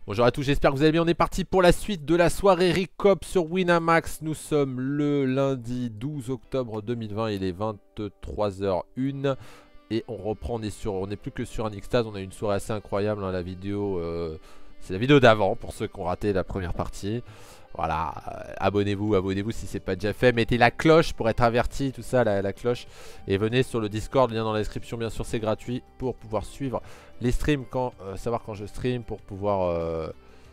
Bonjour à tous, j'espère que vous allez bien. On est parti pour la suite de la soirée Recop sur Winamax. Nous sommes le lundi 12 octobre 2020, il est 23h01. Et on reprend, on n'est plus que sur un extase. On a eu une soirée assez incroyable, hein, la vidéo, c'est la vidéo d'avant pour ceux qui ont raté la première partie. Voilà, abonnez-vous si c'est pas déjà fait. Mettez la cloche pour être averti, tout ça, la cloche. Et venez sur le Discord, lien dans la description, bien sûr, c'est gratuit pour pouvoir suivre les streams, savoir quand je stream, pour pouvoir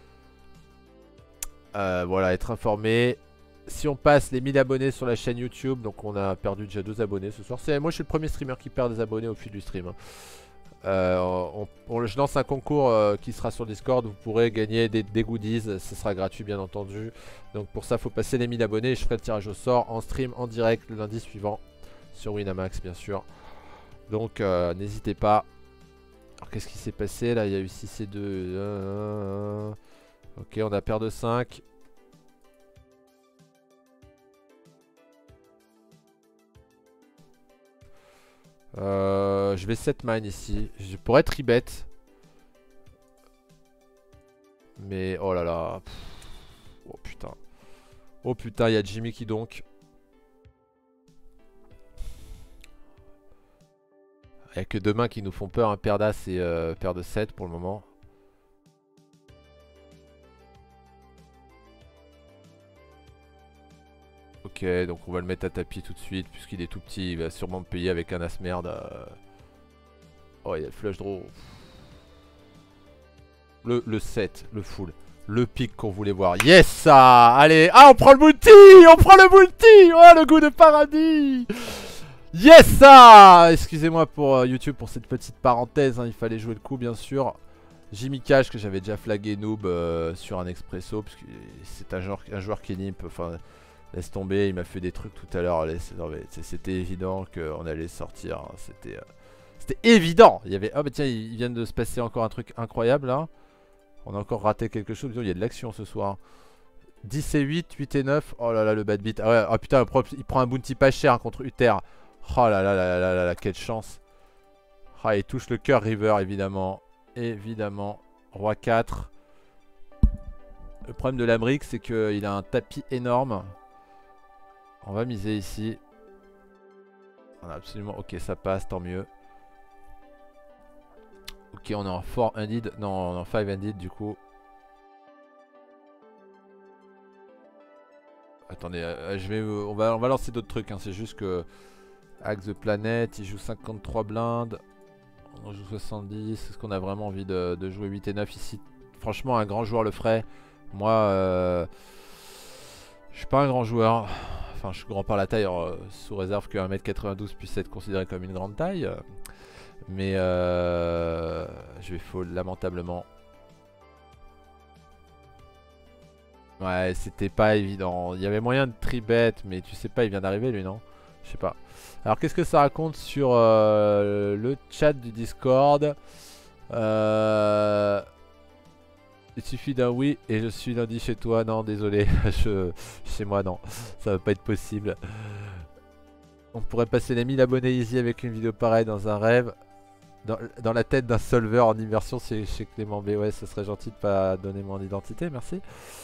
voilà, être informé. Si on passe les 1000 abonnés sur la chaîne YouTube, donc on a perdu déjà 2 abonnés ce soir. Moi je suis le premier streamer qui perd des abonnés au fil du stream, hein. Je lance un concours qui sera sur Discord. Vous pourrez gagner des goodies. Ce sera gratuit bien entendu. Donc pour ça faut passer les 1000 abonnés. Et je ferai le tirage au sort en stream en direct le lundi suivant sur Winamax bien sûr. Donc n'hésitez pas. Alors qu'est-ce qui s'est passé là? Il y a eu 6 et 2. Ok, on a paire de 5. Je vais 7 mine ici. Je pourrais tribet. Mais oh là là. Oh putain. Oh putain, il y a Jimmy qui donc. Il n'y a que 2 mains qui nous font peur, hein. Paire d'as et paire de 7 pour le moment. Ok, donc on va le mettre à tapis tout de suite. Puisqu'il est tout petit, il va sûrement me payer avec un as merde. Oh, il y a le flush draw. Le 7, le full. Le pic qu'on voulait voir. Yes ça. Allez. Ah, on prend le multi. On prend le multi. Oh, le goût de paradis. Yes ça. Excusez-moi pour YouTube pour cette petite parenthèse, hein. Il fallait jouer le coup bien sûr. Jimmy Cash que j'avais déjà flagué noob sur un expresso. Parce que c'est un joueur qui nimp. Enfin, laisse tomber. Il m'a fait des trucs tout à l'heure. C'était évident qu'on allait sortir, hein. C'était évident. Il y avait... Oh bah tiens, il vient de se passer encore un truc incroyable là. On a encore raté quelque chose. Il y a de l'action ce soir. 10 et 8, 8 et 9. Oh là là, le bad beat. Ah ouais, oh putain, il prend un bounty pas cher, hein, contre Uther. Oh là là là là là là, quelle chance. Ah, il touche le cœur River, évidemment. Évidemment. Roi 4. Le problème de l'Amérique, c'est qu'il a un tapis énorme. On va miser ici. On a absolument... Ok, ça passe, tant mieux. Ok, on est en 4 handed. Non, on est en 5 handed du coup. Attendez, on va lancer d'autres trucs, hein. C'est juste que Axe the Planet, il joue 53 blindes. On joue 70. Est-ce qu'on a vraiment envie de jouer 8 et 9 ici? Franchement, un grand joueur le ferait. Moi, je suis pas un grand joueur. Enfin, je suis grand par la taille, sous réserve que 1m92 puisse être considéré comme une grande taille. Mais je vais fold lamentablement. Ouais, c'était pas évident. Il y avait moyen de tribet, mais tu sais pas, il vient d'arriver lui, non? Je sais pas. Alors, qu'est-ce que ça raconte sur le chat du Discord? Il suffit d'un oui et je suis lundi chez toi. Non, désolé, chez moi, non. Ça va pas être possible. On pourrait passer les 1000 abonnés easy avec une vidéo pareille dans un rêve. Dans la tête d'un solver en immersion chez Clément B. Ouais, ce serait gentil de pas donner mon identité, merci.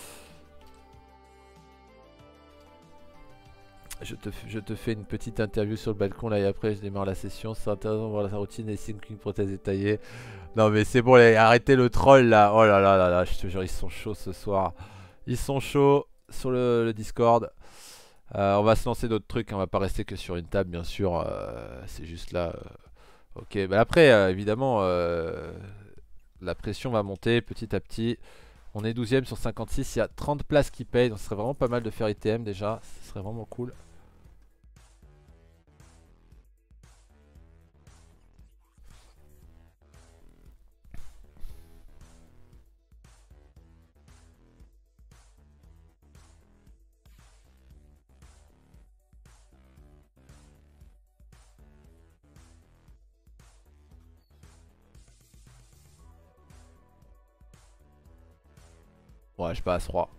Je te fais une petite interview sur le balcon là et après je démarre la session. C'est intéressant de voir la routine et signe qu'une prothèse détaillée. Non mais c'est bon, arrêtez le troll là. Oh là là là là, je te jure, ils sont chauds ce soir. Ils sont chauds sur le Discord. On va se lancer d'autres trucs, hein. On va pas rester que sur une table bien sûr. C'est juste là. Ok, bah après évidemment la pression va monter petit à petit. On est 12ème sur 56, il y a 30 places qui payent. Donc ce serait vraiment pas mal de faire ITM déjà. Ce serait vraiment cool. Ouais, je passe 3.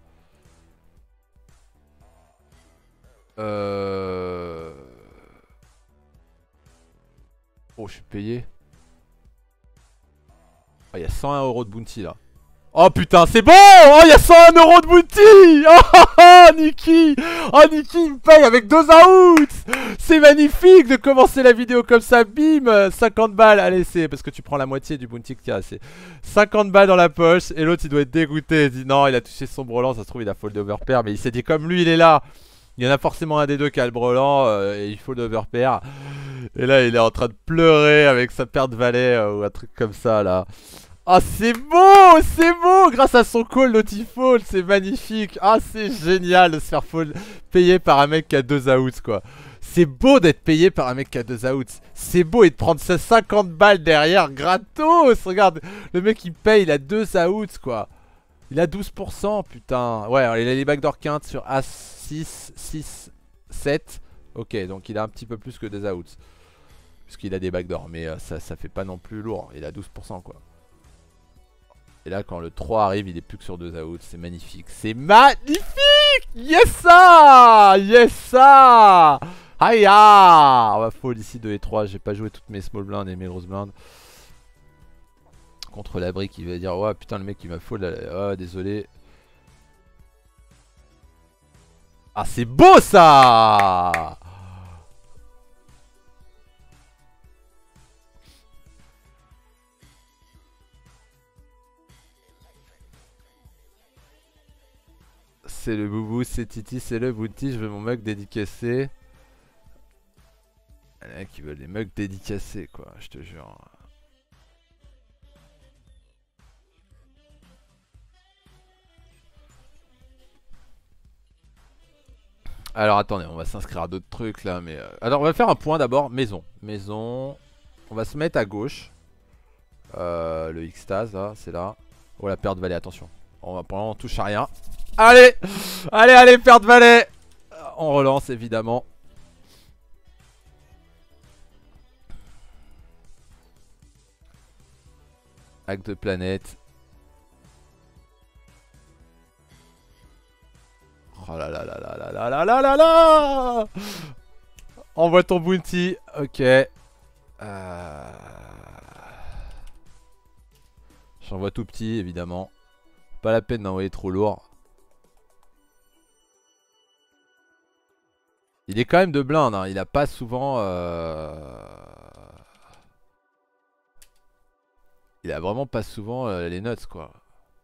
Oh, je suis payé. Ah, il y a 101 € de bounty là. Oh putain, c'est bon! Oh, il y a 101 € de bounty! Oh, Niki! Oh, Niki, il me paye avec 2 outs! C'est magnifique de commencer la vidéo comme ça, bim! 50 balles, allez, c'est parce que tu prends la moitié du bounty que tu as. C'est 50 balles dans la poche, et l'autre il doit être dégoûté. Il dit non, il a touché son brelan, ça se trouve il a fold overpair, mais il s'est dit comme lui il est là, il y en a forcément un des deux qui a le brelan, et il fold overpair. Et là il est en train de pleurer avec sa paire de valets, ou un truc comme ça là. Ah c'est beau, grâce à son call Notifall, c'est magnifique. Ah c'est génial de se faire payer par un mec qui a 2 outs quoi. C'est beau d'être payé par un mec qui a 2 outs. C'est beau et de prendre ses 50 balles derrière gratos. Regarde, le mec il paye, il a 2 outs quoi. Il a 12% putain. Ouais, il a les backdoor quintes sur As 6, 7. Ok, donc il a un petit peu plus que 2 outs. Puisqu'il a des backdoors, mais ça fait pas non plus lourd. Il a 12% quoi. Et là quand le 3 arrive il est plus que sur 2 outs. C'est magnifique. C'est magnifique. Yes ça. Yes ça. Aïe. On va fold ici 2 et 3. J'ai pas joué toutes mes small blinds et mes grosses blindes. Contre la brique il va dire ouais putain le mec il m'a fold. Oh désolé. Ah c'est beau ça. C'est le boubou, c'est Titi, c'est le bounty, je veux mon mug dédicacé. Il y en a qui veulent des mugs dédicacés quoi, je te jure. Alors attendez, on va s'inscrire à d'autres trucs là, mais... Alors on va faire un point d'abord, maison. Maison, on va se mettre à gauche. Le X-Taz là, c'est là. Oh la paire de valets, attention. On va, pour l'instant on touche à rien. Allez, allez, paire de valets. On relance évidemment. Acte de planète. Oh là là là là là là là là là là. Envoie ton bounty. Ok. J'envoie tout petit évidemment. Pas la peine d'envoyer trop lourd. Il est quand même de blinde, hein. Il a pas souvent... Il a vraiment pas souvent les nuts quoi.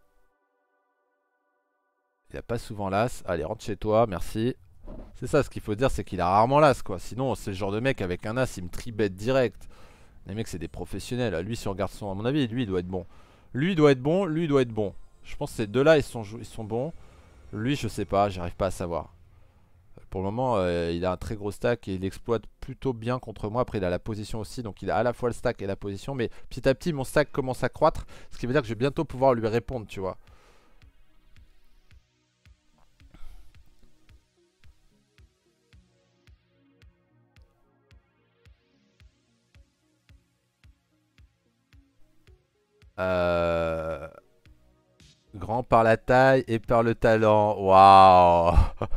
Il a pas souvent l'as. Allez rentre chez toi, merci. C'est ça ce qu'il faut dire, c'est qu'il a rarement l'as quoi. Sinon c'est le genre de mec avec un as il me tribette direct. Les mecs c'est des professionnels. Lui si on regarde son... À mon avis lui il doit être bon. Lui il doit être bon, lui il doit être bon. Je pense que ces deux là ils sont bons. Lui je sais pas, j'arrive pas à savoir. Pour le moment il a un très gros stack et il exploite plutôt bien contre moi. Après il a la position aussi, donc il a à la fois le stack et la position. Mais petit à petit mon stack commence à croître. Ce qui veut dire que je vais bientôt pouvoir lui répondre tu vois. Grand par la taille et par le talent. Waouh.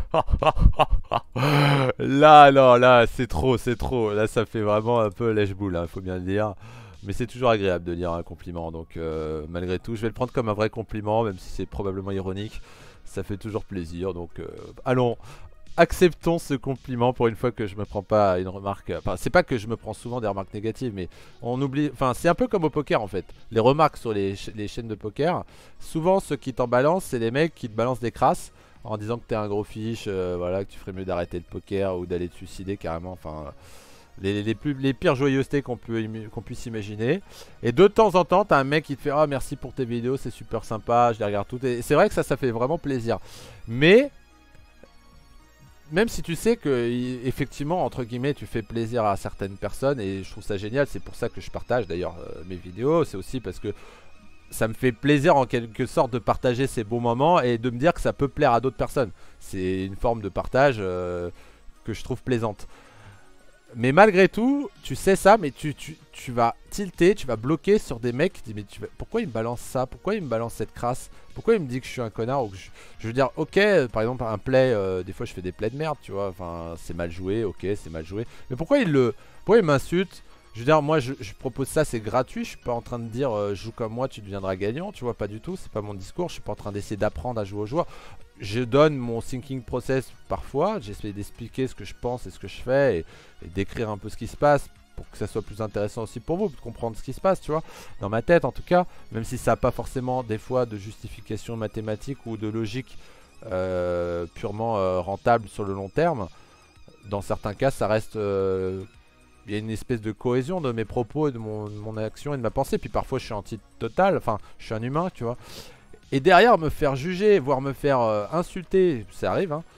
Là, non, là, c'est trop, c'est trop. Là, ça fait vraiment un peu lèche-boule, hein, faut bien le dire. Mais c'est toujours agréable de lire un compliment. Donc, malgré tout, je vais le prendre comme un vrai compliment, même si c'est probablement ironique. Ça fait toujours plaisir. Donc, allons. Acceptons ce compliment pour une fois que je me prends pas une remarque. Enfin, c'est pas que je me prends souvent des remarques négatives, mais on oublie. Enfin, c'est un peu comme au poker en fait. Les remarques sur les chaînes de poker, souvent ceux qui t'en balancent, c'est les mecs qui te balancent des crasses en disant que t'es un gros fiche, voilà, que tu ferais mieux d'arrêter le poker ou d'aller te suicider carrément. Enfin, les pires joyeusetés qu'on puisse imaginer. Et de temps en temps, t'as un mec qui te fait oh merci pour tes vidéos, c'est super sympa, je les regarde toutes. Et c'est vrai que ça fait vraiment plaisir. Mais même si tu sais que effectivement entre guillemets tu fais plaisir à certaines personnes et je trouve ça génial, c'est pour ça que je partage d'ailleurs mes vidéos, c'est aussi parce que ça me fait plaisir en quelque sorte de partager ces bons moments et de me dire que ça peut plaire à d'autres personnes. C'est une forme de partage que je trouve plaisante. Mais malgré tout, tu sais ça, mais tu vas tilter, tu vas bloquer sur des mecs qui disent mais pourquoi il me balance ça? Pourquoi il me balance cette crasse? Pourquoi il me dit que je suis un connard? Ou que je veux dire, ok, par exemple un play, des fois je fais des plays de merde, tu vois, enfin c'est mal joué, ok, c'est mal joué. Mais pourquoi il m'insulte? Je veux dire, moi je propose ça, c'est gratuit. Je suis pas en train de dire joue comme moi, tu deviendras gagnant. Tu vois, pas du tout. C'est pas mon discours. Je suis pas en train d'essayer d'apprendre à jouer aux joueurs. Je donne mon thinking process parfois. J'essaie d'expliquer ce que je pense et ce que je fais et d'écrire un peu ce qui se passe pour que ça soit plus intéressant aussi pour vous, de comprendre ce qui se passe, tu vois, dans ma tête en tout cas. Même si ça n'a pas forcément des fois de justification mathématique ou de logique purement rentable sur le long terme. Dans certains cas, ça reste... il y a une espèce de cohésion de mes propos et de mon action et de ma pensée. Puis parfois je suis anti-total, enfin je suis un humain, tu vois. Et derrière me faire juger, voire me faire insulter, ça arrive, hein,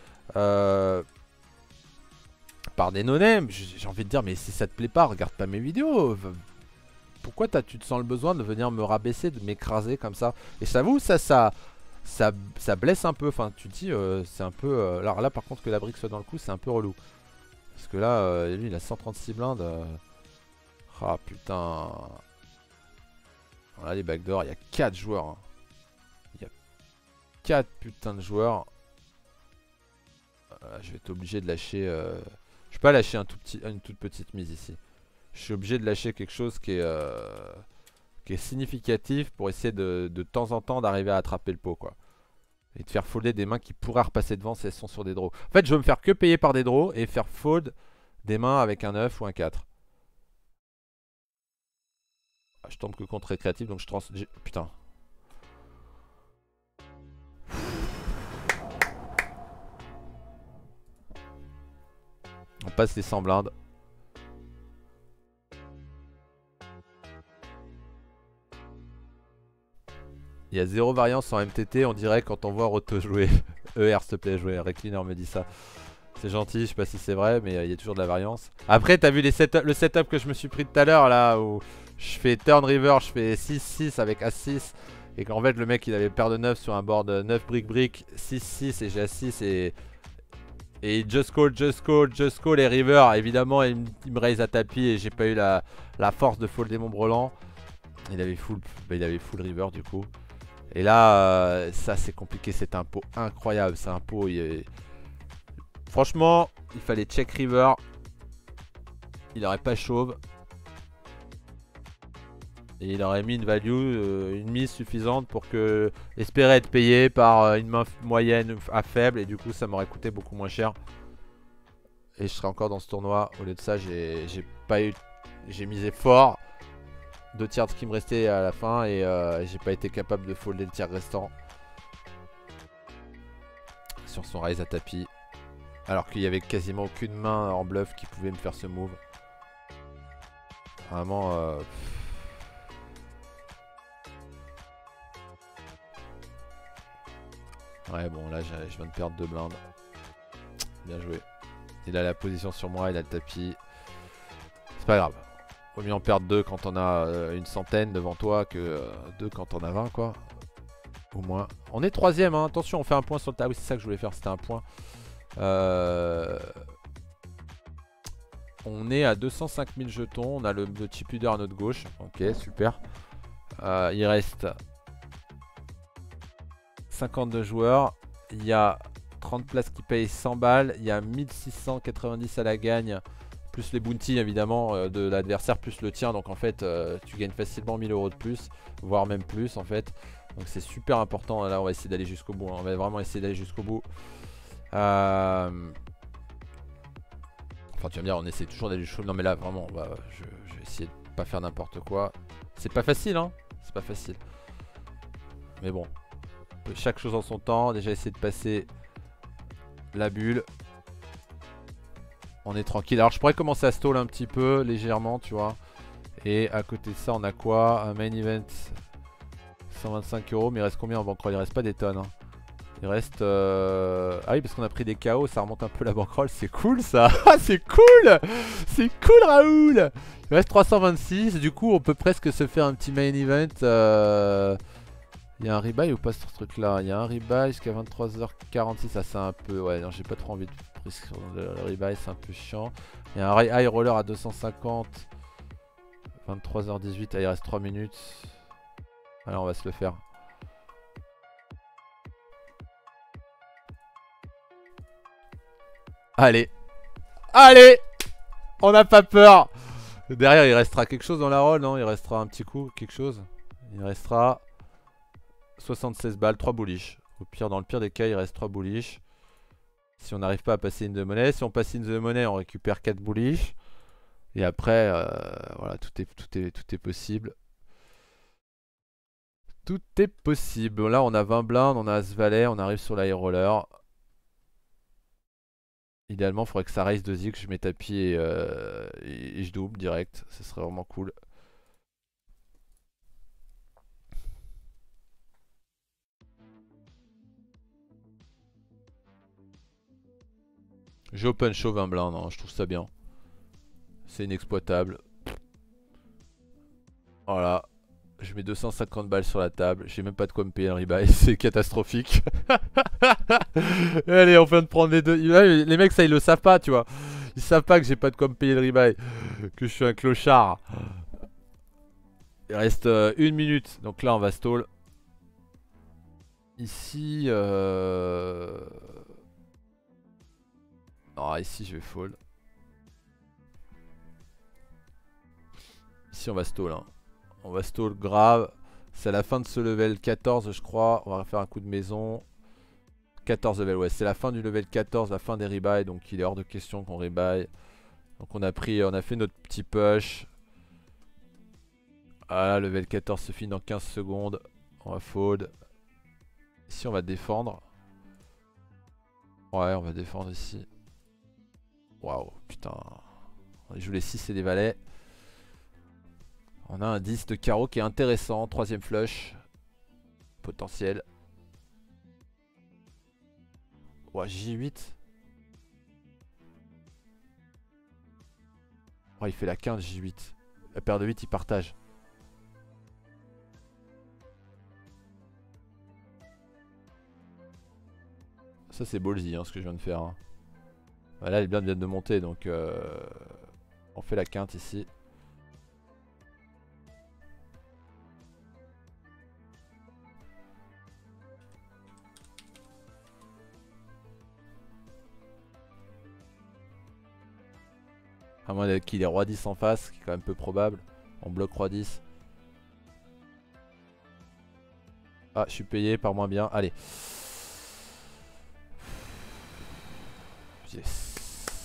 par des no-names, j'ai envie de dire, mais si ça te plaît pas, regarde pas mes vidéos. Pourquoi tu te sens le besoin de venir me rabaisser, de m'écraser comme ça? Et j'avoue, ça blesse un peu. Enfin, tu te dis, c'est un peu... alors là, par contre, que la brique soit dans le coup, c'est un peu relou. Parce que là, lui, il a 136 blindes. Ah, putain. Voilà, les backdoors, il y a 4 joueurs. Hein. Il y a 4 putains de joueurs. Je vais être obligé de lâcher... Je peux pas lâcher une toute petite mise ici. Je suis obligé de lâcher quelque chose qui est significatif pour essayer de temps en temps d'arriver à attraper le pot, quoi. Et de faire folder des mains qui pourraient repasser devant si elles sont sur des draws. En fait, je veux me faire que payer par des draws et faire fold des mains avec un 9 ou un 4. Ah, je tombe que contre récréatif, donc je trans... Putain. On passe les 100 blindes. Il y a 0 variance en MTT, on dirait quand on voit Roto jouer. ER s'il te plaît, jouer. Recliner me dit ça. C'est gentil, je sais pas si c'est vrai, mais il y a toujours de la variance. Après, t'as vu le setup que je me suis pris tout à l'heure là, où je fais turn river, je fais 6-6 avec As-6. Et qu'en fait, le mec il avait paire de 9 sur un board 9 brick 6-6 et j'ai As-6 et just call et river. Évidemment, il me raise à tapis et j'ai pas eu la force de folder mon brelan. Il avait full river du coup. Et là, ça c'est compliqué, c'est un pot incroyable, c'est un pot... Franchement, il fallait check river. Il aurait pas chauve. Et il aurait mis une value, une mise suffisante pour que... espérer être payé par une main moyenne à faible. Et du coup, ça m'aurait coûté beaucoup moins cher. Et je serais encore dans ce tournoi. Au lieu de ça, j'ai pas eu... J'ai misé fort. 2 tiers de ce qui me restait à la fin et j'ai pas été capable de folder le tiers restant sur son raise à tapis, alors qu'il y avait quasiment aucune main en bluff qui pouvait me faire ce move. Vraiment ouais, bon là je viens de perdre 2 blindes. Bien joué. Il a la position sur moi, il a le tapis. C'est pas grave. Vaut mieux en perdre 2 quand on a une centaine devant toi que 2 quand on a 20, quoi. Au moins. On est 3ème, hein. Attention, on fait un point sur le tas. Oui, c'est ça que je voulais faire, c'était un point. On est à 205 000 jetons. On a le petit pudeur à notre gauche. Ok, super. Il reste 52 joueurs. Il y a 30 places qui payent 100 balles. Il y a 1690 à la gagne. Plus les bounties évidemment de l'adversaire, plus le tien. Donc en fait tu gagnes facilement 1000 € de plus, voire même plus en fait. Donc c'est super important. Là on va essayer d'aller jusqu'au bout, hein. On va vraiment essayer d'aller jusqu'au bout. Enfin tu vas me dire, on essaie toujours d'aller jusqu'au bout. Non mais là vraiment je vais essayer de pas faire n'importe quoi. C'est pas facile, hein. C'est pas facile. Mais bon, chaque chose en son temps. Déjà essayer de passer la bulle. On est tranquille. Alors je pourrais commencer à stall un petit peu légèrement, tu vois. Et à côté de ça on a quoi? Un main event 125 €. Mais il reste combien en bankroll? Il reste pas des tonnes, hein. Il reste ah oui, parce qu'on a pris des KO. Ça remonte un peu la bankroll. C'est cool ça. C'est cool. C'est cool Raoul. Il reste 326. Du coup on peut presque se faire un petit main event. Il y a un rebuy ou pas sur ce truc là? Il y a un rebuy jusqu'à 23h46. Ça c'est un peu... Ouais non, j'ai pas trop envie de... Le rebuy c'est un peu chiant. Il y a un high roller à 250. 23h18. Ah, il reste 3 minutes. Alors on va se le faire. Allez. Allez. On n'a pas peur. Derrière, il restera quelque chose dans la roll, non? Il restera un petit coup, quelque chose. Il restera 76 balles, 3 bullish. Au pire, dans le pire des cas, il reste 3 bullish. Si on n'arrive pas à passer une de monnaie. Si on passe une de monnaie, on récupère 4 bullish. Et après, voilà, tout est possible. Tout est possible. Là, on a 20 blindes, on a As-Valet, on arrive sur l'high roller. Idéalement, il faudrait que ça raise 2 x, je mets tapis et je double direct. Ce serait vraiment cool. J'ai open show 20 blindes, hein, je trouve ça bien. C'est inexploitable. Voilà. Je mets 250 balles sur la table. J'ai même pas de quoi me payer un rebuy. C'est catastrophique. Allez, on vient de prendre les deux. Les mecs, ça, ils le savent pas, tu vois. Ils savent pas que j'ai pas de quoi me payer le rebuy. Que je suis un clochard. Il reste 1 minute. Donc là, on va stall. Ici, non, ici, je vais fold. Ici, on va stall, hein. On va stall grave. C'est à la fin de ce level 14, je crois. On va faire un coup de maison. 14 level, ouais. C'est la fin du level 14, la fin des rebuy. Donc il est hors de question qu'on rebuy. Donc on a fait notre petit push. Ah, level 14 se finit dans 15 secondes. On va fold. Ici, on va défendre. Ouais, on va défendre ici. Waouh, putain. On joue les 6 et les valets. On a un 10 de carreau qui est intéressant. Troisième flush. Potentiel. Ouais, J8. Oh, il fait la 15 J8. La paire de 8, il partage. Ça, c'est ballsy, hein, ce que je viens de faire. Hein. Bah, là, les blindes viennent de monter, donc on fait la quinte ici. À moins qu'il ait roi 10 en face, qui est quand même peu probable. On bloque roi 10. Ah, je suis payé par moins bien. Allez. Yes.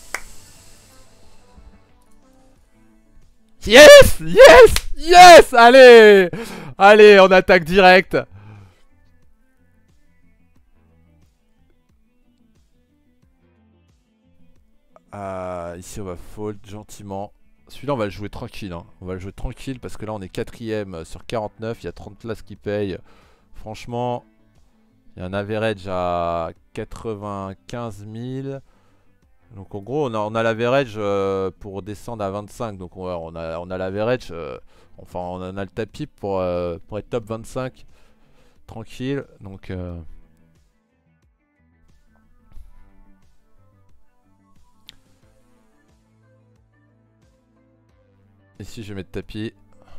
Yes! Yes! Yes! Allez! Allez, on attaque direct. Ici, on va fold gentiment. Celui-là, on va le jouer tranquille. Hein. On va le jouer tranquille parce que là, on est 4ème sur 49. Il y a 30 places qui payent. Franchement, il y a un average à 95 000. Donc en gros, on a l'average pour descendre à 25. Donc on a l'average. Enfin, on en a le tapis pour être top 25. Tranquille. Donc... Ici, je vais mettre tapis.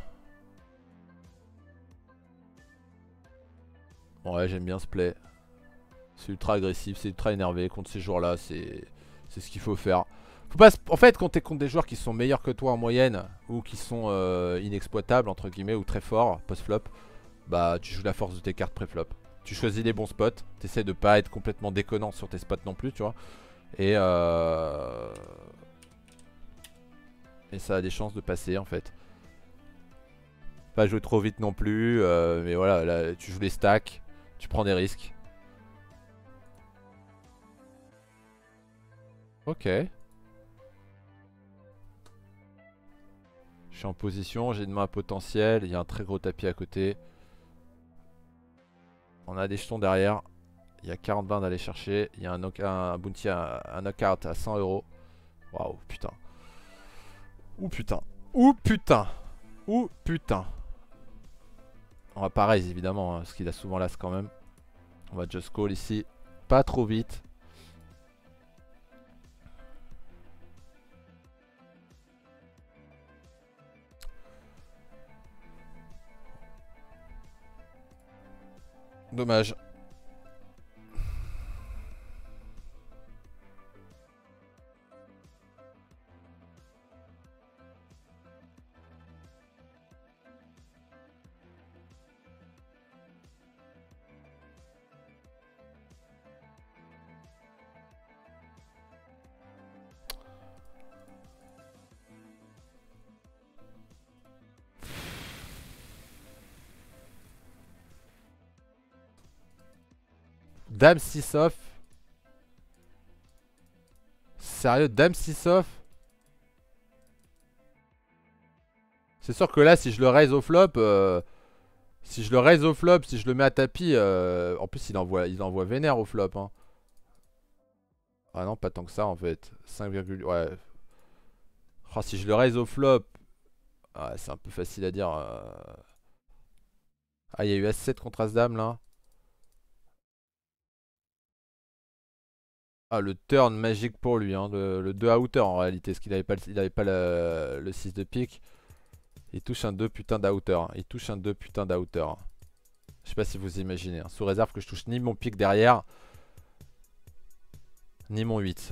Ouais, j'aime bien ce play. C'est ultra agressif, c'est ultra énervé. Contre ces joueurs-là, c'est ce qu'il faut faire. Faut pas, en fait, quand t'es contre des joueurs qui sont meilleurs que toi en moyenne, ou qui sont inexploitables, entre guillemets, ou très forts, post-flop, bah tu joues la force de tes cartes pré-flop. Tu choisis les bons spots, t'essaies de pas être complètement déconnant sur tes spots non plus, tu vois. Et ça a des chances de passer en fait. Pas jouer trop vite non plus, mais voilà, là tu joues les stacks, tu prends des risques. Ok. Je suis en position, j'ai une main potentielle, il y a un très gros tapis à côté. On a des jetons derrière. Il y a 40 blindes à aller chercher. Il y a un bounty, un knockout à 100 euros. Waouh, putain. Ouh putain. Ouh putain. Ouh putain. On va pas raise évidemment, hein, parce qu'il a souvent l'as quand même. On va just call ici. Pas trop vite. Dommage. Dame 6 off. Sérieux, Dame 6 off. C'est sûr que là, si je le raise au flop, si je le raise au flop, si je le mets à tapis, en plus il envoie vénère au flop. Hein. Ah non, pas tant que ça en fait. 5, ouais. Oh, si je le raise au flop, ah, c'est un peu facile à dire. Ah, il y a eu As-7 contre As-Dame là. Ah, le turn magique pour lui, hein, le 2 à outer en réalité, parce qu'il avait pas, il avait pas le 6 de pique. Il touche un 2 putain d'outer. Hein. Il touche un 2 putain d'outer. Hein. Je sais pas si vous imaginez. Hein. Sous réserve que je touche ni mon pique derrière, ni mon 8.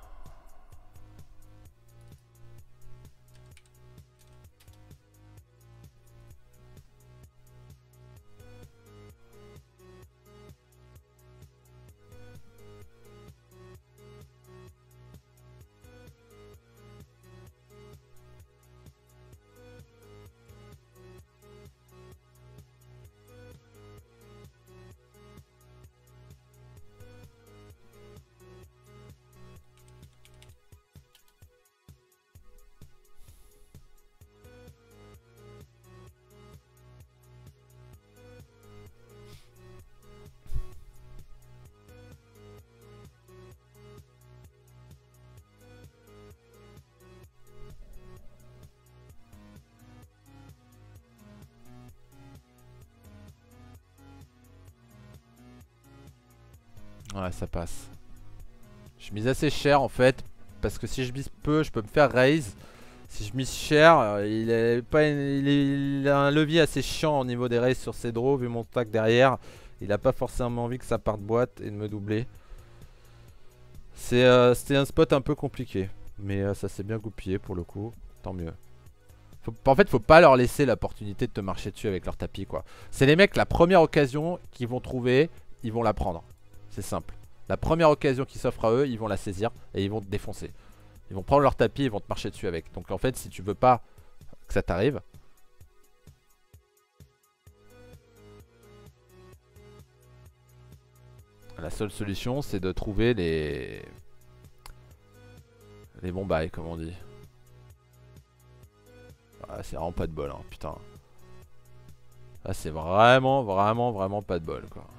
Ouais, ça passe. Je mise assez cher en fait. Parce que si je mise peu, je peux me faire raise. Si je mise cher, il a un levier assez chiant au niveau des raises sur ses draws. Vu mon stack derrière, il a pas forcément envie que ça parte boîte et de me doubler. C'était un spot un peu compliqué. Mais ça s'est bien goupillé pour le coup. Tant mieux. En fait, faut pas leur laisser l'opportunité de te marcher dessus avec leur tapis quoi. C'est les mecs, la première occasion qu'ils vont trouver, ils vont la prendre. C'est simple. La première occasion qui s'offre à eux, ils vont la saisir et ils vont te défoncer. Ils vont prendre leur tapis, ils vont te marcher dessus avec. Donc en fait, si tu veux pas que ça t'arrive, la seule solution c'est de trouver les bons bails comme on dit. Ah, c'est vraiment pas de bol hein, putain. Là c'est vraiment pas de bol quoi.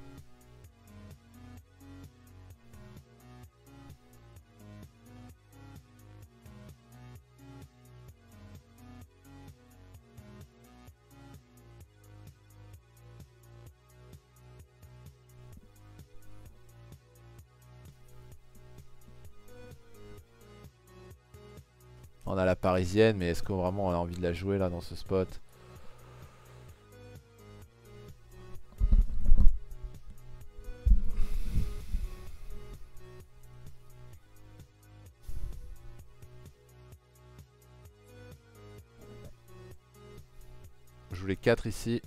On a la parisienne, mais est-ce qu'on vraiment a envie de la jouer là dans ce spot? Je joue les 4 ici.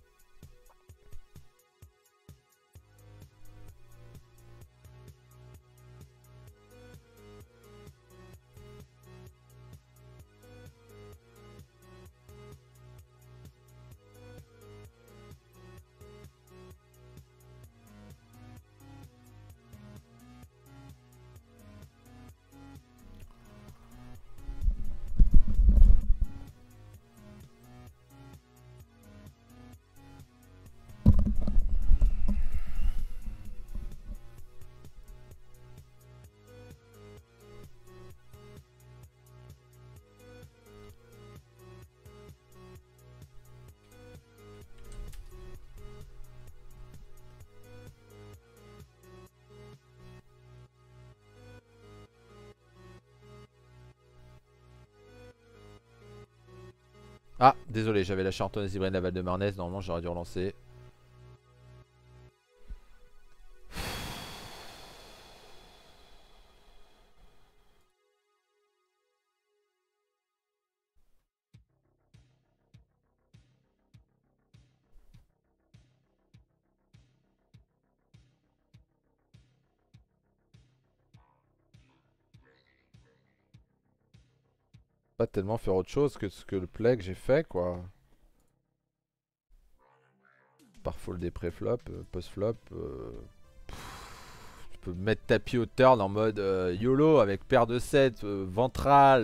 Ah, désolé, j'avais lâché Antoine Zibrine la Val de Marnès. Normalement, j'aurais dû relancer. Pas tellement faire autre chose que ce que le play que j'ai fait, quoi. Par fold des pré-flop, post-flop. Tu peux mettre tapis au turn en mode YOLO avec paire de 7, ventral.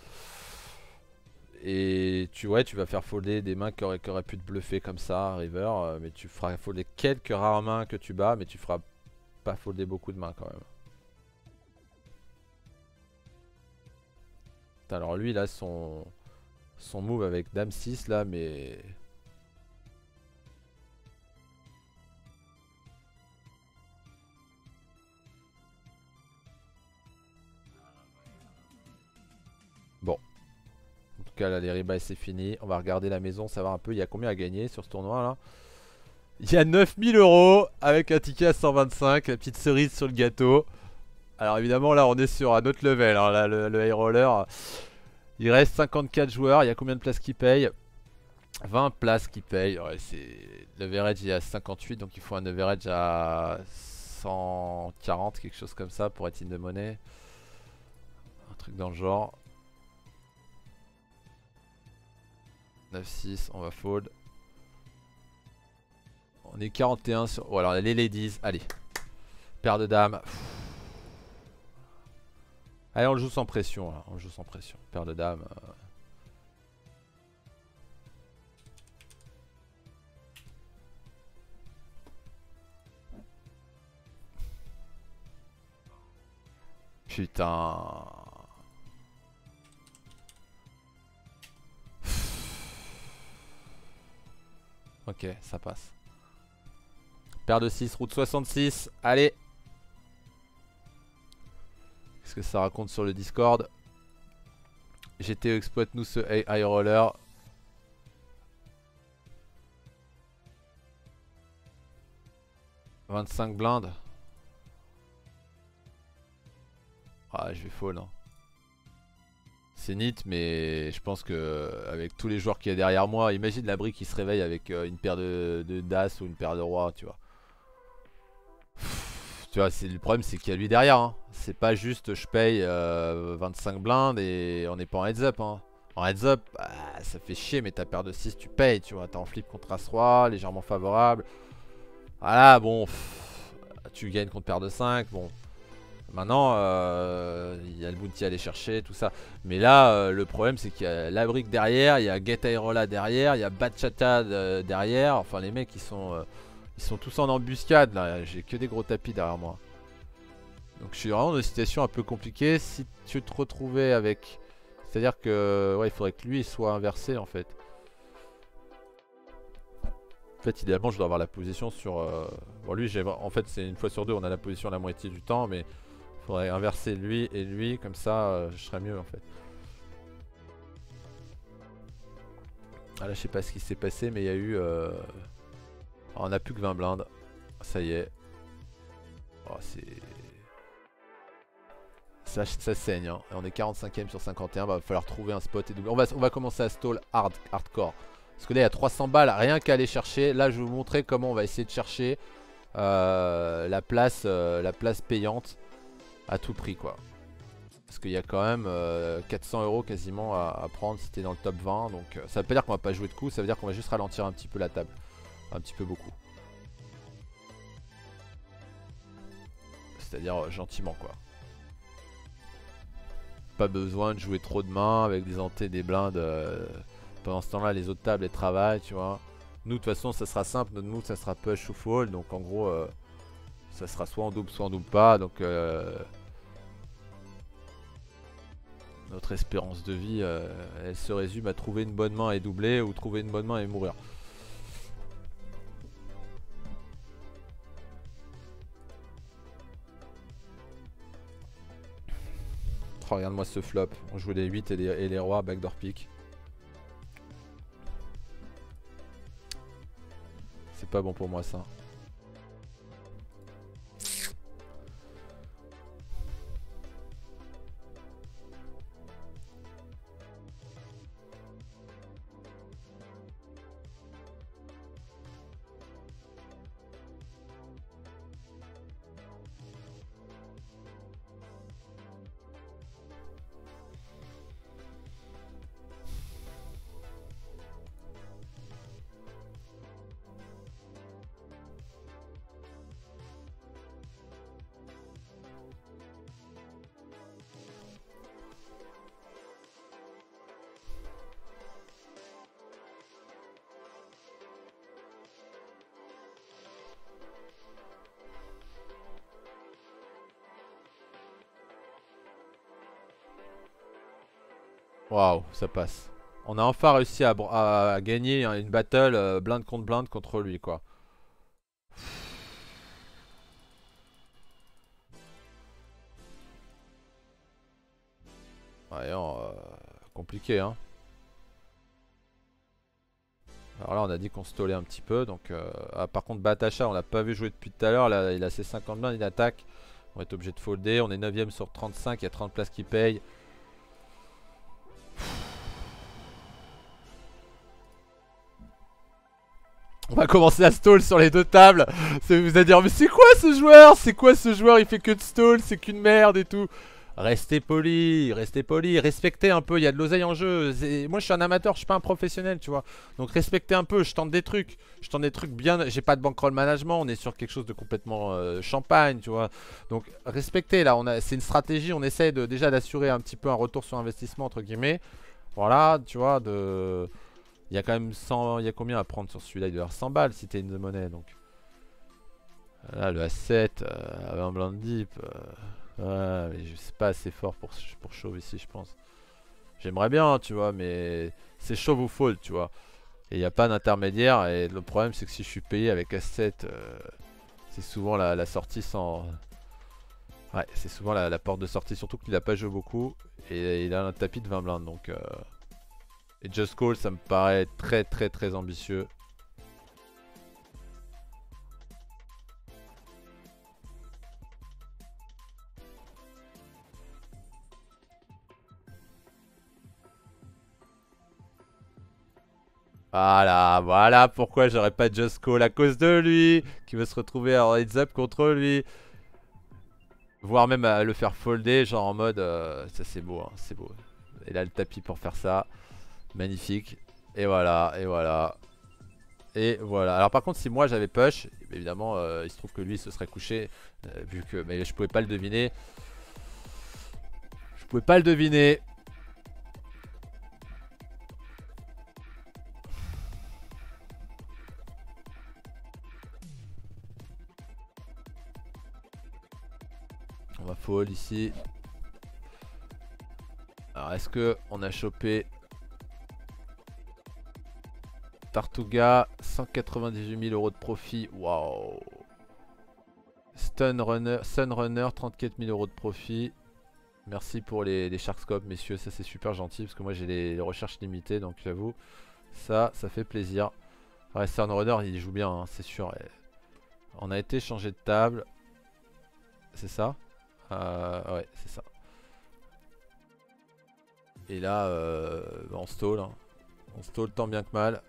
Et tu vas faire folder des mains qui auraient pu te bluffer comme ça, river. Mais tu feras folder quelques rares mains que tu bats, mais tu feras pas folder beaucoup de mains quand même. Alors lui là son move avec Dame 6 là mais... Bon. En tout cas là les rebuys c'est fini. On va regarder la maison, savoir un peu il y a combien à gagner sur ce tournoi là. Il y a 9000 € avec un ticket à 125, la petite cerise sur le gâteau. Alors évidemment là on est sur un autre level hein, là, le high roller. Il reste 54 joueurs, il y a combien de places qui payent? 20 places qui payent, ouais, leverage il est à 58 donc il faut un leverage à 140 quelque chose comme ça pour être in de monnaie. Un truc dans le genre. 9-6 on va fold. On est 41 sur... Oh alors les ladies, allez. Paire de dames. Allez on le joue sans pression là. On le joue sans pression. Paire de dames. Putain. Ok, ça passe. Paire de 6, route 66. Allez. Qu'est-ce que ça raconte sur le Discord? GTO exploite-nous ce high roller. « 25 blindes. » Ah, je vais fold. Hein. C'est neat, mais je pense que avec tous les joueurs qu'il y a derrière moi, imagine la brique qui se réveille avec une paire de d'as ou une paire de rois, tu vois. Tu vois, le problème c'est qu'il y a lui derrière. Hein. C'est pas juste je paye 25 blindes et on n'est pas en heads up. Hein. En heads up, bah, ça fait chier, mais ta paire de 6 tu payes, tu vois. T'es en flip contre As-Roi, légèrement favorable. Voilà, bon, tu gagnes contre paire de 5, bon. Maintenant, il y a le bounty à aller chercher, tout ça. Mais là, le problème, c'est qu'il y a la brique derrière, il y a Get Airola derrière, il y a Bachata derrière. Enfin, les mecs, ils sont tous en embuscade, là. J'ai que des gros tapis derrière moi. Donc, je suis vraiment dans une situation un peu compliquée. Si tu te retrouvais avec... C'est-à-dire que... Ouais, il faudrait que lui soit inversé, en fait. En fait, idéalement, je dois avoir la position sur... Bon, lui, en fait, c'est une fois sur deux, on a la position la moitié du temps, mais... Faudrait inverser lui et lui, comme ça je serais mieux en fait. Ah là je sais pas ce qui s'est passé mais il y a eu... on a plus que 20 blindes. Ça y est. Oh, ça saigne hein. On est 45ème sur 51, va falloir trouver un spot et doubler. On va commencer à stall hardcore. Parce que là il y a 300 balles, rien qu'à aller chercher. Là je vais vous montrer comment on va essayer de chercher la place payante. À tout prix quoi. Parce qu'il y a quand même 400 € quasiment à prendre si t'es dans le top 20. Donc ça veut pas dire qu'on va pas jouer de coups, ça veut dire qu'on va juste ralentir un petit peu la table. Un petit peu beaucoup. C'est-à-dire gentiment quoi. Pas besoin de jouer trop de mains avec des antés, des blindes. Pendant ce temps là les autres tables elles travaillent tu vois. Nous de toute façon ça sera simple, notre move ça sera push ou fold. Donc en gros ça sera soit en double pas. Donc notre espérance de vie, elle se résume à trouver une bonne main et doubler ou trouver une bonne main et mourir. Oh, regarde-moi ce flop. On joue les 8 et les rois, backdoor pick. C'est pas bon pour moi ça. Waouh, ça passe. On a enfin réussi à gagner une battle blinde contre blinde contre lui quoi. Ouais, compliqué hein. Alors là on a dit qu'on stallait un petit peu donc par contre Batacha on l'a pas vu jouer depuis tout à l'heure. Là il a ses 50 blindes, il attaque. On va être obligé de folder, on est 9ème sur 35, il y a 30 places qui payent. On va commencer à stall sur les deux tables. Vous allez dire mais c'est quoi ce joueur? C'est quoi ce joueur? Il fait que de stall, c'est qu'une merde et tout. Restez poli, respectez un peu, il y a de l'oseille en jeu. Moi je suis un amateur, je suis pas un professionnel, tu vois. Donc respectez un peu, je tente des trucs. Je tente des trucs bien, j'ai pas de bankroll management, on est sur quelque chose de complètement champagne, tu vois. Donc respectez là, c'est une stratégie, on essaye déjà d'assurer un petit peu un retour sur investissement entre guillemets. Voilà, tu vois, il y a quand même 100, il y a combien à prendre sur celui-là? Il doit y avoir 100 balles si t'es une monnaie donc. Là le A7, un blanc de deep. Ouais, mais c'est pas assez fort pour chauve ici, je pense. J'aimerais bien, tu vois, mais c'est chauve ou fold, tu vois. Et il n'y a pas d'intermédiaire. Et le problème, c'est que si je suis payé avec A7, c'est souvent la sortie sans. Ouais, c'est souvent la porte de sortie. Surtout qu'il a pas joué beaucoup. Et il a un tapis de 20 blindes. Donc, et Just Call, ça me paraît très, très, très ambitieux. Voilà pourquoi j'aurais pas Just Call à cause de lui, qui veut se retrouver en heads up contre lui. Voire même à le faire folder, genre en mode, ça c'est beau, hein, c'est beau. Et là le tapis pour faire ça, magnifique. Et voilà, et voilà. Et voilà. Alors par contre si moi j'avais push, évidemment il se trouve que lui se serait couché, vu que, mais je pouvais pas le deviner. Je pouvais pas le deviner. On va fold ici. Alors est-ce que on a chopé Tartuga, 198 000 € de profit. Waouh. Sunrunner, 34 000 € de profit. Merci pour les Sharkscope, messieurs. Ça, c'est super gentil parce que moi, j'ai les recherches limitées. Donc, j'avoue, ça fait plaisir. Ouais, Sunrunner, il joue bien, hein, c'est sûr. On a été changé de table. C'est ça? Ouais, c'est ça. Et là, on stall. Hein. On stall tant bien que mal.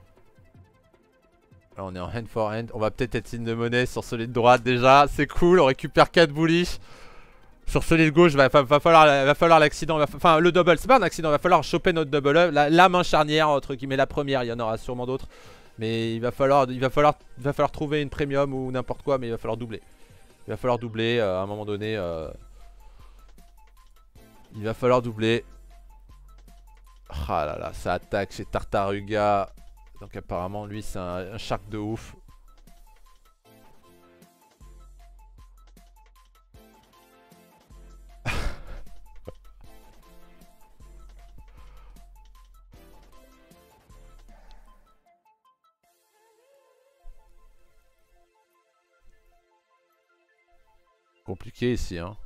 Là, on est en hand for hand. On va peut-être être signe de monnaie sur solide droite déjà. C'est cool. On récupère 4 bullish. Sur solide gauche, va falloir l'accident. Enfin, le double. C'est pas un accident. Il va falloir choper notre double up. La main charnière, entre guillemets, la première. Il y en aura sûrement d'autres. Mais il va falloir trouver une premium ou n'importe quoi. Mais il va falloir doubler. Il va falloir doubler à un moment donné. Il va falloir doubler. Ah là là, ça attaque chez Tartaruga. Donc apparemment lui c'est un shark de ouf. Compliqué ici hein.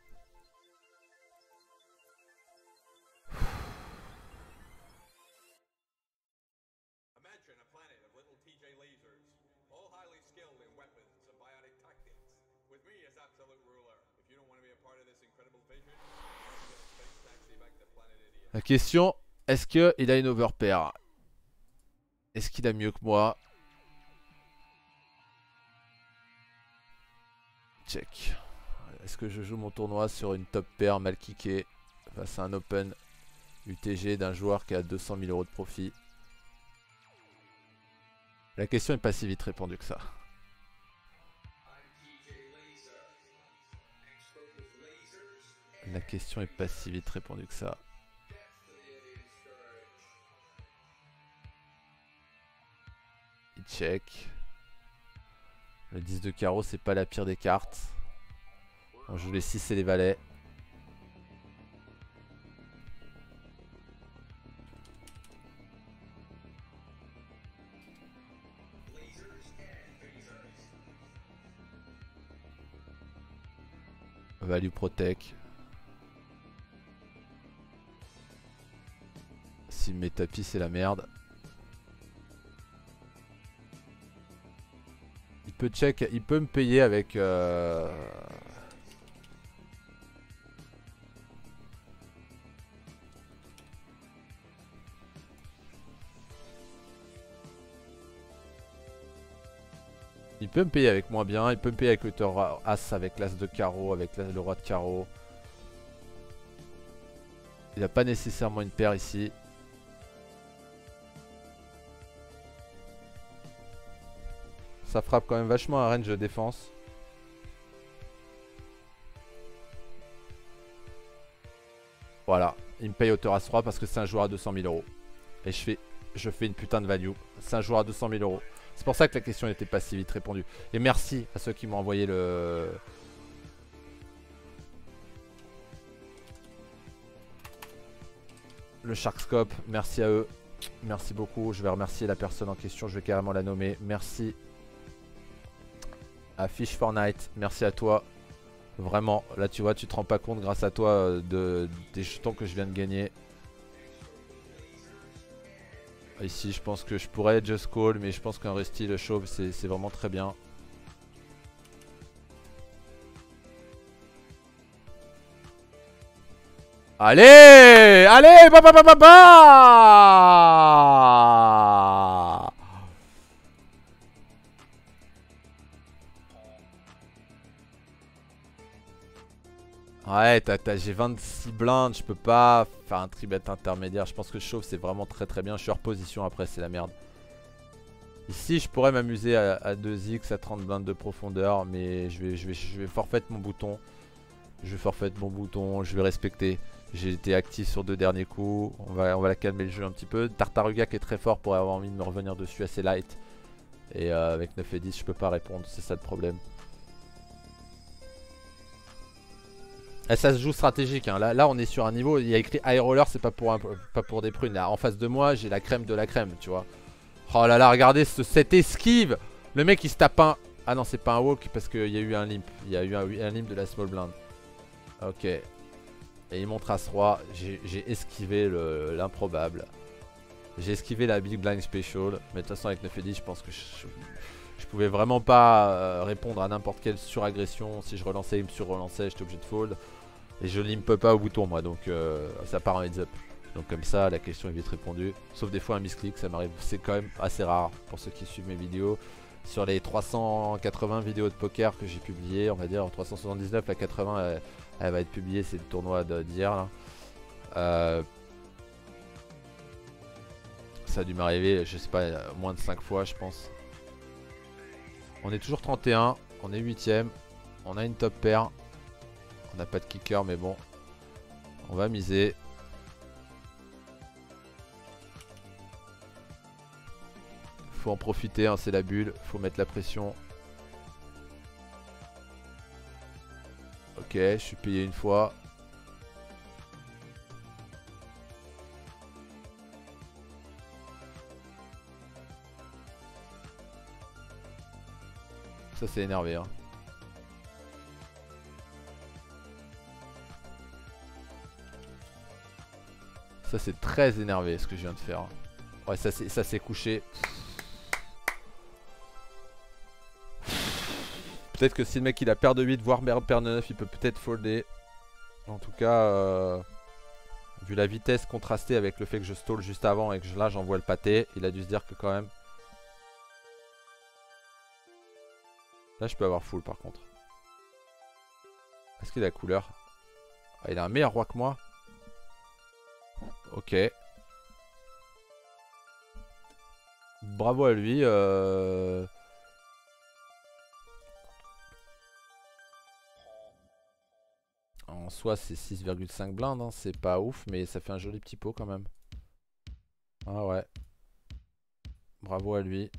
La question, est-ce qu'il a une overpair? Est-ce qu'il a mieux que moi? Check. Est-ce que je joue mon tournoi sur une top pair mal kickée face à un open UTG d'un joueur qui a 200 000 € de profit? La question est pas si vite répondue que ça. La question est pas si vite répondue que ça. Il check. Le 10 de carreau, c'est pas la pire des cartes. On joue les 6 et les valets. Value Protect. Si mes tapis c'est la merde. Il peut check, il peut me payer avec il peut me payer avec moins bien, il peut me payer avec le tour As, avec l'As de carreau, avec le roi de carreau. Il n'a pas nécessairement une paire ici. Ça frappe quand même vachement un range de défense. Voilà, il me paye hauteur As-3 parce que c'est un joueur à 200 000 euros. Et je fais une putain de value. C'est un joueur à 200 000 euros. C'est pour ça que la question n'était pas si vite répondue. Et merci à ceux qui m'ont envoyé le Sharkscope. Merci à eux. Merci beaucoup. Je vais remercier la personne en question. Je vais carrément la nommer. Merci à Fish for Night. Merci à toi. Vraiment, là tu vois, tu te rends pas compte grâce à toi des jetons que je viens de gagner. Ici, je pense que je pourrais just call, mais je pense qu'un Rusty le chauve, c'est vraiment très bien. Allez! Allez! Ba ba ba ba ba! Ouais, j'ai 26 blindes, je peux pas faire un tribet intermédiaire. Je pense que chauve c'est vraiment très très bien. Je suis hors position après, c'est la merde. Ici, je pourrais m'amuser à 2x, à 30 blindes de profondeur, mais je vais forfait mon bouton. Je vais forfait mon bouton, je vais respecter. J'ai été actif sur 2 derniers coups. On va la calmer le jeu un petit peu. Tartaruga qui est très fort pour avoir envie de me revenir dessus assez light. Et avec 9 et 10, je peux pas répondre, c'est ça le problème. Et ça se joue stratégique, hein. Là on est sur un niveau, il y a écrit high roller, c'est pas pour des prunes. Là en face de moi j'ai la crème de la crème, tu vois. Oh là là, regardez cette esquive. Le mec il se tape un... Ah non, c'est pas un walk parce qu'il y a eu un limp. Il y a eu un limp de la small blind. Ok. Et il montre As-3, j'ai esquivé l'improbable. J'ai esquivé la big blind special. Mais de toute façon avec 9 et 10 je pense que je pouvais vraiment pas répondre à n'importe quelle suragression. Si je relançais, il me surrelançait, j'étais obligé de fold. Et je limpe pas au bouton moi, donc ça part en heads up. Donc comme ça la question est vite répondue. Sauf des fois un misclick, ça m'arrive, c'est quand même assez rare pour ceux qui suivent mes vidéos. Sur les 380 vidéos de poker que j'ai publiées, on va dire en 379, la 80 elle va être publiée, c'est le tournoi d'hier. Ça a dû m'arriver, je sais pas, moins de 5 fois je pense. On est toujours 31, on est 8ème, on a une top pair. On n'a pas de kicker mais bon, on va miser. Faut en profiter, hein, c'est la bulle, faut mettre la pression. Ok, je suis payé une fois. Ça c'est énervé, hein. Ça c'est très énervé ce que je viens de faire. Ouais, ça s'est couché. Peut-être que si le mec il a paire de 8 voire paire de 9, il peut peut-être folder. En tout cas, vu la vitesse contrastée avec le fait que je stall juste avant et que là j'envoie le pâté, il a dû se dire que quand même... Là je peux avoir full par contre. Est-ce qu'il a la couleur? Ah, il a un meilleur roi que moi. Ok. Bravo à lui. En soi c'est 6,5 blindes, hein. C'est pas ouf mais ça fait un joli petit pot quand même. Ah ouais. Bravo à lui.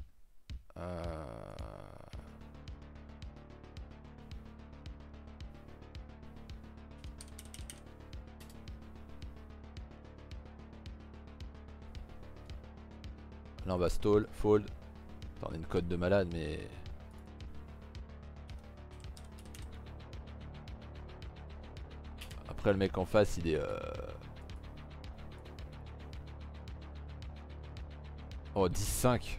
Là on va stall, fold. On a une cote de malade mais... Après le mec en face il est Oh 10-5.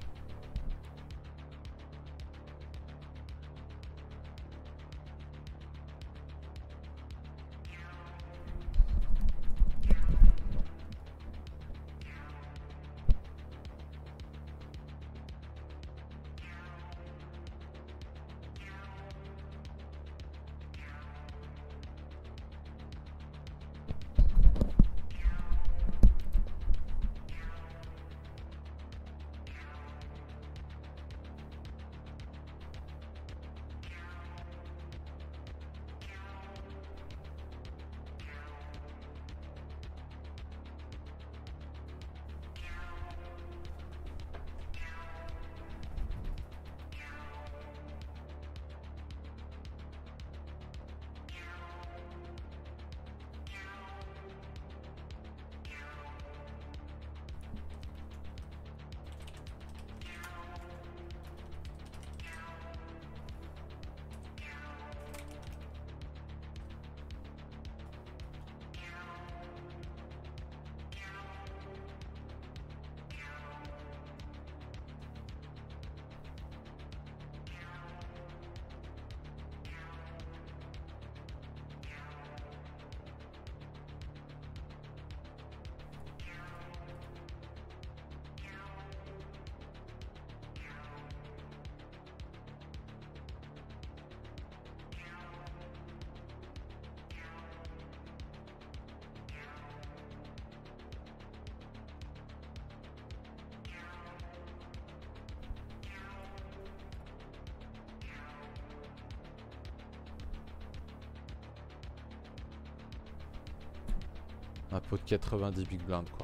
Un pot de 90 big blind quoi.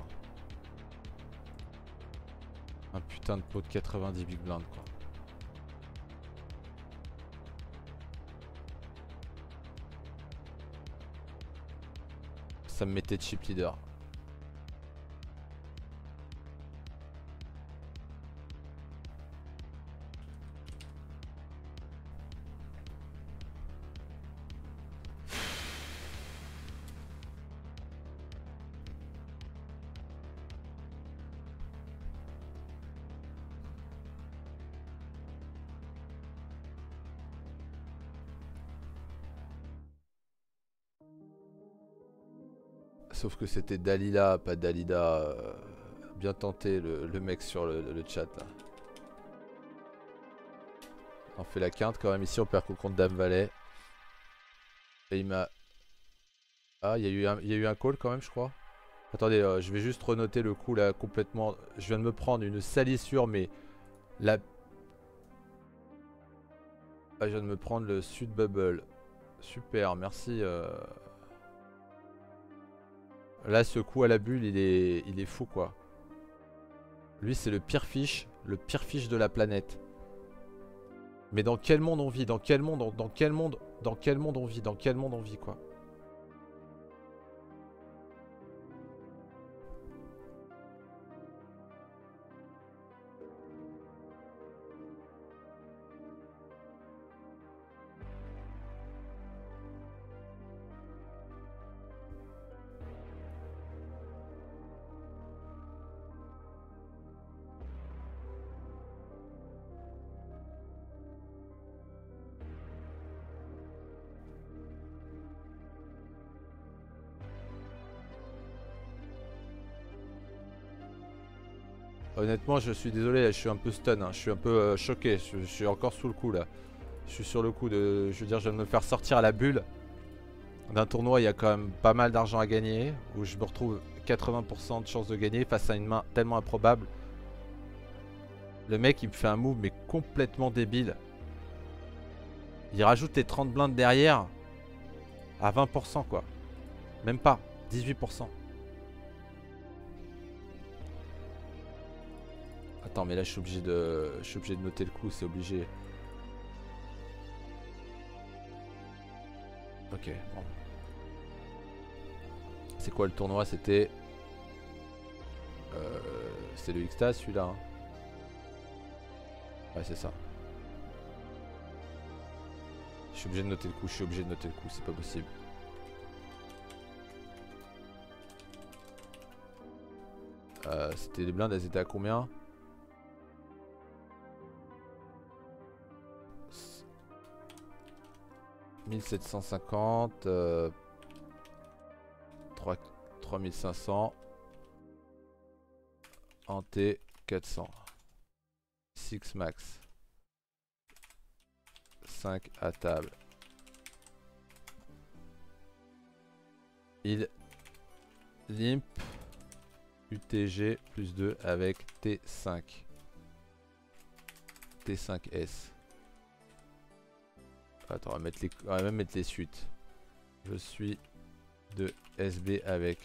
Un putain de pot de 90 big blind quoi. Ça me mettait chip leader. Sauf que c'était Dalila, pas Dalida. Bien tenté le mec sur le chat là. On fait la quinte quand même ici, on perd contre Dame Valet. Et il m'a... Ah, il y a eu un call quand même je crois. Attendez, je vais juste renoter le coup là complètement. Je viens de me prendre une salissure mais... La... Ah, je viens de me prendre le sud bubble. Super, merci. Là ce coup à la bulle il est fou quoi. Lui c'est le pire fiche de la planète. Mais dans quel monde on vit? Dans quel monde on vit? Dans quel monde on vit quoi? Honnêtement je suis désolé, je suis un peu stun, hein. Je suis un peu choqué, je suis encore sous le coup là. Je suis sur le coup de... Je veux dire je viens de me faire sortir à la bulle d'un tournoi, il y a quand même pas mal d'argent à gagner. Où je me retrouve 80% de chance de gagner face à une main tellement improbable. Le mec il me fait un move mais complètement débile. Il rajoute les 30 blindes derrière à 20% quoi. Même pas, 18%. Attends mais là je suis obligé de noter le coup, c'est obligé. Ok, bon. C'est quoi le tournoi? C'était... c'est le Xtas celui-là hein. Ouais c'est ça. Je suis obligé de noter le coup, c'est pas possible. C'était les blindes, elles étaient à combien? « 1750 3500 ante 400 6 max 5 à table. Il limp UTG plus 2 avec T5 T5S. Attends, on va même mettre les suites. Je suis de SB avec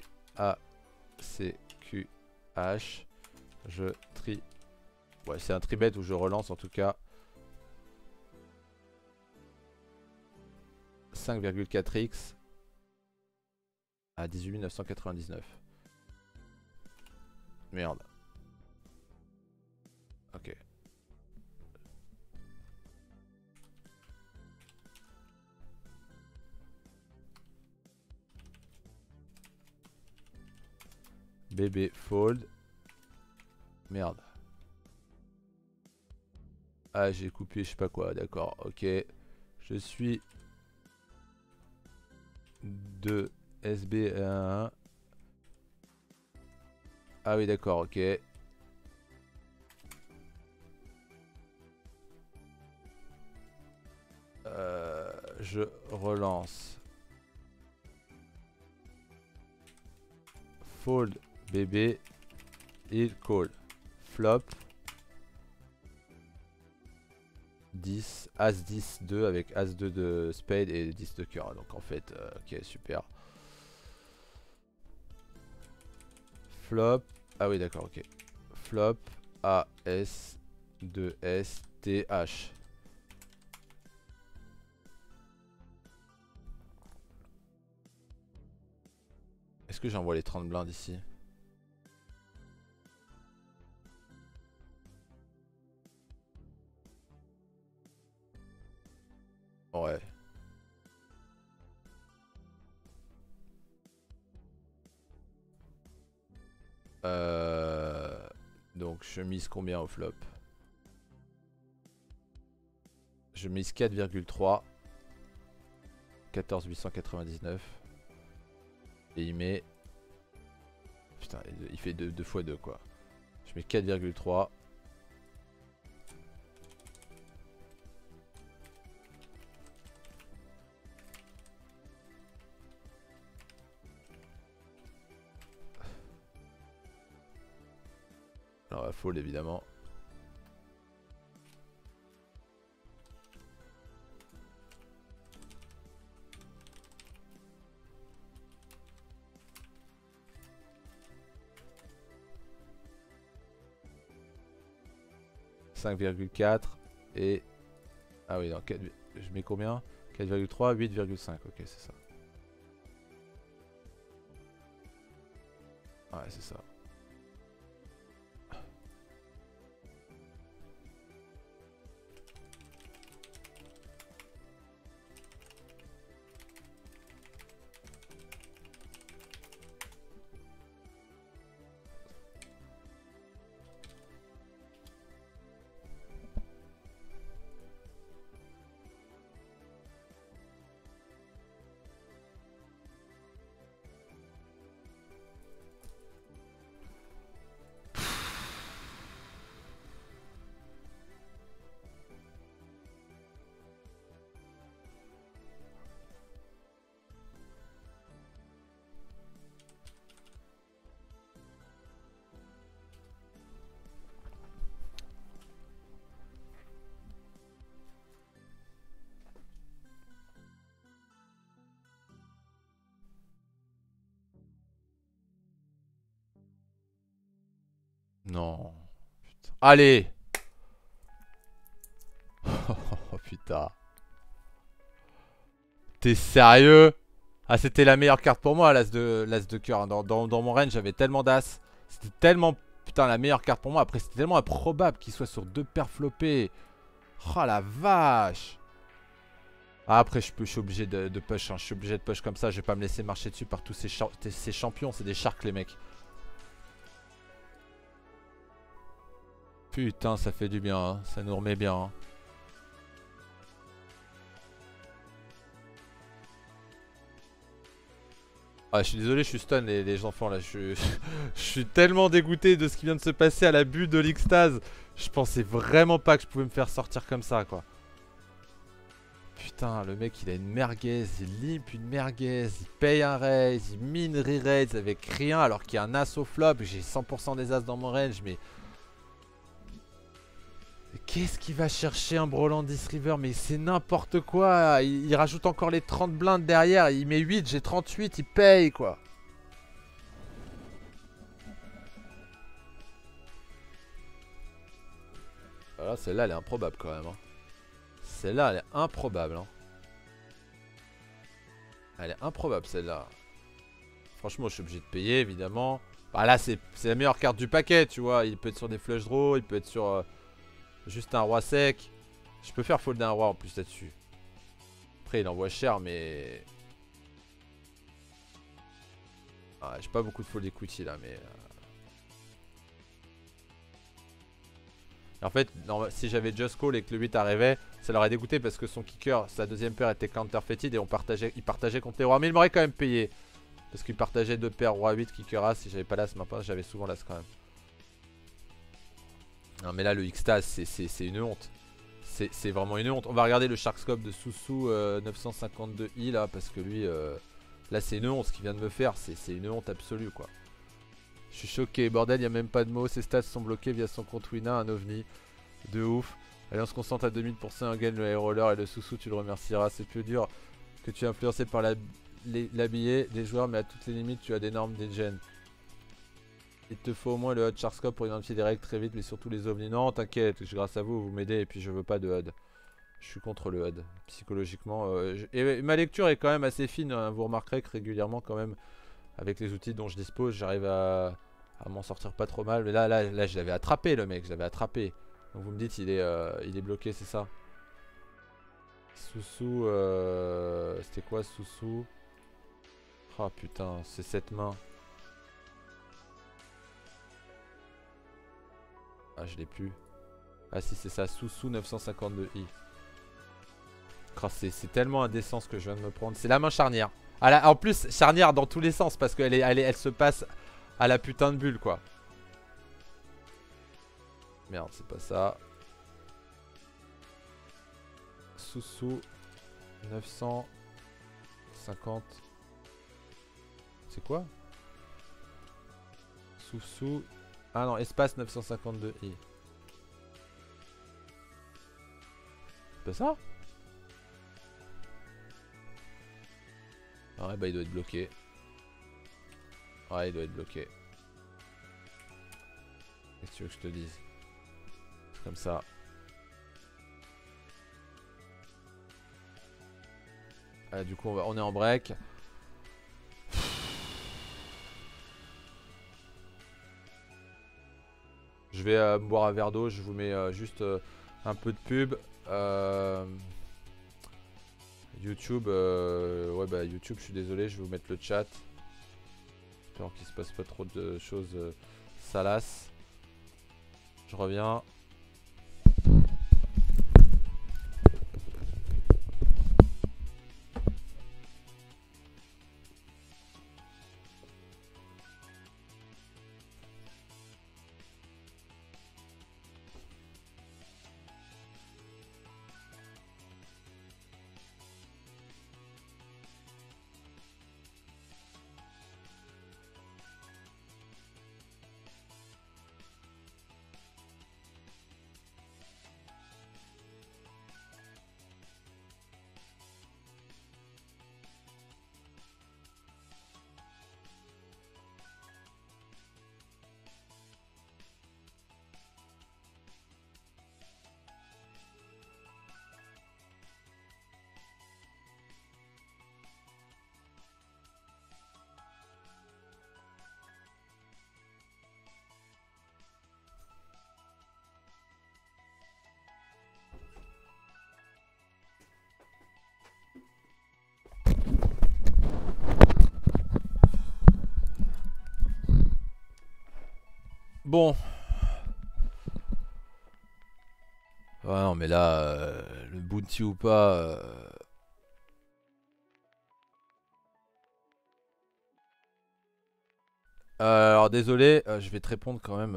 ACQH. Je trie. Ouais, c'est un tribet où je relance en tout cas. 5,4x à 18 999. Merde. Ok. Bébé fold. Merde. Ah, j'ai coupé je sais pas quoi, d'accord, ok. Je suis de SB1. Ah oui, d'accord, ok. Je relance. Fold bébé. Il call. Flop. 10. As 10 2 avec As 2 de spade et 10 de cœur. Donc en fait, ok, super. Flop. Ah oui, d'accord, ok. Flop. AS 2S TH. Est-ce que j'envoie les 30 blindes ici? Ouais. Donc je mise combien au flop? Je mise 4,3. 14 899. Et il met... Putain, il fait 2 x 2 quoi. Je mets 4,3. Alors la fold évidemment. « 5,4 et... Ah oui, non, 4, je mets combien? 4,3, 8,5, ok, c'est ça. Ouais, c'est ça. Non. Putain. Allez. Oh putain. T'es sérieux? Ah, c'était la meilleure carte pour moi, l'as de cœur. Dans mon range, j'avais tellement d'as. C'était tellement, putain, la meilleure carte pour moi. Après, c'était tellement improbable qu'il soit sur 2 paires flopées. Oh la vache. Ah, après, je suis obligé de push. Hein. Je suis obligé de push comme ça. Je vais pas me laisser marcher dessus par tous ces champions. C'est des sharks, les mecs. Putain, ça fait du bien, hein. Ça nous remet bien. Hein. Ah, je suis désolé, je suis stun les enfants là. Je suis tellement dégoûté de ce qui vient de se passer à la bulle de l'Ixtase. Je pensais vraiment pas que je pouvais me faire sortir comme ça, quoi. Putain, le mec il a une merguez, il limp une merguez, il paye un raise, il mine re-raise avec rien alors qu'il y a un as au flop. J'ai 100% des as dans mon range, mais. Qu'est-ce qu'il va chercher un Broland 10 River? Mais c'est n'importe quoi. Il rajoute encore les 30 blindes derrière. Il met 8, j'ai 38, il paye quoi. Alors celle-là elle est improbable quand même. Hein. Celle-là elle est improbable. Hein. Elle est improbable celle-là. Franchement je suis obligé de payer évidemment. Bah là c'est la meilleure carte du paquet tu vois. Il peut être sur des flush draws, il peut être sur... juste un roi sec. Je peux faire fold d'un roi en plus là-dessus. Après il envoie cher mais... Ah, j'ai pas beaucoup de fold equity là mais... En fait, non, si j'avais just call et que le 8 arrivait, ça l'aurait dégoûté parce que son kicker, sa deuxième paire était counterfeited et il partageait contre les rois. Mais il m'aurait quand même payé. Parce qu'il partageait deux paires roi 8 kicker as. Si j'avais pas l'as, maintenant j'avais souvent l'as quand même. Non mais là le Xtase c'est une honte. C'est vraiment une honte. On va regarder le Sharkscope de Soussou 952i là parce que lui là c'est une honte ce qu'il vient de me faire. C'est une honte absolue quoi. Je suis choqué, bordel, y a même pas de mots, ses stats sont bloqués via son compte Wina, un ovni. De ouf. Allez on se concentre à 2000% un gain, le high roller et le Soussou tu le remercieras. C'est plus dur que tu es influencé par l'habillé des joueurs mais à toutes les limites tu as d'énormes degen. Il te faut au moins le HUD Sharkscope pour identifier des règles très vite, mais surtout les ovnis. Non, t'inquiète, grâce à vous, vous m'aidez et puis je veux pas de HUD. Je suis contre le HUD, psychologiquement. Et ma lecture est quand même assez fine, hein. Vous remarquerez que régulièrement, quand même, avec les outils dont je dispose, j'arrive à m'en sortir pas trop mal. Mais là, je l'avais attrapé, le mec, je l'avais attrapé. Donc vous me dites, il est bloqué, c'est ça. Soussou, c'était quoi Soussou? Oh putain, c'est cette main. Ah je l'ai plus. Ah si c'est ça, Soussou 952i. Oh, c'est tellement indécent ce que je viens de me prendre. C'est la main charnière. Ah, en plus charnière dans tous les sens parce qu'elle elle se passe à la putain de bulle quoi. Merde c'est pas ça. Soussou 950. C'est quoi? Soussou. Ah non, espace 952i. C'est pas ça? Ah ouais bah il doit être bloqué. Ouais il doit être bloqué. Qu'est-ce que tu veux que je te dise? C'est comme ça. Ah, du coup on est en break. Je vais me boire un verre d'eau, je vous mets juste un peu de pub. YouTube, ouais bah YouTube, je suis désolé, je vais vous mettre le chat. J'espère qu'il se passe pas trop de choses salaces. Je reviens. Bon. non mais là, le bounty ou pas... alors désolé, je vais te répondre quand même.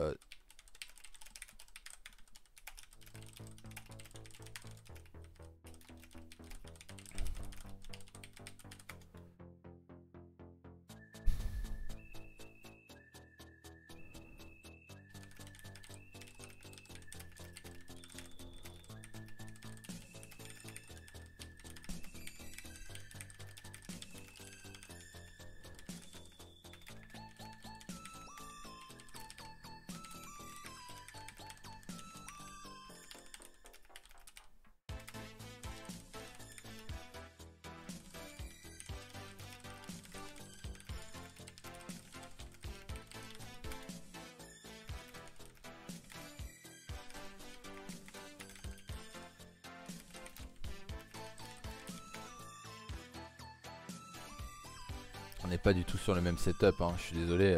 On n'est pas du tout sur le même setup, hein, je suis désolé.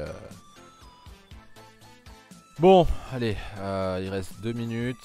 Bon, allez, il reste 2 minutes.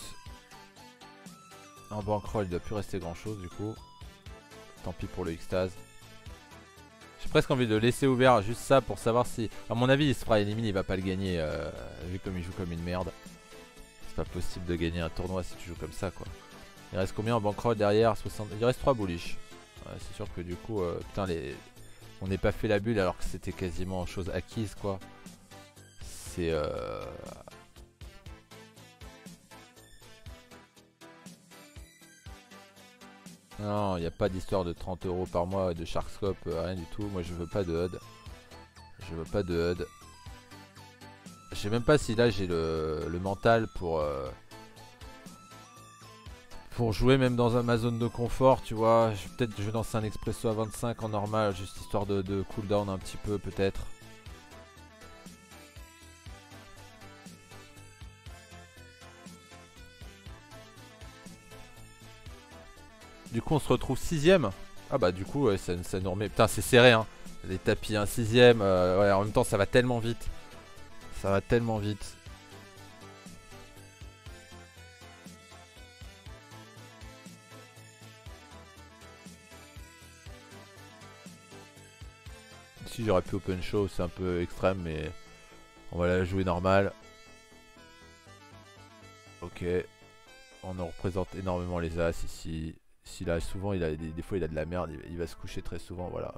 En bankroll, il doit plus rester grand chose du coup. Tant pis pour le extase. J'ai presque envie de le laisser ouvert, juste ça pour savoir si... À mon avis, il se fera éliminer, il va pas le gagner, vu comme il joue comme une merde. C'est pas possible de gagner un tournoi si tu joues comme ça, quoi. Il reste combien en bankroll derrière 60... Il reste 3 bullish. Ouais, c'est sûr que du coup, putain, on n'est pas fait la bulle alors que c'était quasiment chose acquise, quoi. C'est... Non, il n'y a pas d'histoire de 30 € par mois de Sharkscope, rien du tout. Moi, je veux pas de HUD. Je veux pas de HUD. Je sais même pas si là j'ai le mental pour jouer même dans ma zone de confort, tu vois. Peut-être je vais lancer un expresso à 25 en normal, juste histoire de cooldown un petit peu peut-être. Du coup on se retrouve 6ème. Ah bah du coup ouais, ça nous remet... Putain c'est serré hein. Les tapis un 6ème, ouais, en même temps ça va tellement vite. Ça va tellement vite. Ici j'aurais pu open show, c'est un peu extrême mais on va la jouer normal. Ok. On en représente énormément les as ici. Ici là souvent il a des fois il a de la merde, il va se coucher très souvent, voilà.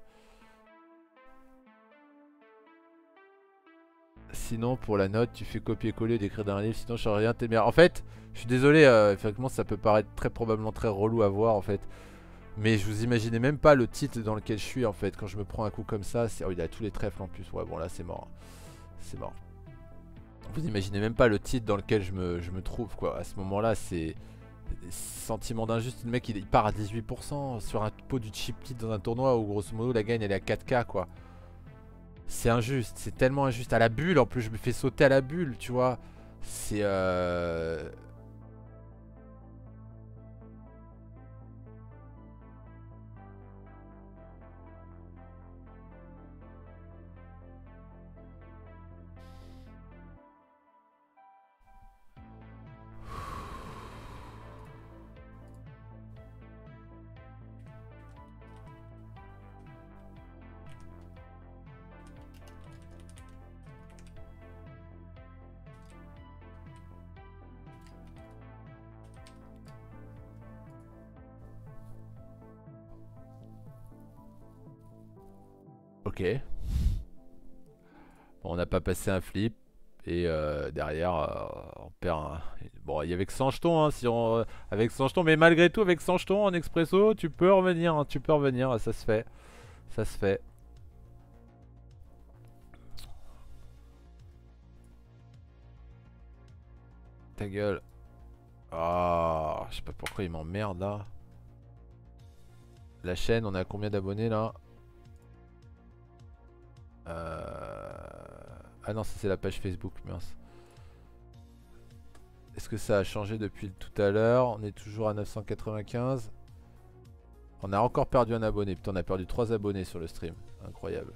Sinon pour la note tu fais copier-coller d'écrire dans un livre, sinon je change rien, t'es meilleur. En fait, je suis désolé, effectivement ça peut paraître probablement très relou à voir en fait. Mais je vous imaginez même pas le titre dans lequel je suis en fait. Quand je me prends un coup comme ça, oh, il a tous les trèfles en plus. Ouais bon là c'est mort. C'est mort. Vous imaginez même pas le titre dans lequel je me trouve quoi. À ce moment là c'est... Sentiment d'injuste, le mec il part à 18% sur un pot du chip kit dans un tournoi où grosso modo la gagne elle est à 4K quoi. C'est injuste, c'est tellement injuste. À la bulle en plus je me fais sauter à la bulle tu vois. C'est ok. Bon, on n'a pas passé un flip. Et derrière, on perd un... Bon, il y avait que 100 jetons, hein, si on... avec 100 jetons. Mais malgré tout, avec 100 jetons en expresso, tu peux revenir, hein, tu peux revenir, ça se fait. Ça se fait. Ta gueule. Ah, je sais pas pourquoi il m'emmerde là. La chaîne, on a combien d'abonnés là? Ah non, ça c'est la page Facebook, mince. Est-ce que ça a changé depuis tout à l'heure? On est toujours à 995. On a encore perdu un abonné. Putain, on a perdu 3 abonnés sur le stream. Incroyable.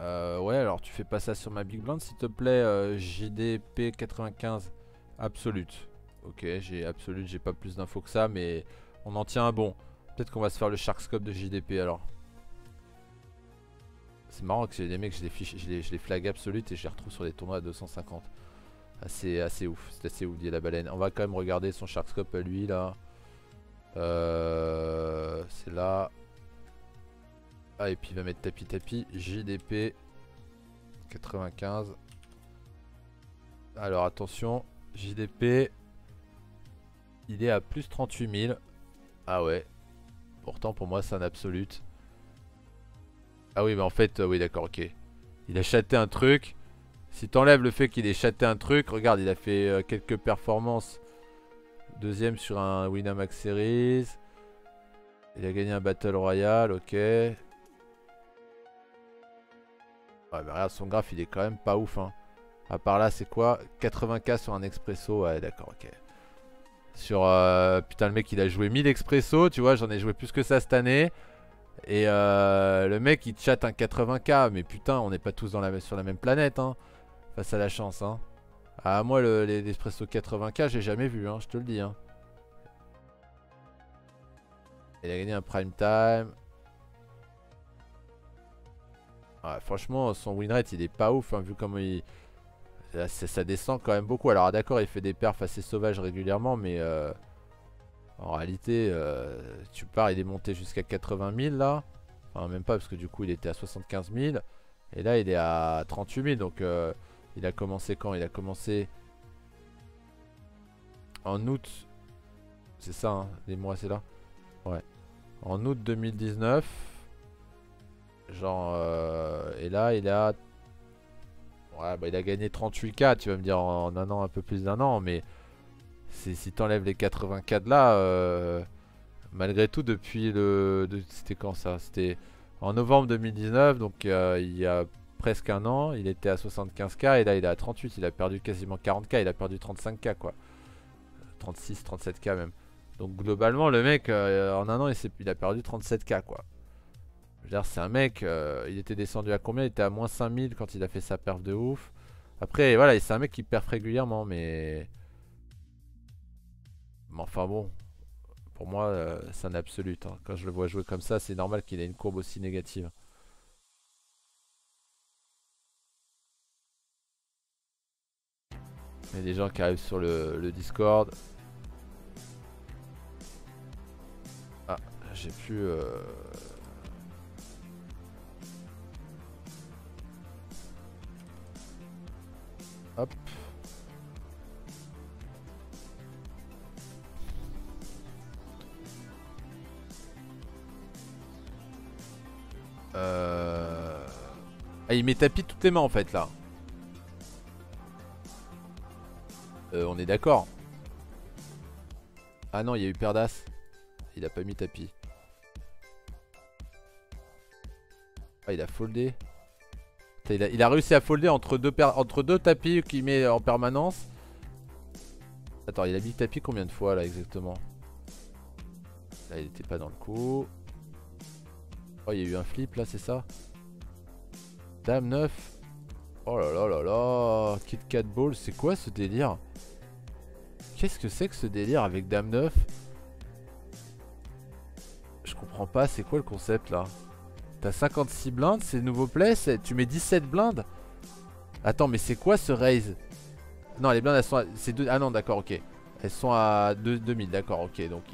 Ouais, alors tu fais pas ça sur ma Big Blind s'il te plaît. JDP 95 Absolute. Ok, j'ai Absolute, j'ai pas plus d'infos que ça, mais on en tient un bon. Peut-être qu'on va se faire le Sharkscope de JDP alors. C'est marrant que j'ai des mecs, je les flag Absolute et je les retrouve sur des tournois à 250. Assez ouf, c'est assez ouf, dit la baleine. On va quand même regarder son Sharkscope à lui là. C'est là. Ah, et puis il va mettre tapis JDP 95. Alors attention, JDP il est à plus 38 000. Ah ouais. Pourtant pour moi c'est un absolute. Ah oui mais en fait oui d'accord, ok. Il a chaté un truc. Si t'enlèves le fait qu'il ait chaté un truc, regarde il a fait quelques performances. Deuxième sur un Winamax Series. Il a gagné un Battle Royale, ok. Ouais, mais regarde, son graphe, il est quand même pas ouf. Hein. À part là, c'est quoi 80k sur un expresso. Ouais, d'accord, ok. Sur. Putain, le mec, il a joué 1000 expresso. Tu vois, j'en ai joué plus que ça cette année. Et le mec, il chatte un 80k. Mais putain, on n'est pas tous sur la même planète. Hein, face à la chance. Hein. Ah, moi, l'espresso 80k, j'ai jamais vu. Hein, je te le dis. Hein. Il a gagné un prime time. Ouais, franchement, son win rate il est pas ouf, hein, vu comment ça descend quand même beaucoup. Alors d'accord, il fait des perfs assez sauvages régulièrement, mais en réalité, tu pars, il est monté jusqu'à 80 000 là. Enfin, même pas, parce que du coup, il était à 75 000. Et là, il est à 38 000. Donc, il a commencé quand? Il a commencé en août. C'est ça, hein, les mois, c'est là. Ouais. En août 2019. Genre, et là, il a... Ouais, bah, il a gagné 38k, tu vas me dire, en un an, un peu plus d'un an. Mais si t'enlèves les 80k de là, malgré tout, depuis c'était quand ça? C'était en novembre 2019, donc il y a presque un an, il était à 75k et là il est à 38, il a perdu quasiment 40k, il a perdu 35k quoi. 36, 37k même. Donc globalement, le mec, en un an, il a perdu 37k quoi. Je veux dire, c'est un mec, il était descendu à combien? Il était à moins 5000 quand il a fait sa perf de ouf. Après, voilà, c'est un mec qui perf régulièrement, mais enfin bon, pour moi, c'est un absolute. Hein. Quand je le vois jouer comme ça, c'est normal qu'il ait une courbe aussi négative. Il y a des gens qui arrivent sur le Discord. Ah, j'ai plus... Hop. Ah, il met tapis toutes les mains en fait là. On est d'accord. Ah non, il y a eu paire d'as. Il a pas mis tapis. Ah, il a foldé. Il a réussi à folder entre deux tapis qu'il met en permanence. Attends, il a mis tapis combien de fois là exactement? Là, il était pas dans le coup. Oh, il y a eu un flip là, c'est ça? Dame 9. Oh là là là là. Kit Kat Ball, c'est quoi ce délire? Qu'est-ce que c'est que ce délire avec Dame 9? Je comprends pas, c'est quoi le concept là? T'as 56 blindes, c'est nouveau play, tu mets 17 blindes? Attends, mais c'est quoi ce raise? Non, les blindes elles sont à... Ah non, d'accord, ok. Elles sont à 2000, d'accord, ok. Donc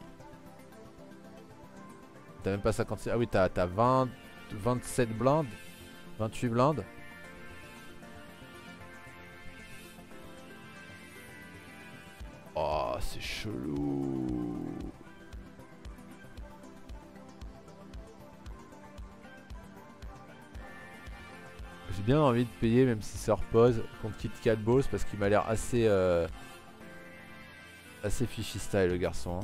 t'as même pas 56. Ah oui, t'as 27 blindes, 28 blindes. Oh, c'est chelou. J'ai bien envie de payer, même si ça repose, contre Kit Kat Boss, parce qu'il m'a l'air assez fishy style le garçon. Hein.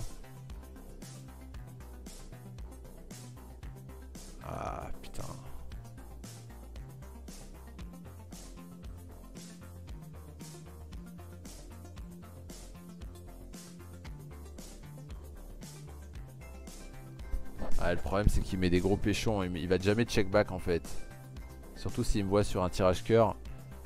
Ah putain. Ah, le problème c'est qu'il met des gros péchons, il va jamais check back en fait. Surtout s'il me voit sur un tirage cœur.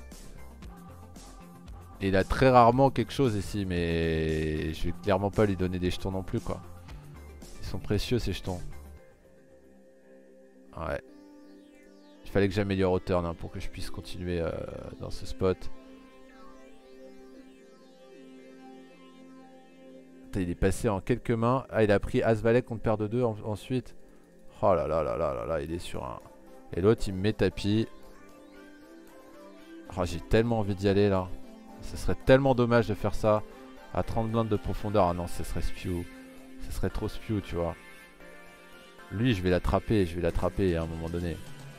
Et il a très rarement quelque chose ici, mais je vais clairement pas lui donner des jetons non plus quoi. Ils sont précieux ces jetons. Ouais. Il fallait que j'améliore au turn hein, pour que je puisse continuer dans ce spot. Putain, il est passé en quelques mains. Ah, il a pris As-Valet contre paire de 2 ensuite. Oh là là là là là là, il est sur un... Et l'autre il me met tapis. Oh, j'ai tellement envie d'y aller là. Ce serait tellement dommage de faire ça à 30 blindes de profondeur. Ah non, ce serait spew. Ce serait trop spew, tu vois. Lui, je vais l'attraper à un moment donné.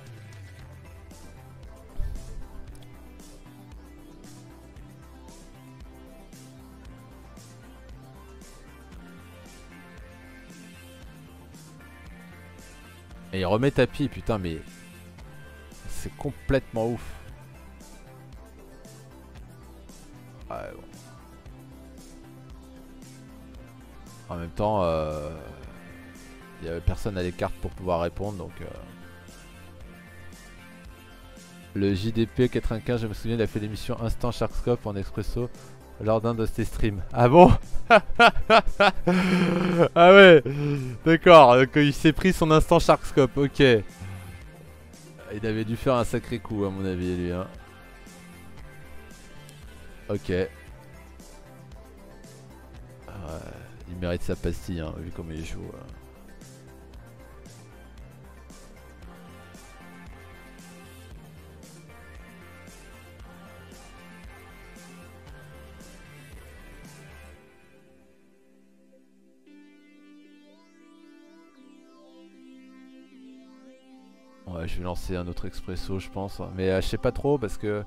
Et il remet tapis, putain, mais c'est complètement ouf. Ouais, bon. En même temps, il n'y avait personne à les cartes pour pouvoir répondre, donc... Le JDP 95, je me souviens, il a fait l'émission Instant Sharkscope en expresso lors d'un de ses streams. Ah bon? Ah ouais, d'accord, donc il s'est pris son Instant Sharkscope, ok. Il avait dû faire un sacré coup à mon avis lui hein. Ok. Il mérite sa pastille hein, vu comme il joue. Ouais, je vais lancer un autre expresso je pense. Mais je sais pas trop parce que...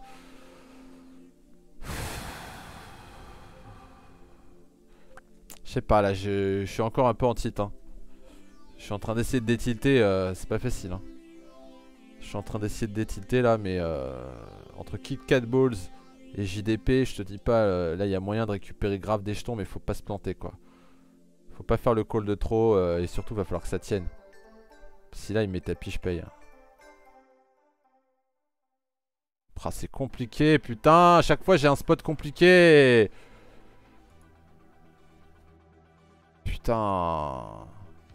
Je sais pas là, je suis encore un peu en tilt hein. Je suis en train d'essayer de détilter, c'est pas facile hein. Je suis en train d'essayer de détilter là mais entre Kit Kat Balls et JDP je te dis pas là il y a moyen de récupérer grave des jetons mais faut pas se planter quoi. Faut pas faire le call de trop et surtout va falloir que ça tienne. Si là il met tapis je paye. Ah, c'est compliqué putain, à chaque fois j'ai un spot compliqué. Putain.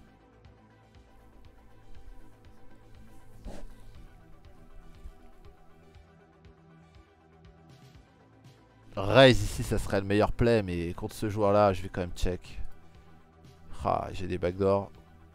Raise ici ça serait le meilleur play mais contre ce joueur là je vais quand même check. Ah j'ai des backdoors.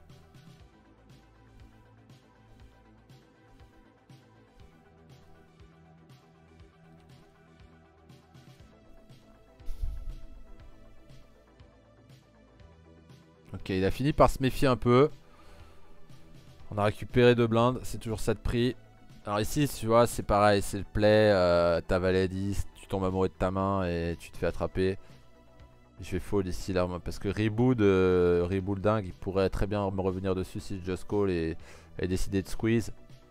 Ok il a fini par se méfier un peu. On a récupéré 2 blindes, c'est toujours ça de prix. Alors ici tu vois c'est pareil, c'est le play, t'as valet 10, tu tombes amoureux de ta main et tu te fais attraper. Je vais fold ici là parce que Reboot dingue il pourrait très bien me revenir dessus si je just call et décider de squeeze.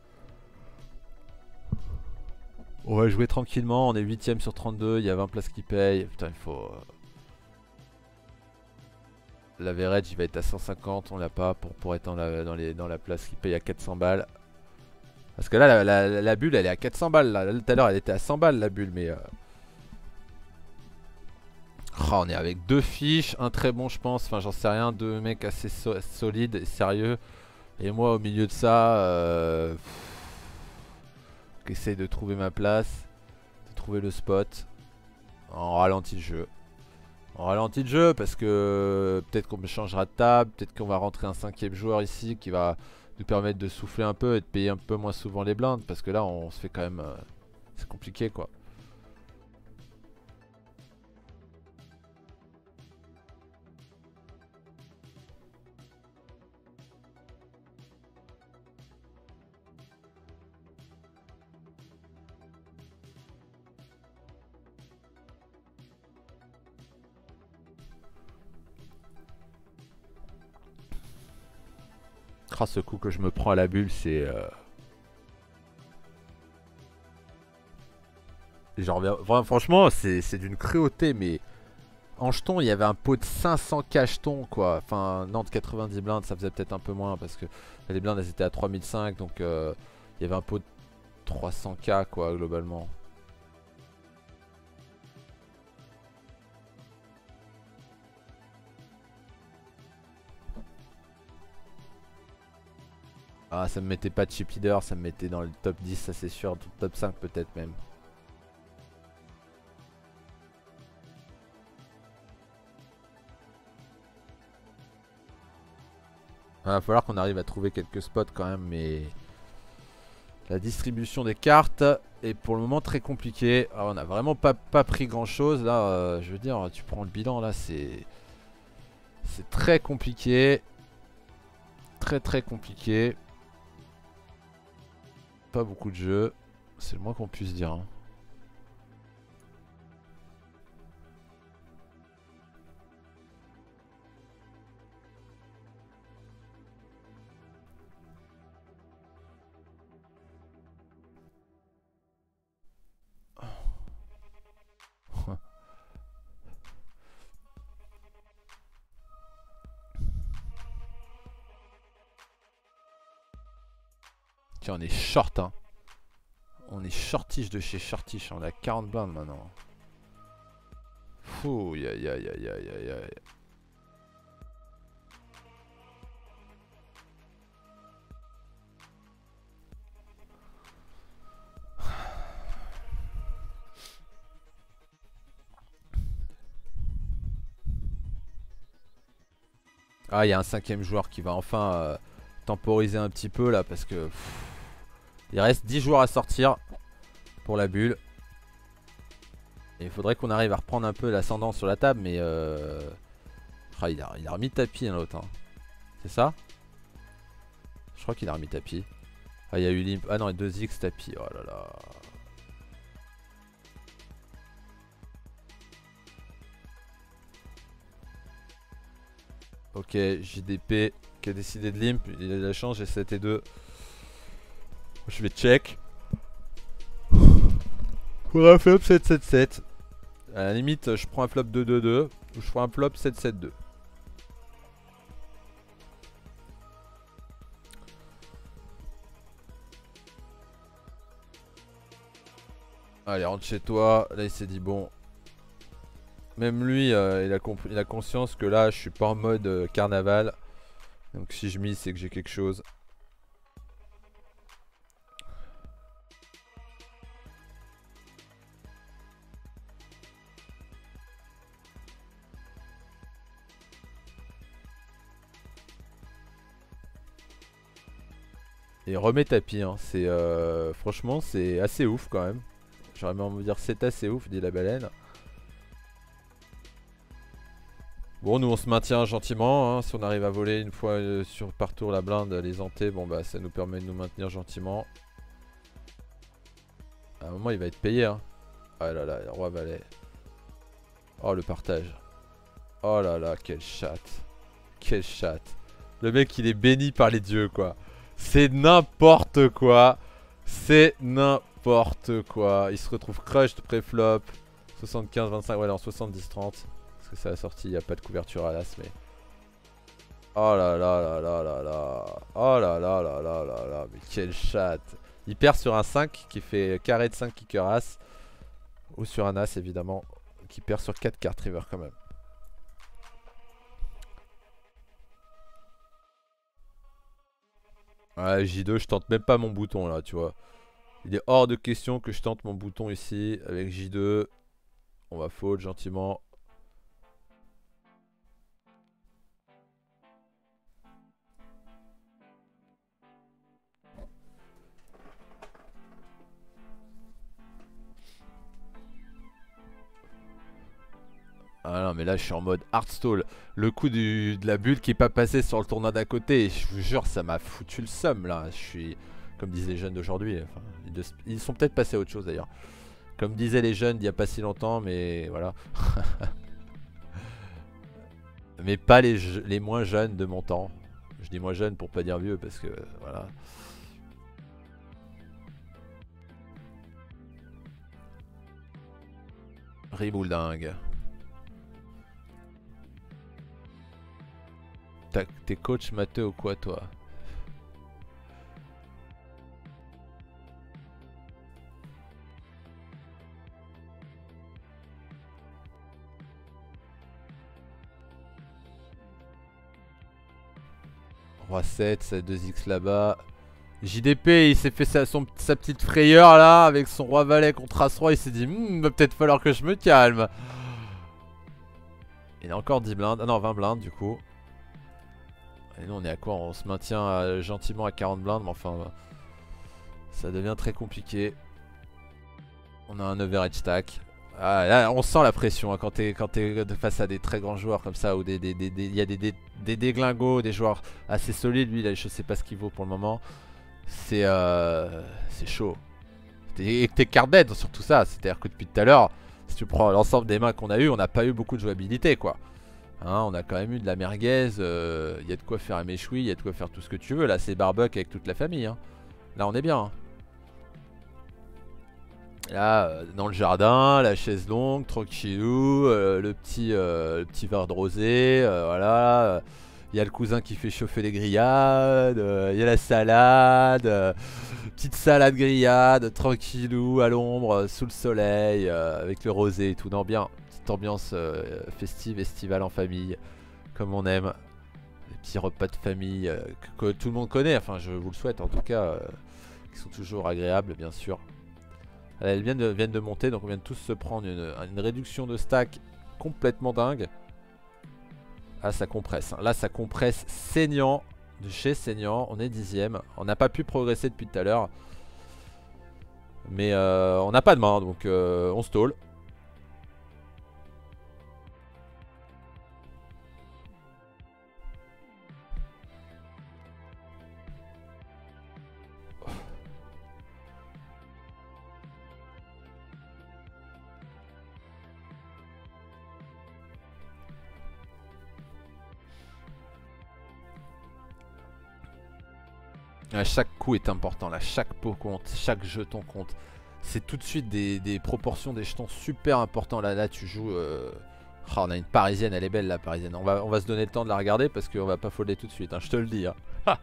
On va jouer tranquillement, on est 8ème sur 32, il y a 20 places qui payent. Putain il faut... L'average il va être à 150, on l'a pas pour être dans la place qui paye à 400 balles. Parce que là la bulle elle est à 400 balles là, tout à l'heure elle était à 100 balles la bulle mais... Oh, on est avec 2 fiches, un très bon je pense, enfin j'en sais rien, 2 mecs assez solides et sérieux. Et moi au milieu de ça, j'essaye de trouver ma place, de trouver le spot. On ralentit le jeu. On ralentit le jeu parce que peut-être qu'on me changera de table, peut-être qu'on va rentrer un 5ème joueur ici qui va nous permettre de souffler un peu et de payer un peu moins souvent les blindes. Parce que là on se fait quand même... c'est compliqué quoi. Ah, ce coup que je me prends à la bulle, c'est... Genre, franchement, c'est d'une cruauté, mais... En jeton, il y avait un pot de 500k jetons, quoi. Enfin, non, de 90 blindes, ça faisait peut-être un peu moins, parce que les blindes, elles étaient à 3005, donc il y avait un pot 300k quoi globalement. Ah, ça me mettait pas de chip leader, ça me mettait dans le top 10, ça c'est sûr, top 5 peut-être même. Il va falloir qu'on arrive à trouver quelques spots quand même, mais la distribution des cartes est pour le moment très compliquée. Alors, on a vraiment pas pris grand chose là, je veux dire, tu prends le bilan là, c'est très compliqué. Très compliqué. Pas beaucoup de jeux, c'est le moins qu'on puisse dire. Hein. Tiens, on est short, hein. On est shortish de chez shortish. On a 40 blindes maintenant. Fou, aïe aïe aïe aïe aïe aïe. Ah, il y a un cinquième joueur qui va enfin temporiser un petit peu là parce que il reste 10 joueurs à sortir pour la bulle. Et il faudrait qu'on arrive à reprendre un peu l'ascendant sur la table, mais ah, il a remis tapis hein, l'autre. Hein. C'est ça? Je crois qu'il a remis tapis. Ah, il y a eu limp. Ah non, 2x tapis. Oh là là. Ok, JDP qui a décidé de limp. Il a de la chance, j'ai 7 et 2. Je vais check. Faudra flop 7-7-7. À la limite, je prends un flop 2-2-2 ou je prends un flop 7-7-2. Allez, rentre chez toi. Là, il s'est dit bon. Même lui, il a conscience que là, je suis pas en mode carnaval. Donc si je mise, c'est que j'ai quelque chose. Et remets tapis, hein. C'est franchement, c'est assez ouf quand même. J'aurais même envie de dire c'est assez ouf, dit la baleine. Bon, nous on se maintient gentiment, hein. Si on arrive à voler une fois par tour la blinde, les hantés, bon bah ça nous permet de nous maintenir gentiment. À un moment il va être payé, hein. Ah là là, roi valet. Oh le partage. Oh là là, quelle chatte. Quelle chatte. Le mec il est béni par les dieux quoi. C'est n'importe quoi. C'est n'importe quoi. Il se retrouve crushed pré-flop. 75-25, ouais non 70-30. Que ça a sorti, il n'y a pas de couverture à l'as mais... Oh là là là là là là. Oh là là là là là là. Mais quelle chatte. Il perd sur un 5 qui fait carré de 5 kicker as. Ou sur un as évidemment. Qui perd sur 4 cartes river quand même. Ouais, J2 je tente même pas mon bouton là tu vois. Il est hors de question que je tente mon bouton ici. Avec J2. On va fold gentiment. Ah non mais là je suis en mode hardstall. Le coup de la bulle qui est pas passé sur le tournoi d'à côté. Je vous jure ça m'a foutu le seum là. Je suis comme disent les jeunes d'aujourd'hui. Enfin, ils sont peut-être passés à autre chose d'ailleurs. Comme disaient les jeunes d'il y a pas si longtemps mais voilà. Mais pas les moins jeunes de mon temps. Je dis moins jeunes pour pas dire vieux parce que voilà. Ribouldingue. T'es coach matheux ou quoi toi? Roi 7, ça 2x là-bas. JDP, il s'est fait sa petite frayeur là, avec son roi valet contre As-Roi, il s'est dit, va peut-être falloir que je me calme. Il a encore 10 blindes, ah non 20 blindes du coup. Et nous on est à quoi? On se maintient gentiment à 40 blindes, mais enfin ça devient très compliqué. On a un overhead stack. Ah, là on sent la pression hein, quand t'es face à des très grands joueurs comme ça, ou il y a des déglingos, des joueurs assez solides. Lui là, je sais pas ce qu'il vaut pour le moment. C'est chaud. Et t'es card dead sur tout ça, c'est à dire que depuis tout à l'heure, si tu prends l'ensemble des mains qu'on a eu, on n'a pas eu beaucoup de jouabilité quoi. Hein, on a quand même eu de la merguez, il y a de quoi faire un méchoui, il y a de quoi faire tout ce que tu veux. Là c'est Barbuck avec toute la famille hein. Là on est bien hein. Là dans le jardin, la chaise longue, tranquillou, le petit verre de rosé, voilà. Il y a le cousin qui fait chauffer les grillades, il y a la salade, petite salade grillade, tranquillou, à l'ombre, sous le soleil, avec le rosé et tout. Non, bien, petite ambiance festive, estivale en famille, comme on aime. Les petits repas de famille que tout le monde connaît, enfin je vous le souhaite en tout cas, qui sont toujours agréables bien sûr. Elles viennent de monter, donc on vient de tous se prendre une réduction de stack complètement dingue. Ah ça compresse, là ça compresse saignant, de chez saignant, on est 10ème. On n'a pas pu progresser depuis tout à l'heure. Mais on n'a pas de main, donc on stall. Chaque coup est important là, chaque pot compte, chaque jeton compte. C'est tout de suite des proportions des jetons super importants. Là tu joues... Oh, on a une parisienne, elle est belle la parisienne. On va se donner le temps de la regarder parce qu'on va pas folder tout de suite, hein, je te le dis. Hein.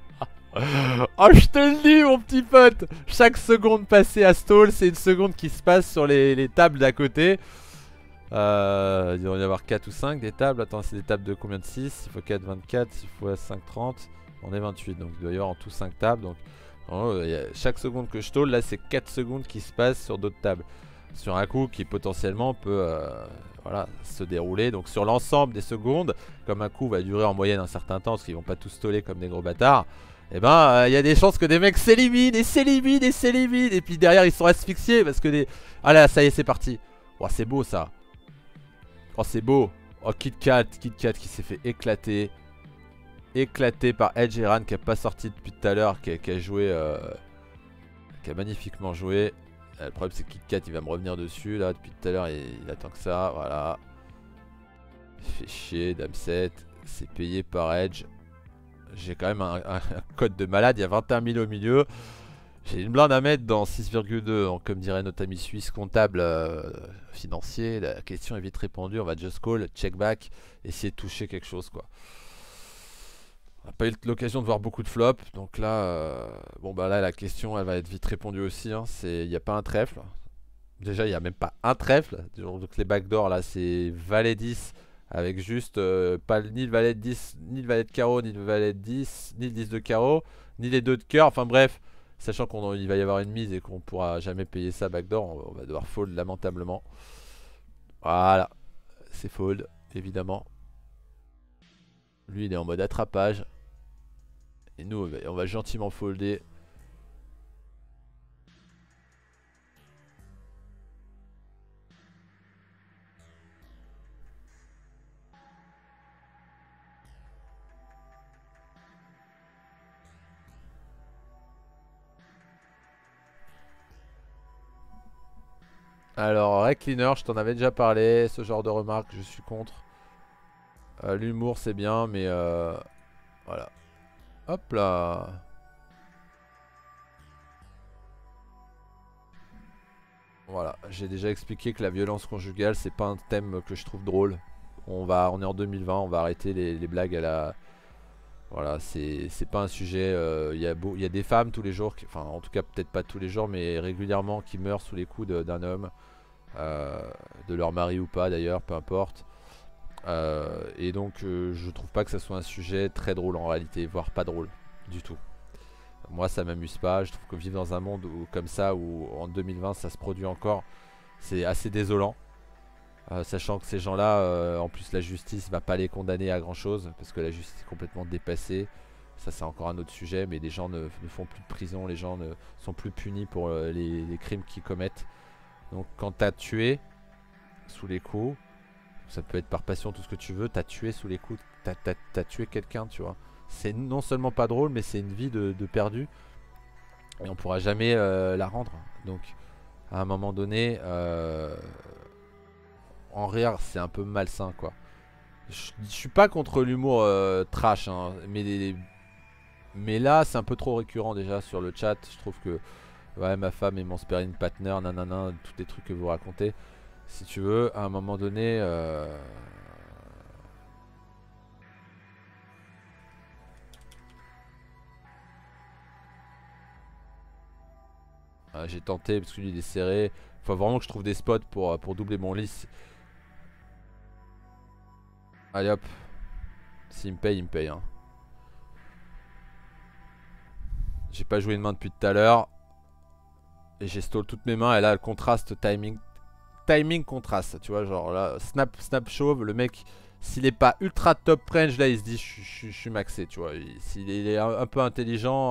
Oh je te le dis mon petit pote. Chaque seconde passée à stall, c'est une seconde qui se passe sur les tables d'à côté. Il devrait y avoir 4 ou 5 des tables. Attends, c'est des tables de combien de 6? Il faut 4, 24, il faut 5, 30. On est 28, donc il doit y avoir en tout 5 tables. Donc chaque seconde que je stall, là c'est 4 secondes qui se passent sur d'autres tables. Sur un coup qui potentiellement peut voilà, se dérouler. Donc sur l'ensemble des secondes, comme un coup va durer en moyenne un certain temps, parce qu'ils vont pas tous staller comme des gros bâtards, et ben il y a des chances que des mecs s'éliminent et s'éliminent et s'éliminent. Et puis derrière ils sont asphyxiés parce que des... Ah là ça y est c'est parti. Oh c'est beau ça. Oh c'est beau. Oh KitKat qui s'est fait éclater. Éclaté par Edge Eran qui a pas sorti depuis tout à l'heure, qui a joué, qui a magnifiquement joué. Le problème c'est que KitKat il va me revenir dessus là, depuis tout à l'heure il attend que ça, voilà. Il fait chier, Dame 7, c'est payé par Edge. J'ai quand même un code de malade, il y a 21 000 au milieu. J'ai une blinde à mettre dans 6,2, donc comme dirait notre ami suisse comptable financier, la question est vite répondue, on va just call, check back, essayer de toucher quelque chose quoi. On n'a pas eu l'occasion de voir beaucoup de flops, donc là, bon bah là la question elle va être vite répondue aussi, hein. Il n'y a pas un trèfle. Déjà il n'y a même pas un trèfle, donc les backdoors là c'est valet 10 avec juste pas ni le valet de 10, ni le valet de carreau, ni le valet de 10, ni le 10 de carreau, ni les 2 de cœur, enfin bref, sachant qu'il va y avoir une mise et qu'on pourra jamais payer ça backdoor, on va devoir fold lamentablement. Voilà, c'est fold évidemment. Lui il est en mode attrapage. Et nous on va gentiment folder. Alors Recliner, je t'en avais déjà parlé. Ce genre de remarques je suis contre. L'humour c'est bien mais voilà. Hop là. Voilà, j'ai déjà expliqué que la violence conjugale c'est pas un thème que je trouve drôle. On est en 2020, on va arrêter les blagues à la... Voilà, c'est pas un sujet, il y a des femmes tous les jours, enfin en tout cas peut-être pas tous les jours mais régulièrement qui meurent sous les coups d'un homme, de leur mari ou pas d'ailleurs, peu importe. Et donc je trouve pas que ça soit un sujet très drôle en réalité, voire pas drôle du tout. Moi ça m'amuse pas, je trouve que vivre dans un monde comme ça où en 2020 ça se produit encore, c'est assez désolant. Sachant que ces gens là, en plus la justice va pas les condamner à grand chose, parce que la justice est complètement dépassée. Ça c'est encore un autre sujet, mais les gens ne font plus de prison, les gens ne sont plus punis pour les crimes qu'ils commettent. Donc quand t'as tué sous les coups, ça peut être par passion, tout ce que tu veux, t'as tué sous les coups, t'as tué quelqu'un, tu vois. C'est non seulement pas drôle, mais c'est une vie de perdu. Et on pourra jamais la rendre. Donc à un moment donné, en rire c'est un peu malsain quoi. Je suis pas contre l'humour trash hein, mais là c'est un peu trop récurrent déjà sur le chat. Je trouve que ouais, ma femme est mon sparring partner, nanana, tous les trucs que vous racontez. Si tu veux, à un moment donné j'ai tenté parce que lui il est serré. Faut vraiment que je trouve des spots pour doubler mon lit. Allez hop. S'il me paye, il me paye hein. J'ai pas joué une main depuis tout à l'heure. Et j'ai stall toutes mes mains. Et là le contraste timing contraste. Tu vois genre là snap chauve. Le mec s'il est pas ultra top range là il se dit je suis maxé. Tu vois. S'il est un peu intelligent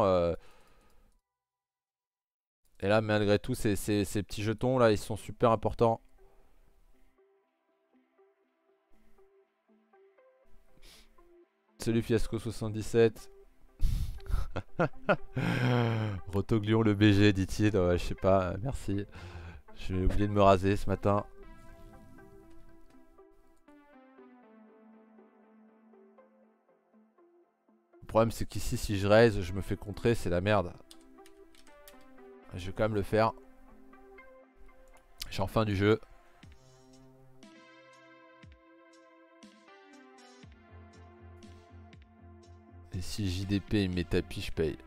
et là malgré tout ces petits jetons là ils sont super importants. Salut Fiasco 77. Rotoglion le BG dit-il. Ouais, je sais pas, merci. J'ai oublié de me raser ce matin. Le problème c'est qu'ici si je raise je me fais contrer, c'est la merde. Je vais quand même le faire. Je suis en fin du jeu. Et si JDP il met tapis, je paye.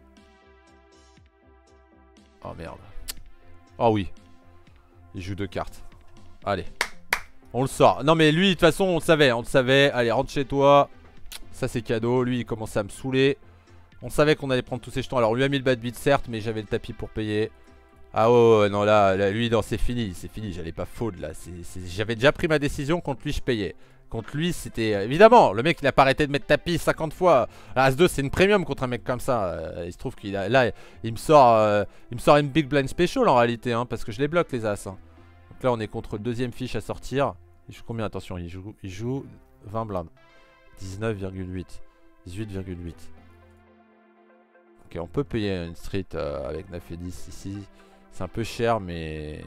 Oh merde. Oh oui. Il joue 2 cartes. Allez. On le sort. Non mais lui de toute façon on le savait. Allez rentre chez toi. Ça c'est cadeau. Lui il commençait à me saouler. On savait qu'on allait prendre tous ces jetons. Alors on lui a mis le bad beat certes, mais j'avais le tapis pour payer. Ah oh non là lui non c'est fini. C'est fini, j'allais pas fold là. J'avais déjà pris ma décision, contre lui je payais. Contre lui c'était... Évidemment, le mec il a pas arrêté de mettre tapis 50 fois. As-2 c'est une premium contre un mec comme ça. Il se trouve qu'il a... Là il me sort une big blind special en réalité hein, parce que je les bloque les as hein. Donc là on est contre le deuxième fiche à sortir. Il joue combien? Attention, il joue 20 blindes. 19,8. 18,8. Ok, on peut payer une street avec 9 et 10 ici. C'est un peu cher mais...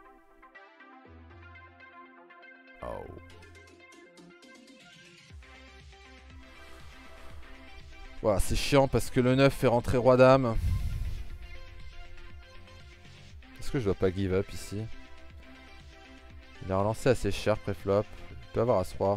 Oh. Voilà, c'est chiant parce que le 9 fait rentrer roi dame. Est-ce que je dois pas give up ici? Il a relancé assez cher préflop. Il peut avoir as-roi.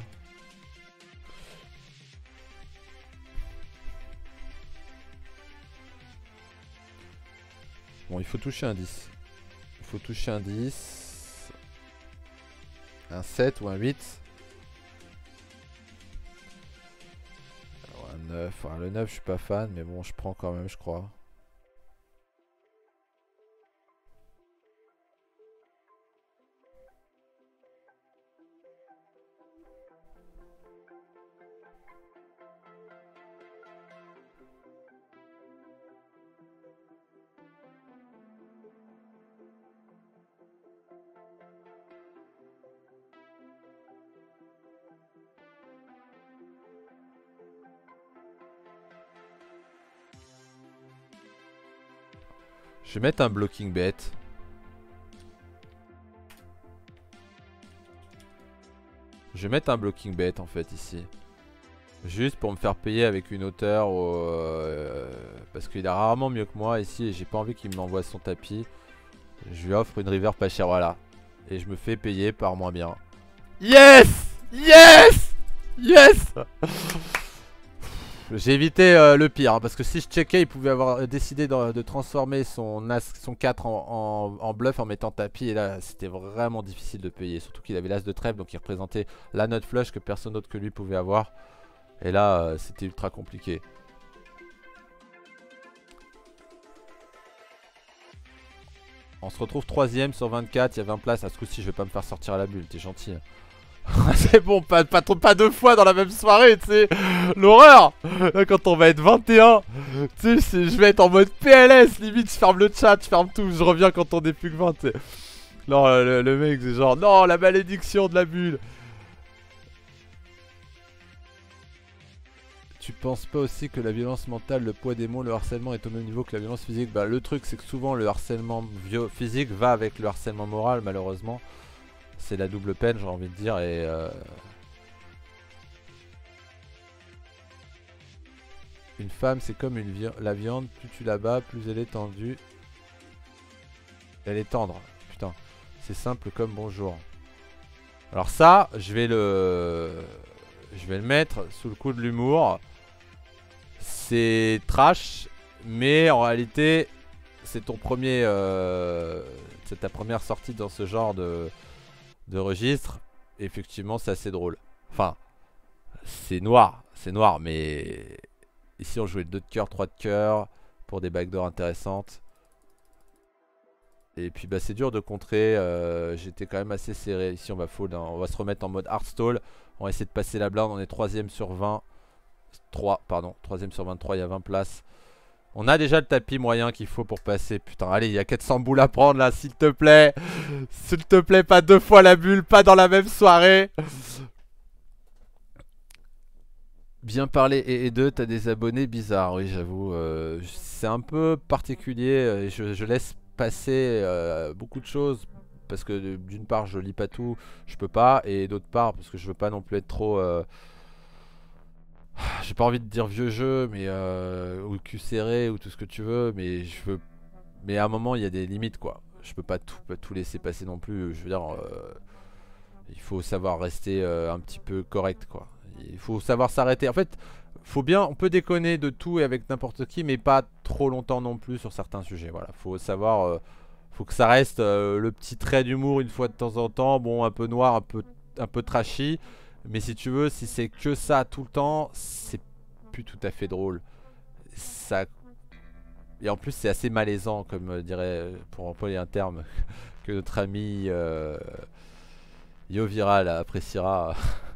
Bon, il faut toucher un 10. Il faut toucher un 10. Un 7 ou un 8. Alors, un 9. Enfin, le 9, je suis pas fan, mais bon, je prends quand même, je crois. Je vais mettre un blocking bet. Je vais mettre un blocking bet en fait ici. Juste pour me faire payer avec une hauteur parce qu'il a rarement mieux que moi ici et j'ai pas envie qu'il m'envoie son tapis. Je lui offre une river pas chère, voilà. Et je me fais payer par moins bien. Yes! Yes! Yes! J'ai évité le pire, hein, parce que si je checkais, il pouvait avoir décidé de transformer son As, son 4 en bluff en mettant tapis. Et là, c'était vraiment difficile de payer. Surtout qu'il avait l'As de trèfle, donc il représentait la note flush que personne d'autre que lui pouvait avoir. Et là, c'était ultra compliqué. On se retrouve 3ème sur 24, il y a 20 places. À ce coup-ci, je vais pas me faire sortir à la bulle, t'es gentil. C'est bon, pas deux fois dans la même soirée, tu sais. L'horreur. Quand on va être 21, tu sais, je vais être en mode PLS. Limite, je ferme le chat, je ferme tout. Je reviens quand on est plus que 20, tu sais. Non, le mec, c'est genre, non, la malédiction de la bulle. Tu penses pas aussi que la violence mentale, le poids des mots, le harcèlement est au même niveau que la violence physique? Bah, le truc, c'est que souvent, le harcèlement physique va avec le harcèlement moral, malheureusement. C'est la double peine, j'ai envie de dire, et une femme, c'est comme la viande, plus tu la bats, plus elle est tendue. Elle est tendre, putain. C'est simple comme bonjour. Alors ça, je vais le mettre sous le coup de l'humour. C'est trash, mais en réalité, c'est ton premier, c'est ta première sortie dans ce genre de registre. Et effectivement, c'est assez drôle. Enfin, c'est noir, mais ici on jouait 2 de cœur, 3 de cœur pour des backdoors intéressantes. Et puis bah c'est dur de contrer, j'étais quand même assez serré. Ici on va fold, hein. On va se remettre en mode hard stall. On va essayer de passer la blinde, on est 3ème sur 20. 3ème sur 23, il y a 20 places. On a déjà le tapis moyen qu'il faut pour passer. Putain, allez, il y a 400 boules à prendre là, s'il te plaît. S'il te plaît, pas 2 fois la bulle, pas dans la même soirée. Bien parler et 2, t'as des abonnés bizarres, oui j'avoue. C'est un peu particulier, je laisse passer beaucoup de choses. Parce que d'une part je lis pas tout, je peux pas. Et d'autre part parce que je veux pas non plus être trop... j'ai pas envie de dire vieux jeu, mais ou cul serré ou tout ce que tu veux, mais je veux. Mais à un moment il y a des limites quoi. Je peux pas tout laisser passer non plus. Je veux dire, il faut savoir rester un petit peu correct quoi. Il faut savoir s'arrêter. En fait, faut bien, on peut déconner de tout et avec n'importe qui, mais pas trop longtemps non plus sur certains sujets. Voilà, faut savoir, faut que ça reste le petit trait d'humour une fois de temps en temps, bon un peu noir, un peu trashy. Mais si tu veux, si c'est que ça tout le temps, c'est plus tout à fait drôle. Ça... Et en plus, c'est assez malaisant, comme dirait, pour employer un terme, que notre ami YoViral appréciera.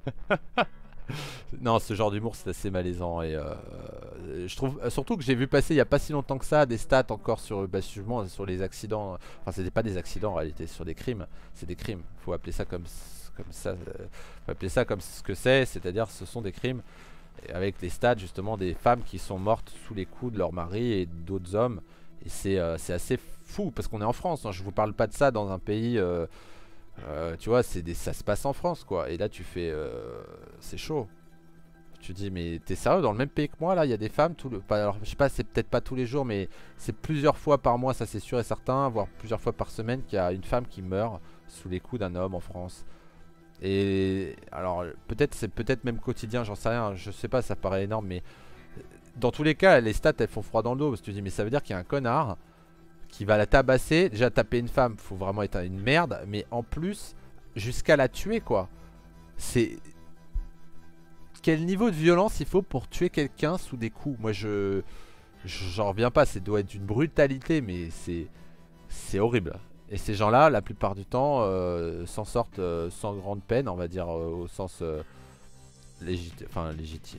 Non, ce genre d'humour, c'est assez malaisant. Et je trouve, surtout que j'ai vu passer il n'y a pas si longtemps que ça, des stats encore sur, bah, sur les accidents. Enfin, c'était pas des accidents en réalité, sur des crimes. C'est des crimes, faut appeler ça comme ça. Faut appeler ça comme ce que c'est, c'est-à-dire ce sont des crimes. Et avec les stats justement des femmes qui sont mortes sous les coups de leur mari et d'autres hommes. Et c'est assez fou parce qu'on est en France, hein. Je vous parle pas de ça dans un pays... tu vois, ça se passe en France quoi. Et là tu fais... c'est chaud. Tu dis mais t'es sérieux, dans le même pays que moi là, il y a des femmes, alors je sais pas, c'est peut-être pas tous les jours, mais c'est plusieurs fois par mois, ça c'est sûr et certain, voire plusieurs fois par semaine qu'il y a une femme qui meurt sous les coups d'un homme en France. Et alors peut-être c'est peut-être même quotidien, j'en sais rien, je sais pas, ça paraît énorme, mais dans tous les cas les stats elles font froid dans le dos. Parce que tu dis mais ça veut dire qu'il y a un connard qui va la tabasser. Déjà taper une femme, faut vraiment être une merde, mais en plus jusqu'à la tuer quoi. C'est... Quel niveau de violence il faut pour tuer quelqu'un sous des coups? Moi j'en reviens pas, ça doit être une brutalité, mais c'est horrible. Et ces gens-là, la plupart du temps, s'en sortent sans grande peine, on va dire, au sens législatif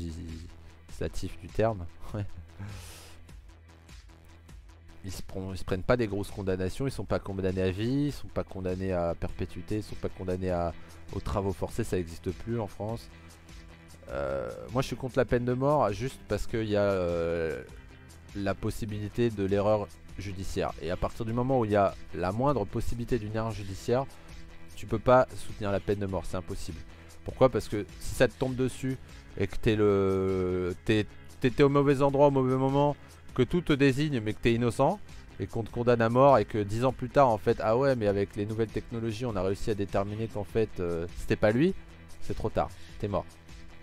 du terme. Ouais. Ils se prennent pas des grosses condamnations, ils sont pas condamnés à vie, ils sont pas condamnés à perpétuité, ils sont pas condamnés aux travaux forcés, ça n'existe plus en France. Moi je suis contre la peine de mort juste parce qu'il y a la possibilité de l'erreur judiciaire. Et à partir du moment où il y a la moindre possibilité d'une erreur judiciaire, tu peux pas soutenir la peine de mort, c'est impossible. Pourquoi? Parce que si ça te tombe dessus et que t'étais au mauvais endroit au mauvais moment, que tout te désigne mais que t'es innocent et qu'on te condamne à mort et que 10 ans plus tard en fait, ah ouais mais avec les nouvelles technologies on a réussi à déterminer qu'en fait c'était pas lui, c'est trop tard, t'es mort.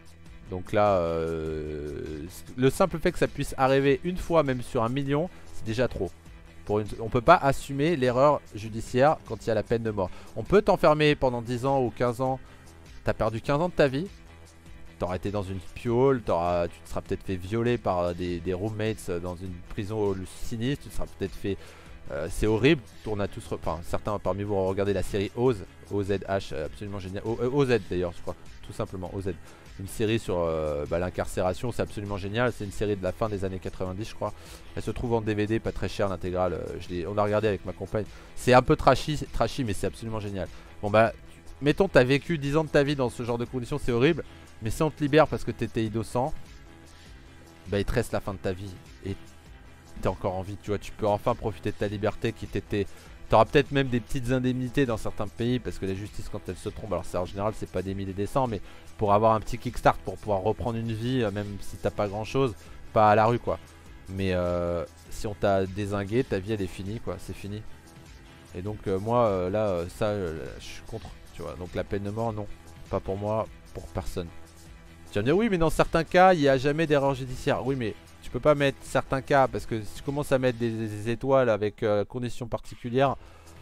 Donc là, le simple fait que ça puisse arriver une fois, même sur 1 million, c'est déjà trop. On peut pas assumer l'erreur judiciaire quand il y a la peine de mort. On peut t'enfermer pendant 10 ans ou 15 ans. T'as perdu 15 ans de ta vie. T'auras été dans une piole, tu te seras peut-être fait violer par des roommates dans une prison sinistre. Tu te seras peut-être fait... c'est horrible. On a tous... Enfin, certains parmi vous ont regardé la série Oz. OZH, absolument génial. OZ d'ailleurs, je crois. Tout simplement, OZ. Une série sur l'incarcération, c'est absolument génial. C'est une série de la fin des années 90, je crois. Elle se trouve en DVD, pas très cher, l'intégrale. On a regardé avec ma compagne. C'est un peu trashy, mais c'est absolument génial. Bon bah, mettons, t'as vécu 10 ans de ta vie dans ce genre de conditions, c'est horrible. Mais si on te libère parce que t'étais innocent, bah il te reste la fin de ta vie. Et t'es encore en vie, tu vois. Tu peux enfin profiter de ta liberté qui t'était... T'auras peut-être même des petites indemnités dans certains pays parce que la justice, quand elle se trompe, alors c'est en général c'est pas des milliers et des cents, mais pour avoir un petit kickstart pour pouvoir reprendre une vie, même si t'as pas grand chose, pas à la rue quoi. Mais si on t'a dézingué, ta vie elle est finie quoi, c'est fini. Et donc moi là ça je suis contre, tu vois. Donc la peine de mort non, pas pour moi, pour personne. Tu vas me dire oui mais dans certains cas il n'y a jamais d'erreur judiciaire. Oui mais tu peux pas mettre certains cas parce que si tu commences à mettre des étoiles avec conditions particulières.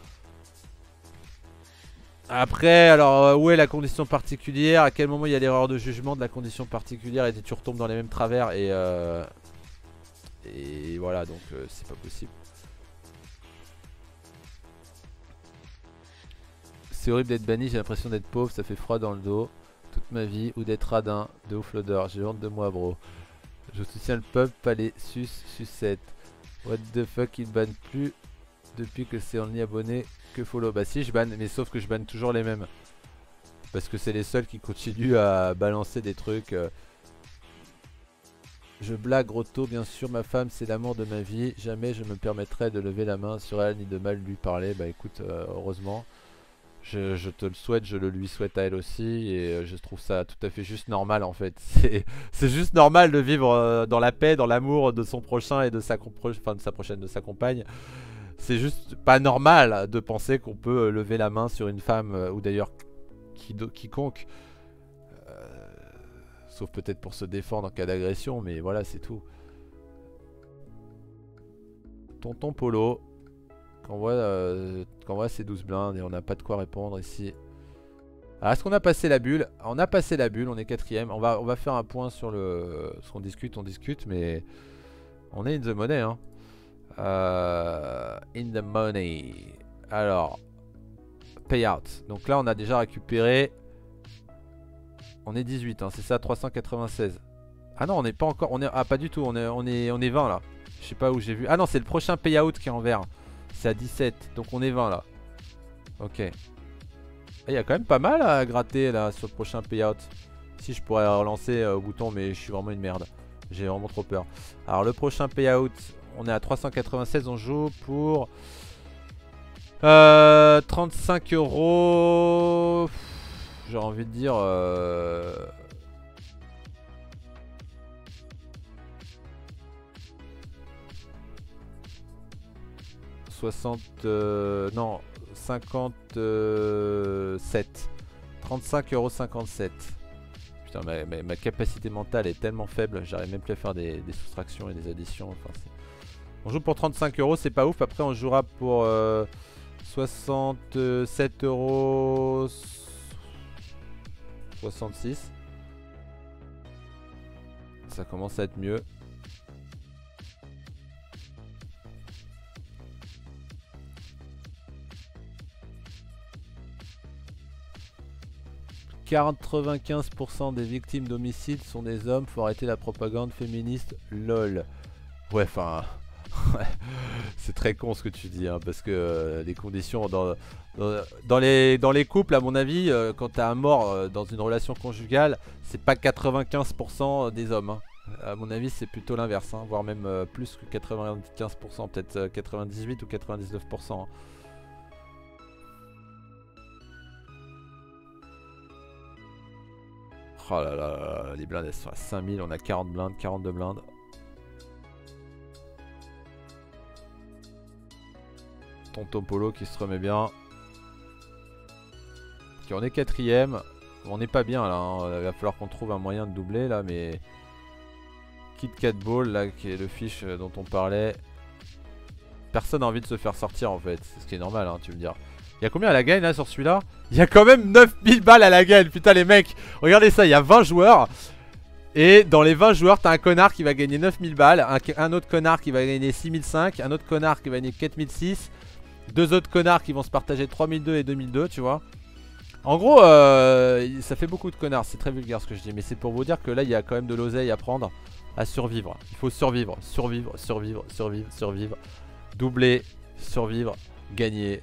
Après alors où est la condition particulière? À quel moment il y a l'erreur de jugement de la condition particulière et tu retombes dans les mêmes travers et voilà donc c'est pas possible. C'est horrible d'être banni, j'ai l'impression d'être pauvre, ça fait froid dans le dos toute ma vie ou d'être radin, de ouf l'odeur, j'ai honte de moi bro. Je soutiens le peuple, pas les sucettes. What the fuck, il banne plus depuis que c'est only abonné que follow. Bah si je banne, mais sauf que je banne toujours les mêmes. Parce que c'est les seuls qui continuent à balancer des trucs. Je blague Roto, bien sûr, ma femme c'est l'amour de ma vie. Jamais je me permettrai de lever la main sur elle ni de mal lui parler. Bah écoute, heureusement. Je te le souhaite, je le lui souhaite à elle aussi et je trouve ça tout à fait juste normal en fait. C'est juste normal de vivre dans la paix, dans l'amour de son prochain et de sa compagne. C'est juste pas normal de penser qu'on peut lever la main sur une femme ou d'ailleurs quiconque. Sauf peut-être pour se défendre en cas d'agression, mais voilà c'est tout. Tonton Polo. Qu'envoie ces 12 blindes et on n'a pas de quoi répondre ici. Alors est-ce qu'on a passé la bulle? On a passé la bulle, on est 4ème. On va faire un point sur le... Ce qu'on discute, on discute, mais... On est in the money hein. In the money. Alors... Payout. Donc là on a déjà récupéré... On est 18 hein, c'est ça, 396. Ah non on n'est pas encore... Ah pas du tout, on est 20 là. Je sais pas où j'ai vu. Ah non c'est le prochain payout qui est en vert. C'est à 17, donc on est 20 là. Ok. Il y a quand même pas mal à gratter là sur le prochain payout. Si je pourrais relancer au bouton, mais je suis vraiment une merde. J'ai vraiment trop peur. Alors le prochain payout, on est à 396, on joue pour 35 €. J'ai envie de dire... 60... non, 57. 35,57 €. Putain, ma capacité mentale est tellement faible, j'arrive même plus à faire des soustractions et des additions. Enfin, on joue pour 35 €, c'est pas ouf. Après, on jouera pour 67,66 €. Ça commence à être mieux. « 95% des victimes d'homicide sont des hommes, faut arrêter la propagande féministe, lol. » Ouais, enfin... c'est très con ce que tu dis, hein, parce que les conditions dans les couples, à mon avis, quand t'as un mort dans une relation conjugale, c'est pas 95% des hommes. Hein. À mon avis, c'est plutôt l'inverse, hein, voire même plus que 95%, peut-être 98 ou 99%. Hein. Oh là là, les blindes elles sont à 5000, on a 40 blindes, 42 blindes. Tonton Polo qui se remet bien. Ok, on est 4ème. On n'est pas bien là, hein. Il va falloir qu'on trouve un moyen de doubler là, mais... Kit Kat Ball, là, qui est le fiche dont on parlait. Personne n'a envie de se faire sortir en fait, c'est ce qui est normal, hein, tu veux me dire. Il y a combien à la gagne là sur celui-là? Il y a quand même 9000 balles à la gagne, putain les mecs. Regardez ça, il y a 20 joueurs. Et dans les 20 joueurs, t'as un connard qui va gagner 9000 balles, un autre connard qui va gagner 6005, un autre connard qui va gagner 4006, deux autres connards qui vont se partager 3002 et 2002, tu vois. En gros, ça fait beaucoup de connards, c'est très vulgaire ce que je dis, mais c'est pour vous dire que là, il y a quand même de l'oseille à prendre, à survivre. Il faut survivre, survivre, survivre, survivre, survivre, doubler, survivre, gagner.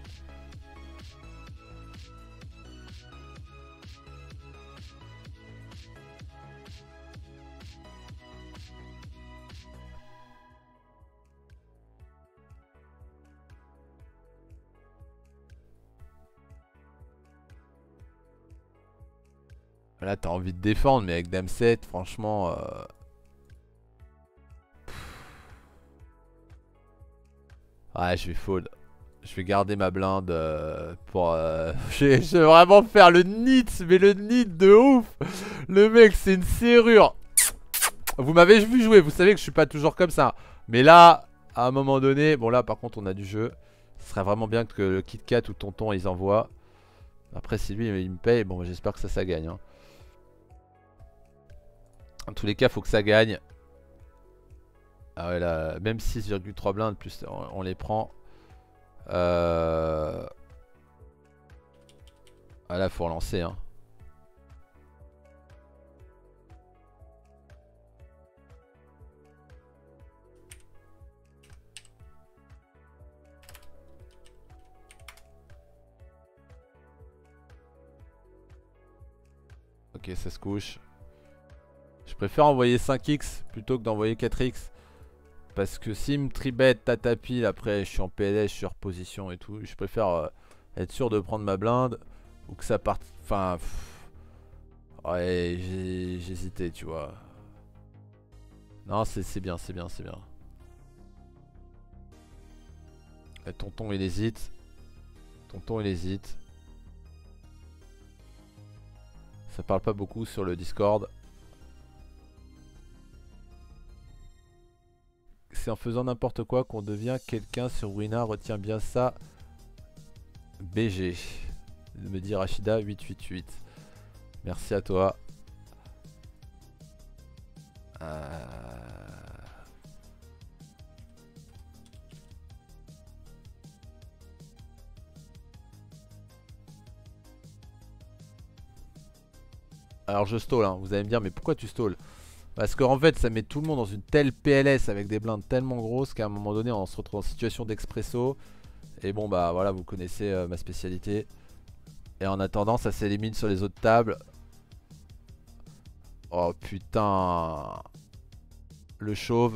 Là, t'as envie de défendre, mais avec Dame 7, franchement... Ouais, je vais fold. Je vais garder ma blinde pour... je vais vraiment faire le nid, mais le nid de ouf. Le mec, c'est une serrure. Vous m'avez vu jouer, vous savez que je suis pas toujours comme ça. Mais là, à un moment donné... Bon, là, par contre, on a du jeu. Ce serait vraiment bien que le Kit Kat ou Tonton, ils envoient. Après, si lui, il me paye, bon, j'espère que ça gagne. Hein. En tous les cas, faut que ça gagne. Ah ouais, là, même 6,3 blindes, plus on les prend. Ah là, faut relancer. Hein. Ok, ça se couche. Je préfère envoyer 5x plutôt que d'envoyer 4x. Parce que si me tribet, tatapile, après je suis en PLS, je suis en position et tout. Je préfère être sûr de prendre ma blinde. Ou que ça parte... Enfin... Ouais, j'hésitais, tu vois. Non, c'est bien, c'est bien, c'est bien. Et tonton il hésite. Tonton il hésite. Ça parle pas beaucoup sur le Discord. C'est en faisant n'importe quoi qu'on devient quelqu'un sur Wina. Retiens bien ça. BG. Me dit Rachida 888. Merci à toi. Alors je stall, hein. Vous allez me dire mais pourquoi tu stalls? Parce qu'en fait ça met tout le monde dans une telle PLS avec des blindes tellement grosses qu'à un moment donné on se retrouve en situation d'expresso. Et bon bah voilà, vous connaissez ma spécialité. Et en attendant ça s'élimine sur les autres tables. Oh putain. Le chauve.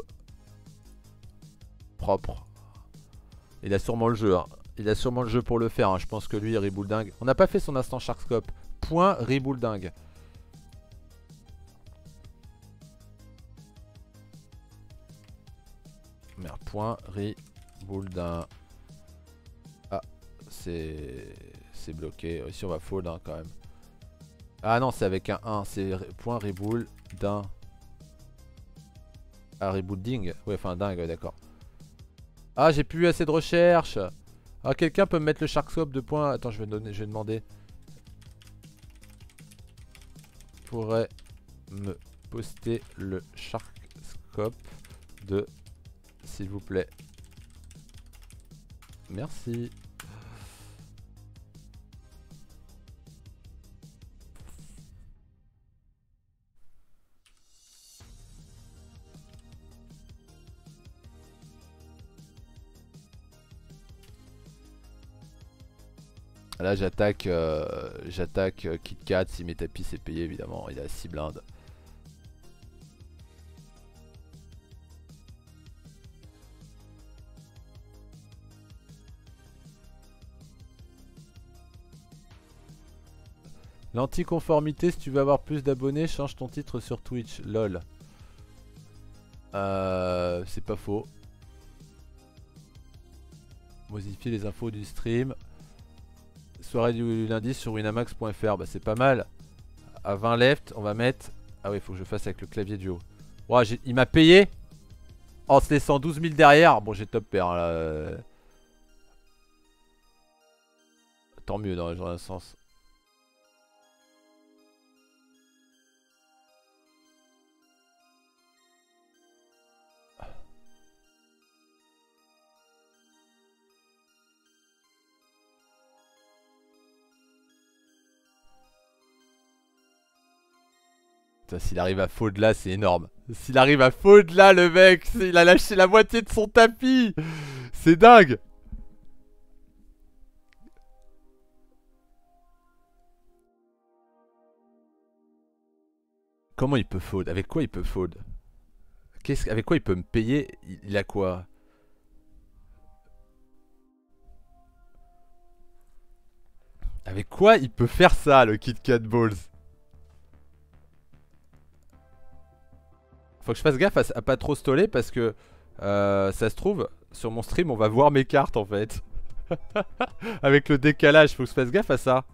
Propre. Il a sûrement le jeu, hein. Il a sûrement le jeu pour le faire, hein. Je pense que lui il riboule dingue. On n'a pas fait son instant Sharkscope. Point riboule dingue. Merde, point riboule dingue. Ah, c'est bloqué. Ici on va fold hein, quand même. Ah non, c'est avec un 1. C'est point riboule d'un. Ah, riboule ding. Ouais, enfin dingue, ouais, d'accord. Ah, j'ai plus eu assez de recherche. Ah, quelqu'un peut me mettre le Sharkscope de points. Attends, je vais demander. Pourrait me poster le Sharkscope de, s'il vous plaît. Merci. Là j'attaque Kit Kat. Si mes tapis c'est payé évidemment. Il a 6 blindes. L'anticonformité, si tu veux avoir plus d'abonnés, change ton titre sur Twitch. LOL. C'est pas faux. Modifier les infos du stream. Soirée du lundi sur winamax.fr. Bah c'est pas mal. à 20 left, on va mettre... Ah oui, faut que je fasse avec le clavier du haut. Ouais, il m'a payé en se laissant 12 000 derrière. Bon, j'ai top pair là. Tant mieux dans un sens. S'il arrive à fold là, c'est énorme. S'il arrive à fold là, le mec, il a lâché la moitié de son tapis. C'est dingue. Comment il peut fold? Avec quoi il peut fold? Avec quoi il peut me payer? Il a quoi? Avec quoi il peut faire ça, le Kit Kat Balls? Faut que je fasse gaffe à pas trop stoller parce que ça se trouve, sur mon stream, on va voir mes cartes en fait. Avec le décalage, faut que je fasse gaffe à ça.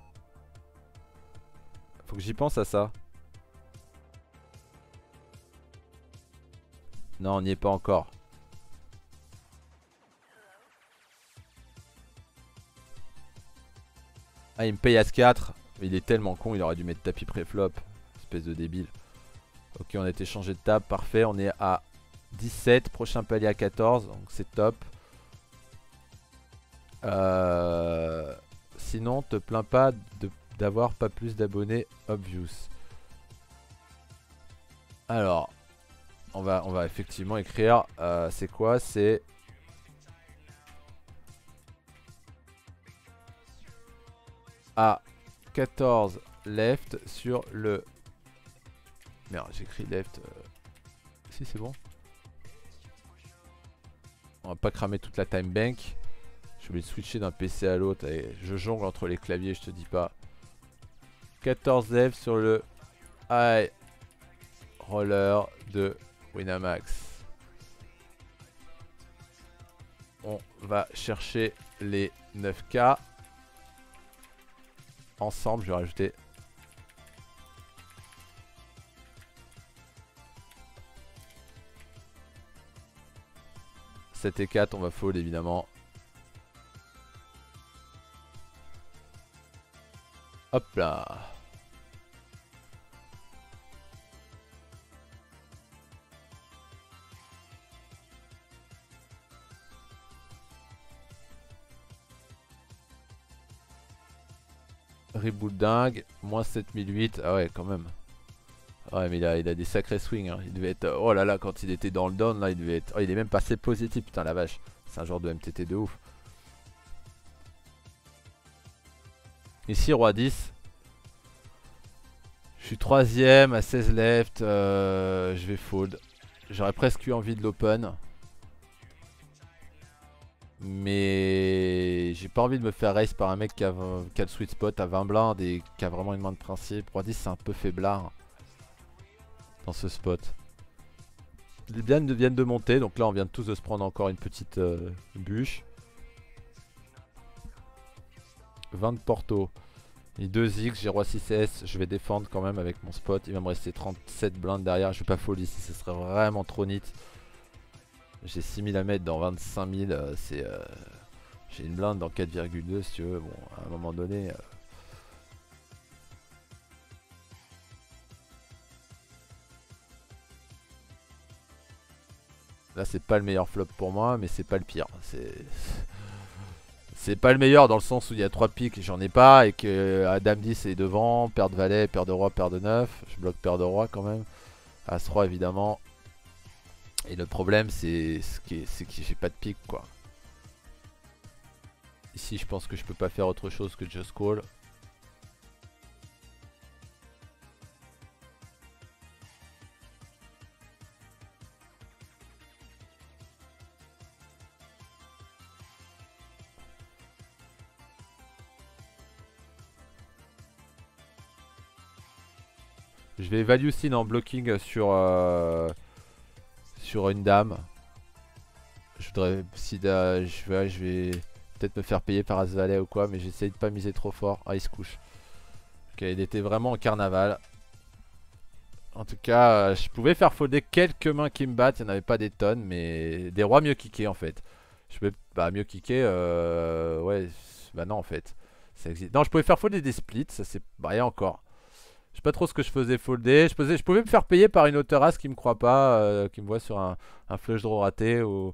Faut que j'y pense à ça. Non, on n'y est pas encore. Ah, il me paye As-4. Il est tellement con, il aurait dû mettre tapis pré-flop. Espèce de débile. Ok, on a été changé de table, parfait. On est à 17, prochain palier à 14, donc c'est top. Sinon, te plains pas d'avoir pas plus d'abonnés obvious. Alors, on va effectivement écrire. C'est quoi? C'est... à 14 left sur le... Merde, j'écris left. Si, c'est bon. On va pas cramer toute la time bank. Je vais switcher d'un PC à l'autre. Je jongle entre les claviers, je te dis pas. 14 left sur le high roller de Winamax. On va chercher les 9K. Ensemble, je vais rajouter 7 et 4, on va fold évidemment. Hop là. Reboot dingue, moins 7008, ah ouais quand même. Ouais mais il a des sacrés swings, hein. Il devait être, oh là là, quand il était dans le down là il devait être, oh il est même passé positif, putain la vache. C'est un genre de MTT de ouf. Ici roi 10. Je suis 3ème à 16 left, je vais fold. J'aurais presque eu envie de l'open. Mais j'ai pas envie de me faire race par un mec qui a le sweet spot à 20 blindes et qui a vraiment une main de principe. Roi 10 c'est un peu faiblard dans ce spot. Les biens viennent de monter, donc là on vient tous de se prendre encore une petite bûche. 20 de Porto. Et 2x, j'ai roi 6S, je vais défendre quand même avec mon spot. Il va me rester 37 blindes derrière, je vais pas fold ici, ce serait vraiment trop nit. J'ai 6000 à mettre dans 25 000, c'est... j'ai une blinde dans 4,2 si tu veux, bon à un moment donné... Là c'est pas le meilleur flop pour moi, mais c'est pas le pire. C'est pas le meilleur dans le sens où il y a 3 piques, j'en ai pas, et que Dame 10 est devant, paire de valet, paire de roi, paire de 9. Je bloque paire de roi quand même. As-roi évidemment. Et le problème c'est que j'ai pas de pique quoi. Ici je pense que je peux pas faire autre chose que just call. Je vais value sin en blocking sur une dame. Je voudrais si je vais peut-être me faire payer par As-Valet ou quoi, mais j'essaye de pas miser trop fort. Ah il se couche. Ok, il était vraiment en carnaval. En tout cas, je pouvais faire folder quelques mains qui me battent. Il n'y en avait pas des tonnes, mais des rois mieux kickés en fait. Je pouvais, bah, mieux kicker, ouais, bah non en fait. Ça existe. Non, je pouvais faire folder des splits, ça c'est rien encore. Je sais pas trop ce que je faisais folder. Je pouvais me faire payer par une auteur as qui me croit pas, qui me voit sur un flush draw raté. Ou...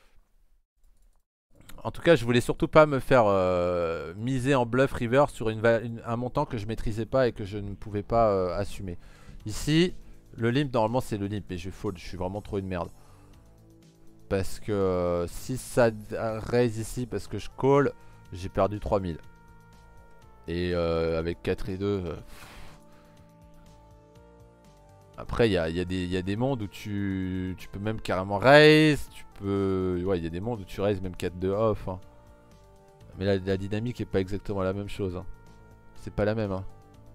En tout cas, je voulais surtout pas me faire miser en bluff river sur un montant que je maîtrisais pas et que je ne pouvais pas assumer. Ici, le limp, normalement c'est le limp, mais je fold, je suis vraiment trop une merde. Parce que si ça raise ici parce que je call, j'ai perdu 3000. Et avec 4 et 2... Après, il y a des mondes où tu peux même carrément raise. Tu peux... Ouais, il y a des mondes où tu raise même 4-2 off. Hein. Mais la dynamique est pas exactement la même chose. Hein. C'est pas la même. Hein.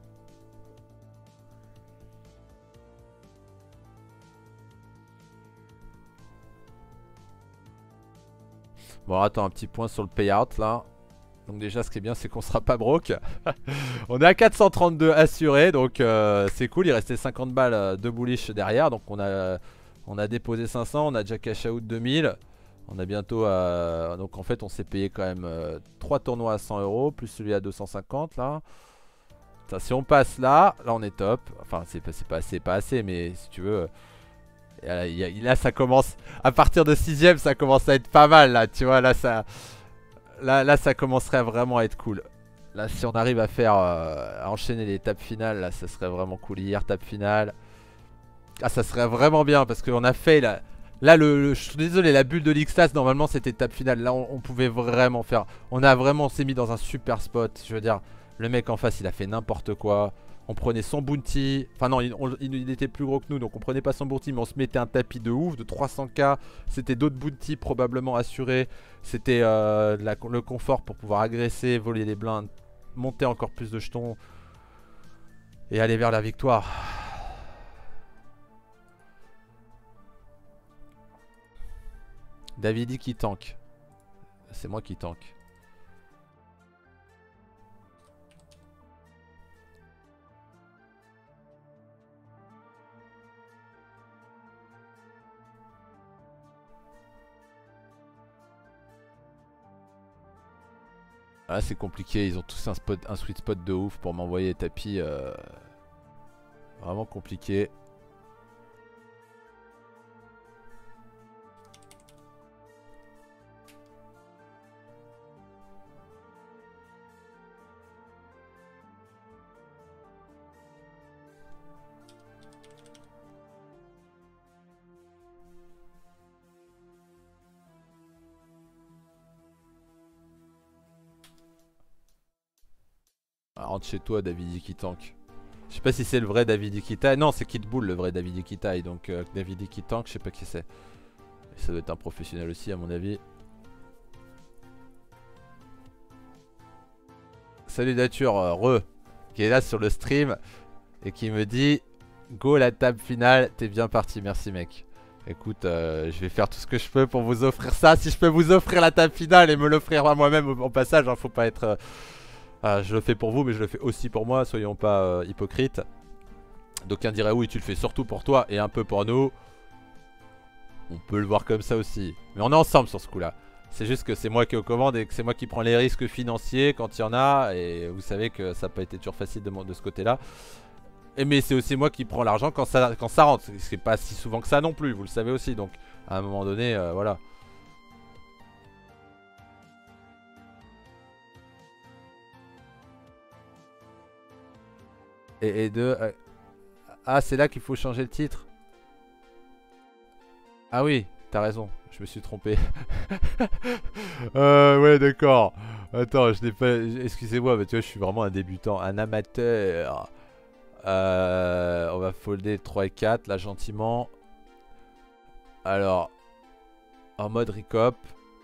Bon, attends, un petit point sur le payout là. Donc déjà, ce qui est bien, c'est qu'on sera pas broke. On est à 432 assuré, donc c'est cool. Il restait 50 balles de bullish derrière. Donc on a déposé 500, on a déjà cash out 2000. On a bientôt donc en fait on s'est payé quand même 3 tournois à 100 euros plus celui à 250 là. Putain, si on passe là on est top. Enfin c'est pas assez mais si tu veux. Là ça commence. À partir de 6ème ça commence à être pas mal là. Tu vois là ça. Là ça commencerait à vraiment être cool. Là si on arrive à faire à enchaîner les étapes finales, là ça serait vraiment cool. Hier tape finale. Ah ça serait vraiment bien parce qu'on a fait là. Là je suis désolé, la bulle de l'X-Class normalement c'était étape finale. Là on pouvait vraiment faire. On s'est mis dans un super spot. Je veux dire, le mec en face il a fait n'importe quoi. On prenait son bounty. Enfin non, il était plus gros que nous, donc on prenait pas son bounty, mais on se mettait un tapis de ouf de 300k. C'était d'autres bounty probablement assurés. C'était le confort pour pouvoir agresser, voler les blindes, monter encore plus de jetons et aller vers la victoire. Davidi qui tank. C'est moi qui tank. Ah, c'est compliqué, ils ont tous un sweet spot de ouf pour m'envoyer les tapis. Vraiment compliqué. Rentre chez toi, David Ikitank. Je sais pas si c'est le vrai David Ikitai. Non, c'est Kid Bull le vrai David Ikitai. Donc David Ikitank, je sais pas qui c'est. Ça doit être un professionnel aussi, à mon avis. Salut Nature, qui est là sur le stream et qui me dit go la table finale, t'es bien parti, merci mec. Écoute, je vais faire tout ce que je peux pour vous offrir ça. Si je peux vous offrir la table finale et me l'offrir à moi-même au passage, hein, faut pas être... je le fais pour vous mais je le fais aussi pour moi, soyons pas hypocrites. D'aucuns diraient oui tu le fais surtout pour toi et un peu pour nous. On peut le voir comme ça aussi. Mais on est ensemble sur ce coup là. C'est juste que c'est moi qui est aux commandes et que c'est moi qui prends les risques financiers quand il y en a. Et vous savez que ça n'a pas été toujours facile de ce côté là. Mais c'est aussi moi qui prends l'argent quand ça rentre. C'est pas si souvent que ça non plus, vous le savez aussi. Donc à un moment donné, voilà. Et de... Ah, c'est là qu'il faut changer le titre. Ah oui, t'as raison, je me suis trompé. Ouais, d'accord. Attends, je n'ai pas... Excusez-moi, mais tu vois, je suis vraiment un débutant, un amateur. On va folder 3 et 4, là, gentiment. Alors, en mode recop.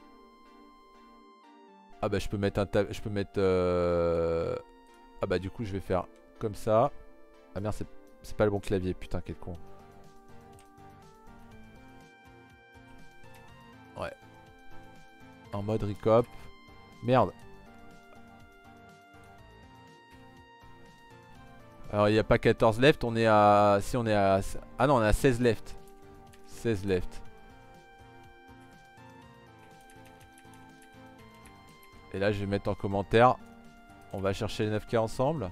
Ah bah, je peux mettre un... Je peux mettre... Ah bah, du coup, je vais faire comme ça. Ah merde, c'est pas le bon clavier, putain, quel con. Ouais. En mode recop. Merde. Alors il n'y a pas 14 left, on est à... Si on est à... Ah non, on est à 16 left. 16 left. Et là je vais mettre en commentaire. On va chercher les 9K ensemble.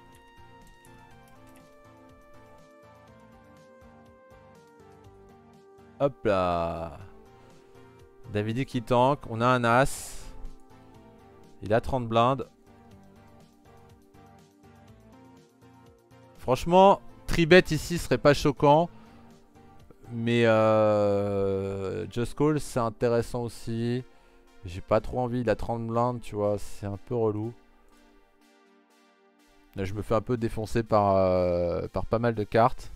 Hop là. Davidi qui tank. On a un as. Il a 30 blindes. Franchement, tribet ici serait pas choquant. Mais Just Call c'est intéressant aussi. J'ai pas trop envie, il a 30 blindes, tu vois, c'est un peu relou. Là je me fais un peu défoncer par pas mal de cartes.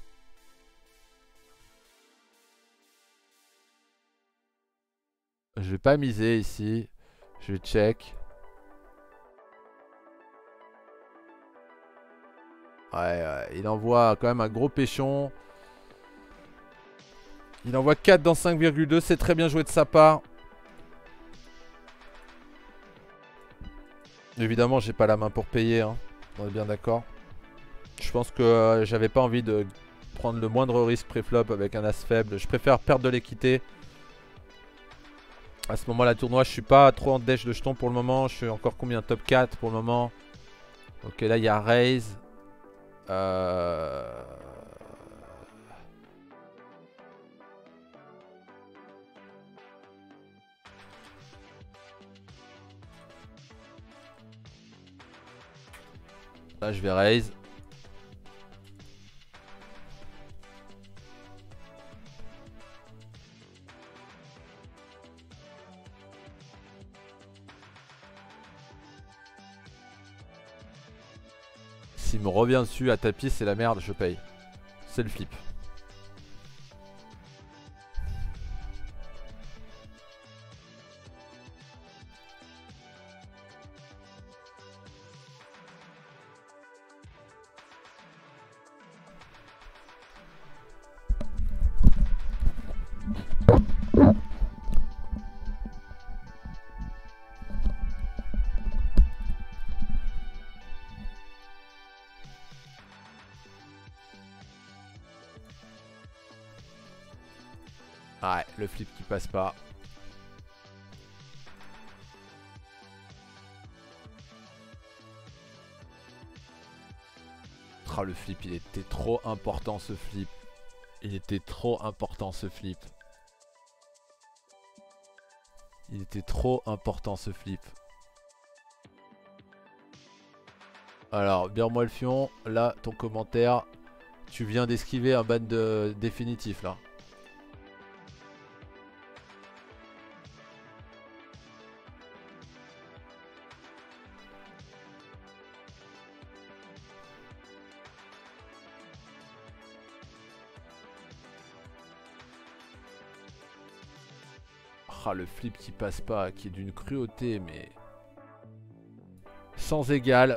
Je vais pas miser ici. Je vais check. Ouais, il envoie quand même un gros péchon. Il envoie 4 dans 5,2, c'est très bien joué de sa part. Évidemment, j'ai pas la main pour payer, hein. On est bien d'accord. Je pense que j'avais pas envie de prendre le moindre risque pré-flop avec un as faible. Je préfère perdre de l'équité. À ce moment-là, tournoi, je suis pas trop en dèche de jetons pour le moment. Je suis encore combien? Top 4 pour le moment. Ok, là, il y a raise. Là, je vais raise. S'il me revient dessus à tapis, c'est la merde, je paye. C'est le flip. Ouais, le flip qui passe pas. Ah, le flip, il était trop important ce flip. Il était trop important ce flip. Il était trop important ce flip. Alors, bien-moi le fion. Là, ton commentaire. Tu viens d'esquiver un ban de définitif là. Ah, le flip qui passe pas, qui est d'une cruauté, mais sans égal.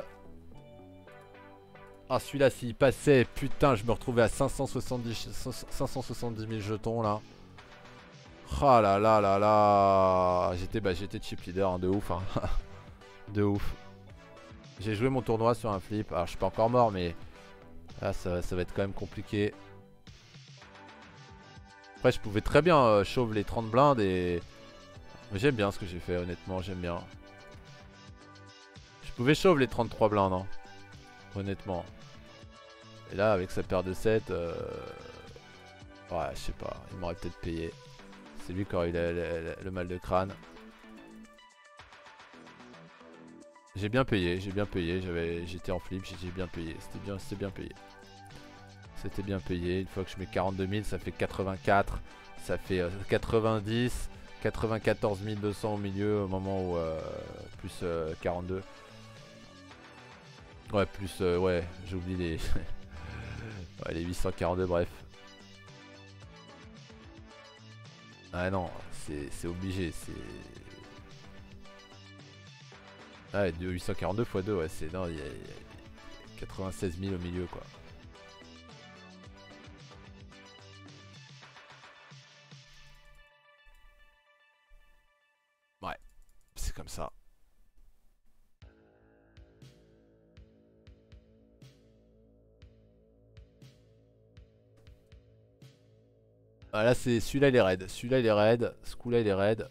Ah, celui-là, s'il passait, putain, je me retrouvais à 570 000 jetons là. Ah là là là là. J'étais chip leader, hein, de ouf. Hein. De ouf. J'ai joué mon tournoi sur un flip. Alors, je suis pas encore mort, mais là, ça va être quand même compliqué. Après, je pouvais très bien chauve les 30 blindes et. J'aime bien ce que j'ai fait, honnêtement, j'aime bien. Je pouvais chauve les 33 blindes, hein. Honnêtement. Et là, avec sa paire de 7, ouais, je sais pas, il m'aurait peut-être payé. C'est lui qui aurait eu le mal de crâne. J'ai bien payé, j'étais en flip, j'ai bien payé, c'était bien payé. C'était bien payé, une fois que je mets 42 000, ça fait 84, ça fait 90, 94 200 au milieu au moment où plus 42. Ouais, plus, ouais, j'oublie les... ouais, les 842, bref. Ah non, c'est obligé, c'est... Ah ouais, 842 x 2, ouais, c'est... Non, il y a 96 000 au milieu, quoi. Ouais, c'est comme ça. Ah, là c'est celui-là il est raid. Celui-là il est raid. Ce coup-là il est raid.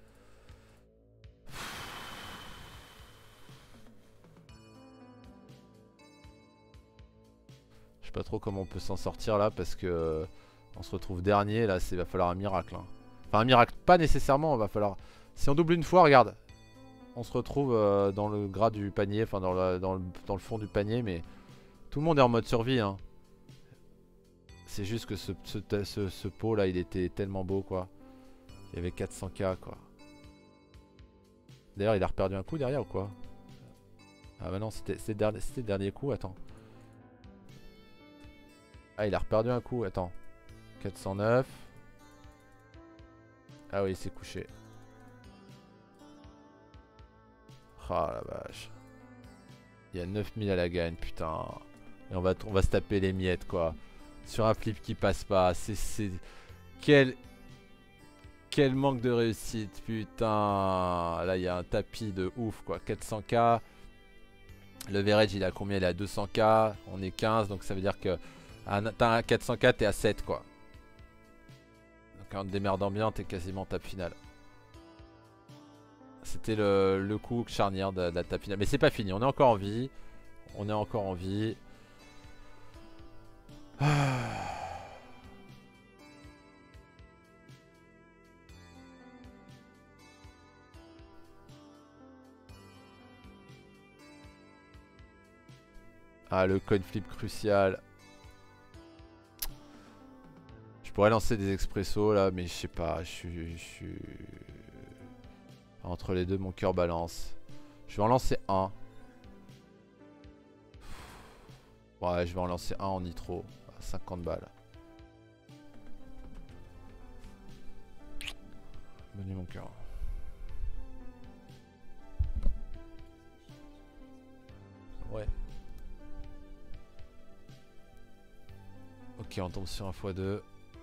Je sais pas trop comment on peut s'en sortir là parce que on se retrouve dernier là, va falloir un miracle. Hein. Enfin un miracle pas nécessairement, va falloir. Si on double une fois, regarde. On se retrouve dans le gras du panier, enfin dans le fond du panier, mais tout le monde est en mode survie. Hein. C'est juste que ce pot là, il était tellement beau quoi. Il y avait 400k quoi. D'ailleurs, il a reperdu un coup derrière ou quoi? Ah bah non, c'était le dernier coup, attends. Ah, il a reperdu un coup, attends. 409. Ah oui, il s'est couché. Ah la vache. Il y a 9000 à la gagne, putain. Et on va se taper les miettes, quoi. Sur un flip qui passe pas. Quel manque de réussite, putain. Là, il y a un tapis de ouf, quoi. 400k. Le verage, il a combien? Il est à 200k. On est 15, donc ça veut dire que t'as un 400k, t'es à 7, quoi. Donc en te démerdant bien, t'es quasiment tape finale. C'était le coup charnière de la tape finale. Mais c'est pas fini, on est encore en vie. On est encore en vie. Ah, le coin flip crucial. Je pourrais lancer des expressos là, mais je sais pas. Je suis... Entre les deux, mon cœur balance. Je vais en lancer un. Ouais, je vais en lancer un en nitro. 50 balles. Bienvenue mon cœur. Ouais. Ok, on tombe sur un x2.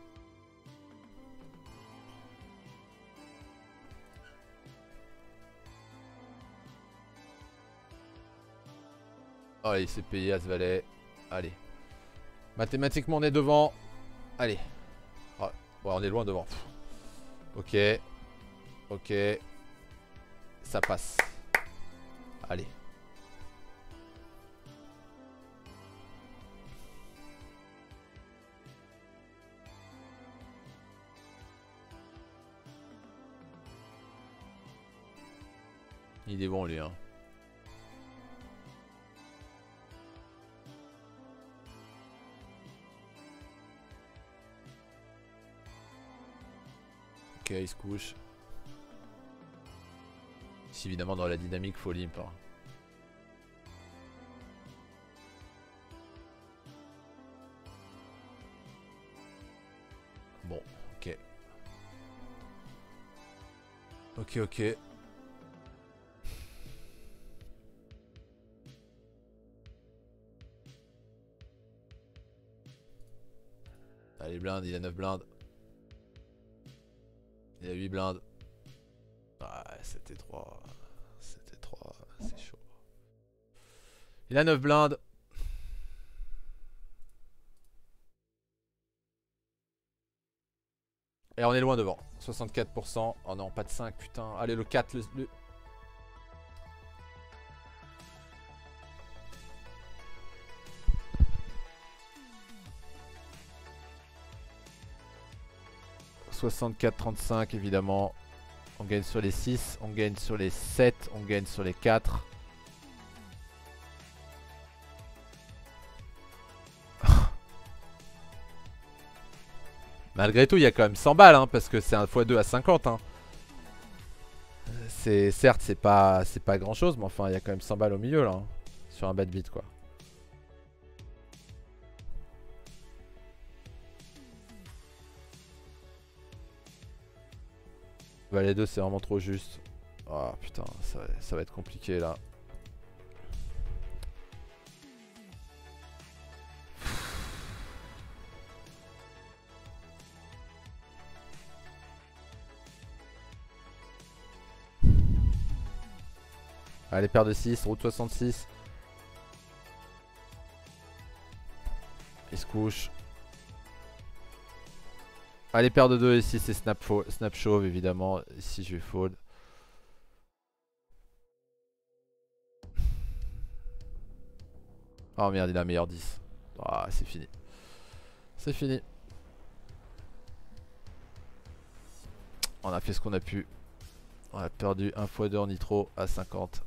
Oh, il s'est payé à ce valet. Allez. Mathématiquement, on est devant. Allez. Oh, ouais, on est loin devant. Ok. Ok. Ça passe. Allez. Il est bon lui hein. Ok, il se couche. C'est évidemment dans la dynamique faut limp. Hein. Bon, ok. Ok, ok. Allez, blindes, il a 9 blindes. Il a 8 blindes. Ah, c'était 3. C'était 3. C'est chaud. Il a 9 blindes. Et on est loin devant. 64%. Oh non, pas de 5, putain. Allez, le 4. Le... « 64-35 évidemment. On gagne sur les 6, on gagne sur les 7, on gagne sur les 4. Malgré tout, il y a quand même 100 balles, hein, parce que c'est un x2 à 50. Hein. Certes, c'est pas grand chose, mais enfin, il y a quand même 100 balles au milieu, là. Hein, sur un bad beat, quoi. Bah, les deux, c'est vraiment trop juste. Oh putain, ça va être compliqué, là. Allez, paire de 6, route 66. Il se couche. Allez, paire de 2 ici, c'est snap chauve évidemment. Ici, je vais fold. Oh merde, il a meilleur 10. Ah, c'est fini. C'est fini. On a fait ce qu'on a pu. On a perdu 1 x 2 en nitro à 50.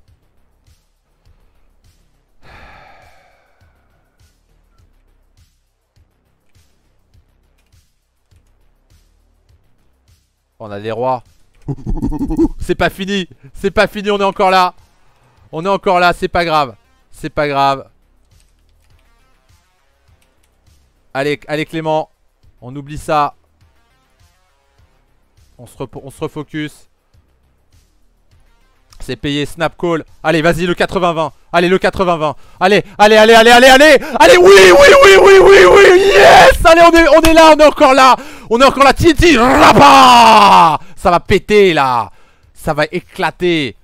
On a les rois. C'est pas fini. C'est pas fini, on est encore là. On est encore là, c'est pas grave. C'est pas grave. Allez, allez Clément. On oublie ça. On se refocus. C'est payé, snap call. Allez, vas-y, le 80-20. Allez, le 80-20. Allez, allez, allez, allez, allez, allez. Allez, oui, oui, oui, oui, oui, oui. Yes. Allez, on est là, on est encore là. On est encore là. Titi. Ça va péter, là. Ça va éclater.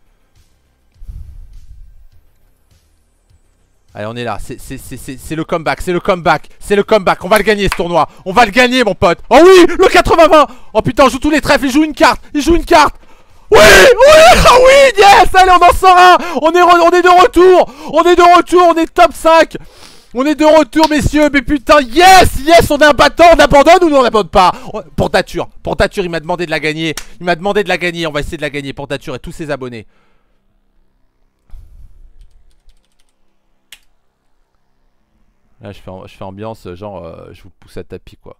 Allez, on est là. C'est le comeback. C'est le comeback. C'est le comeback. On va le gagner, ce tournoi. On va le gagner, mon pote. Oh oui, le 80-20. Oh putain, on joue tous les trèfles. Il joue une carte. Il joue une carte. Oui, oui, ah oui, yes. Allez, on en sort un. On est de retour. On est de retour. On est top 5. On est de retour, messieurs. Mais putain, yes, yes. On est un battant. On abandonne ou on n'abandonne pas? Portature. Portature, il m'a demandé de la gagner. Il m'a demandé de la gagner. On va essayer de la gagner. Portature et tous ses abonnés. Là, je fais ambiance, genre, je vous pousse à tapis, quoi.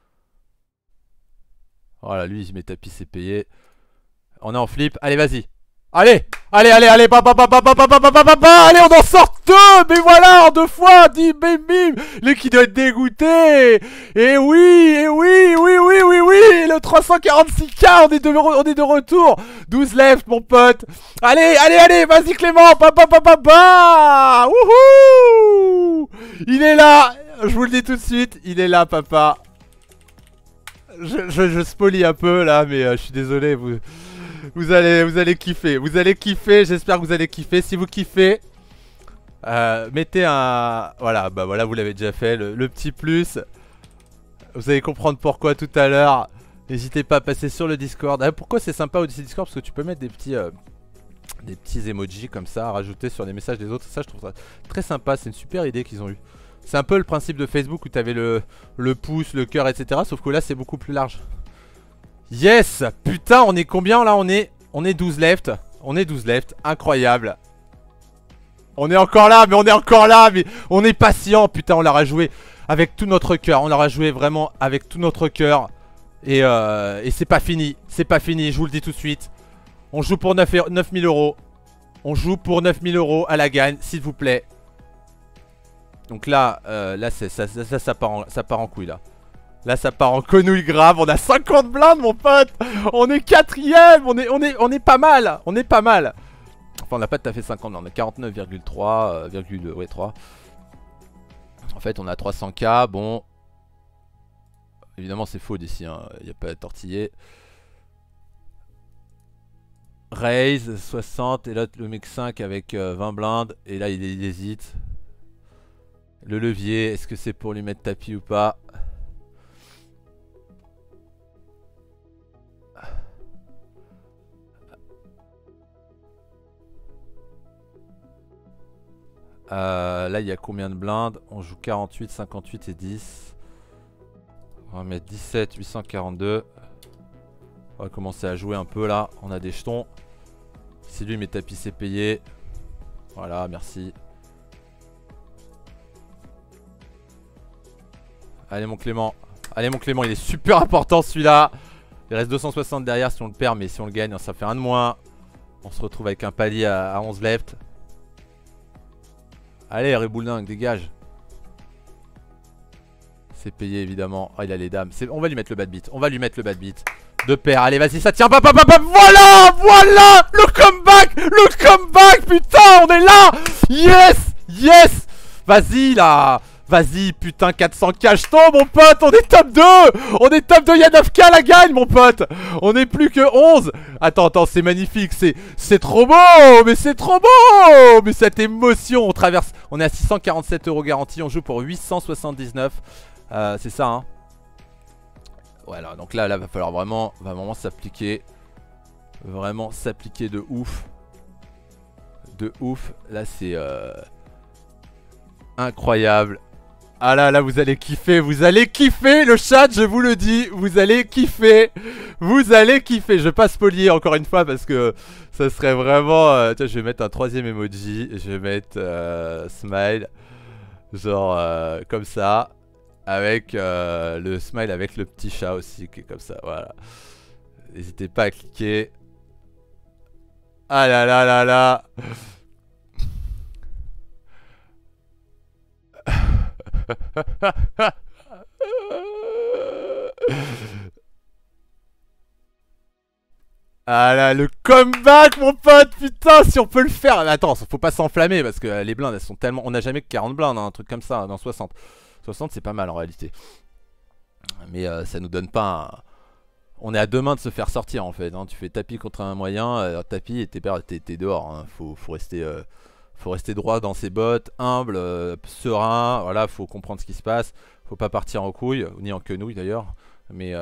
Voilà, lui, il met tapis, c'est payé. On est en flip. Allez, vas-y. Allez, allez, allez, allez. Allez, on en sort 2. Mais voilà, en 2 fois. Bim, bim. Lui qui doit être dégoûté. Et oui, oui, oui, oui, oui, oui. Le 346k, on est de retour. 12 left, mon pote. Allez, allez, allez. Vas-y, Clément. Wouhou. Il est là. Je vous le dis tout de suite. Il est là, papa. Je spoilie un peu, là. Mais je suis désolé, vous allez kiffer. Vous allez kiffer. J'espère que vous allez kiffer. Si vous kiffez, mettez un... Voilà, bah voilà, vous l'avez déjà fait. Le petit plus. Vous allez comprendre pourquoi tout à l'heure. N'hésitez pas à passer sur le Discord. Pourquoi c'est sympa au Discord? Parce que tu peux mettre des petits emojis comme ça à rajouter sur les messages des autres. Ça, je trouve ça très sympa. C'est une super idée qu'ils ont eue. C'est un peu le principe de Facebook où tu avais le pouce, le cœur, etc. Sauf que là, c'est beaucoup plus large. Yes. Putain, on est combien là? On est 12 left. On est 12 left. Incroyable. On est encore là, mais on est encore là. Mais on est patient. Putain, on l'aura joué avec tout notre cœur. On l'aura joué vraiment avec tout notre cœur. Et c'est pas fini. C'est pas fini, je vous le dis tout de suite. On joue pour 9000 euros. On joue pour 9000 euros à la gagne, s'il vous plaît. Donc là, ça part en couille là. Là ça part en conouille grave. On a 50 blindes, mon pote. On est 4ème. On est pas mal. On est pas mal. Enfin, on n'a pas tout à fait 50, mais on a 49,3 ouais, 3. En fait, on a 300k. Bon, évidemment, c'est faux d'ici. Il n'y a pas à tortiller. Raise 60. Et là, le mec 5 avec 20 blindes. Et là, il hésite. Le levier, est-ce que c'est pour lui mettre tapis ou pas? Là il y a combien de blindes? On joue 48, 58 et 10. On va mettre 17, 842. On va commencer à jouer un peu là. On a des jetons. Si lui met tapis, c'est payé. Voilà, merci. Allez mon Clément. Allez mon Clément, il est super important celui-là. Il reste 260 derrière si on le perd, mais si on le gagne, ça fait un de moins. On se retrouve avec un palier à 11 left. Allez, Reboulding, dégage. C'est payé évidemment. Ah, il a les dames. On va lui mettre le bad beat. On va lui mettre le bad beat. De paire. Allez, vas-y, ça tient. Voilà, voilà. Le comeback. Le comeback. Putain, on est là. Yes, yes. Vas-y là. Vas-y, putain, 400k jetons, mon pote. On est top 2. On est top 2. Il y a 9k la gagne, mon pote. On est plus que 11. Attends, c'est magnifique. C'est trop beau. Mais c'est trop beau. Mais cette émotion, on traverse. On est à 647 € garantie. On joue pour 879. C'est ça, hein. Voilà, donc là, va falloir vraiment s'appliquer. Vraiment s'appliquer de ouf. De ouf. Là, c'est incroyable. Ah là, là, vous allez kiffer. Vous allez kiffer le chat, je vous le dis. Vous allez kiffer. Vous allez kiffer. Je vais pas spoiler encore une fois parce que ça serait vraiment... tiens, je vais mettre un troisième emoji. Je vais mettre smile. Genre comme ça. Avec le smile avec le petit chat aussi qui est comme ça. Voilà. N'hésitez pas à cliquer. Ah là là là là. Ah là, le comeback, mon pote, putain, si on peut le faire. Mais attends, faut pas s'enflammer parce que les blindes, elles sont tellement... On n'a jamais que 40 blindes, hein, un truc comme ça, dans 60. 60, c'est pas mal en réalité. Mais ça nous donne pas un... On est à 2 mains de se faire sortir en fait, hein. Tu fais tapis contre un moyen, tapis et t'es dehors, hein. Faut rester droit dans ses bottes, humble, serein, voilà, faut comprendre ce qui se passe. Faut pas partir en couille, ni en quenouille d'ailleurs. Mais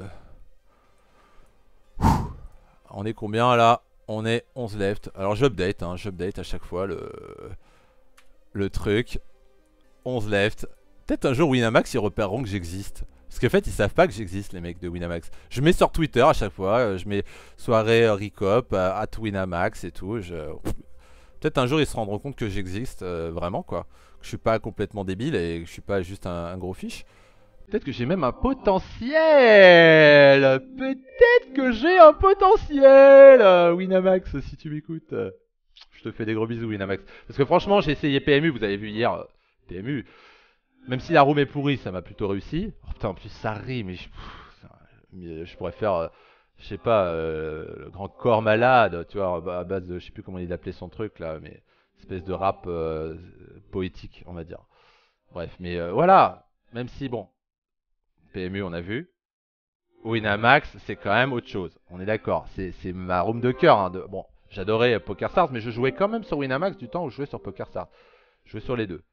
on est combien là? On est 11 left. Alors j'update, hein, j'update à chaque fois le truc. 11 left. Peut-être un jour Winamax ils repéreront que j'existe. Parce qu'en fait ils savent pas que j'existe les mecs de Winamax. Je mets sur Twitter à chaque fois, je mets soirée Recop, at Winamax et tout. Peut-être un jour ils se rendront compte que j'existe vraiment quoi. Que je suis pas complètement débile et que je suis pas juste un gros fiche. Peut-être que j'ai même un potentiel. Peut-être que j'ai un potentiel. Winamax, si tu m'écoutes. Je te fais des gros bisous, Winamax. Parce que franchement, j'ai essayé PMU, vous avez vu hier. PMU. Même si la room est pourrie, ça m'a plutôt réussi. Oh putain, en plus ça rit, mais je pourrais faire, je sais pas, le grand corps malade, tu vois, à base de, je sais plus comment il appelait son truc là, mais espèce de rap poétique, on va dire. Bref, mais voilà. Même si, bon, PMU, on a vu. Winamax, c'est quand même autre chose. On est d'accord. C'est ma room de cœur. Hein, bon, j'adorais PokerStars, mais je jouais quand même sur Winamax du temps où je jouais sur PokerStars. Je jouais sur les deux.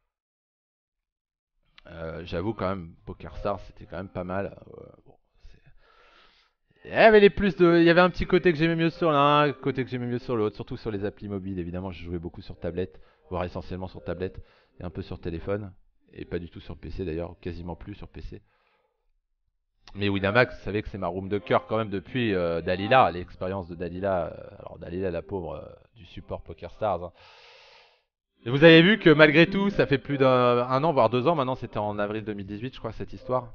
J'avoue quand même, PokerStars, c'était quand même pas mal. Bon, il y avait il y avait un petit côté que j'aimais mieux sur l'un, un côté que j'aimais mieux sur l'autre, surtout sur les applis mobiles. Évidemment, je jouais beaucoup sur tablette, voire essentiellement sur tablette et un peu sur téléphone, et pas du tout sur PC d'ailleurs, quasiment plus sur PC. Mais Winamax, vous savez que c'est ma room de cœur quand même depuis Dalila, l'expérience de Dalila. Alors Dalila, la pauvre, du support PokerStars. Hein. Et vous avez vu que malgré tout, ça fait plus d'un an, voire 2 ans, maintenant c'était en avril 2018 je crois cette histoire.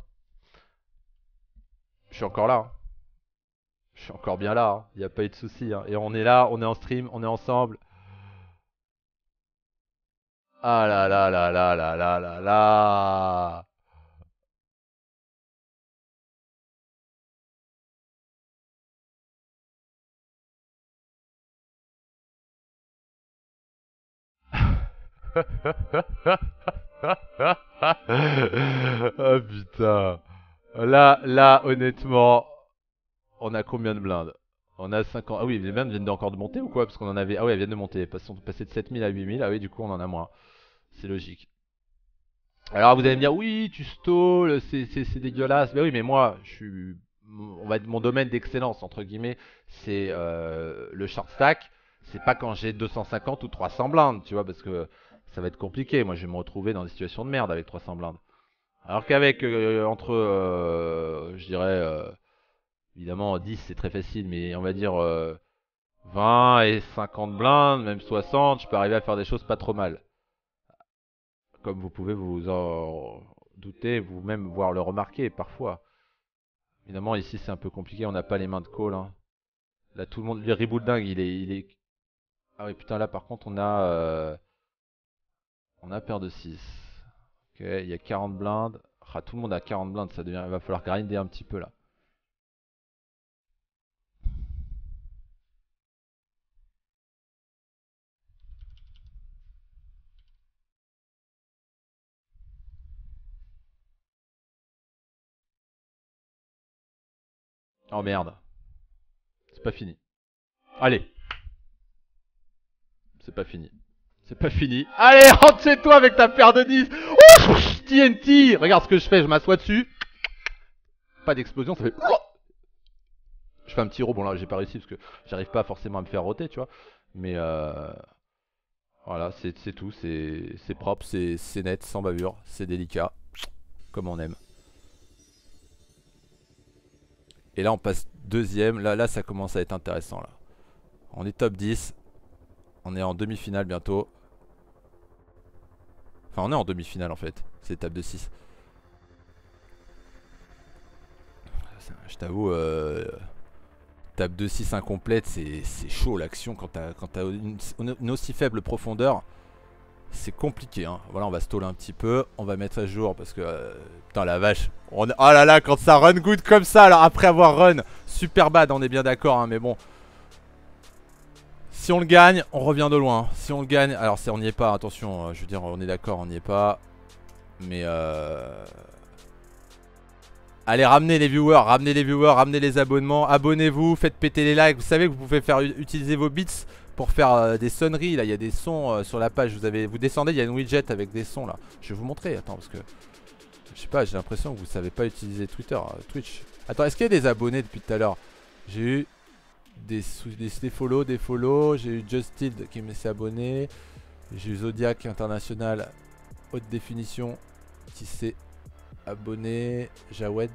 Je suis encore là. Hein. Je suis encore bien là, hein. Il n'y a pas eu de soucis. Hein. Et on est là, on est en stream, on est ensemble. Ah là là là là là là là là. Ah putain. Là, honnêtement, on a combien de blindes? On a 50. Ah oui, les blindes viennent encore de monter ou quoi? Parce qu'on en avait. Ah oui, elles viennent de monter. Passer de 7000 à 8000. Ah oui, du coup, on en a moins. C'est logique. Alors vous allez me dire, oui, tu stalls, c'est dégueulasse. Mais oui, mais moi, je suis. On va dire mon domaine d'excellence, entre guillemets, c'est le short stack. C'est pas quand j'ai 250 ou 300 blindes, tu vois, parce que ça va être compliqué. Moi, je vais me retrouver dans des situations de merde avec 300 blindes. Alors qu'avec entre, je dirais, évidemment 10 c'est très facile, mais on va dire 20 et 50 blindes, même 60, je peux arriver à faire des choses pas trop mal. Comme vous pouvez vous en douter, vous-même voir le remarquer parfois. Évidemment ici c'est un peu compliqué, on n'a pas les mains de call. Hein. Là tout le monde, le reboot dingue, il est... Ah oui putain là par contre on a paire de 6. Ok, il y a 40 blindes. Ah, tout le monde a 40 blindes, ça devient... il va falloir grinder un petit peu là. Oh merde. C'est pas fini. Allez. C'est pas fini. C'est pas fini. Allez, rentre chez toi avec ta paire de 10. Ouh, TNT. Regarde ce que je fais, je m'assois dessus. pas d'explosion, ça fait... Je fais un petit rebond là, j'ai pas réussi parce que j'arrive pas forcément à me faire roter, tu vois. Mais voilà, c'est tout, c'est propre, c'est net, sans bavure, c'est délicat, comme on aime. Et là on passe deuxième, là ça commence à être intéressant là. On est top 10, on est en demi-finale bientôt. Enfin on est en demi-finale en fait, c'est étape de 6. Je t'avoue, tape 2-6 incomplète, c'est chaud l'action quand t'as une aussi faible profondeur. C'est compliqué, hein. Voilà, on va staller un petit peu, on va mettre à jour parce que... putain la vache, oh là là, quand ça run good comme ça, alors après avoir run super bad, on est bien d'accord, hein, mais bon. Si on le gagne, on revient de loin. Si on le gagne, alors on n'y est pas, attention, je veux dire, on est d'accord, on n'y est pas. Mais allez, ramenez les viewers, ramenez les abonnements, abonnez-vous, faites péter les likes. Vous savez que vous pouvez faire utiliser vos bits pour faire des sonneries. Là, il y a des sons sur la page. Vous descendez, il y a une widget avec des sons là. Je vais vous montrer, attends, parce que je sais pas, j'ai l'impression que vous savez pas utiliser Twitter, Twitch. Attends, est-ce qu'il y a des abonnés depuis tout à l'heure? J'ai eu des follow, j'ai eu Justed qui s'est abonné. J'ai eu Zodiac International haute définition qui s'est abonné. Jawed.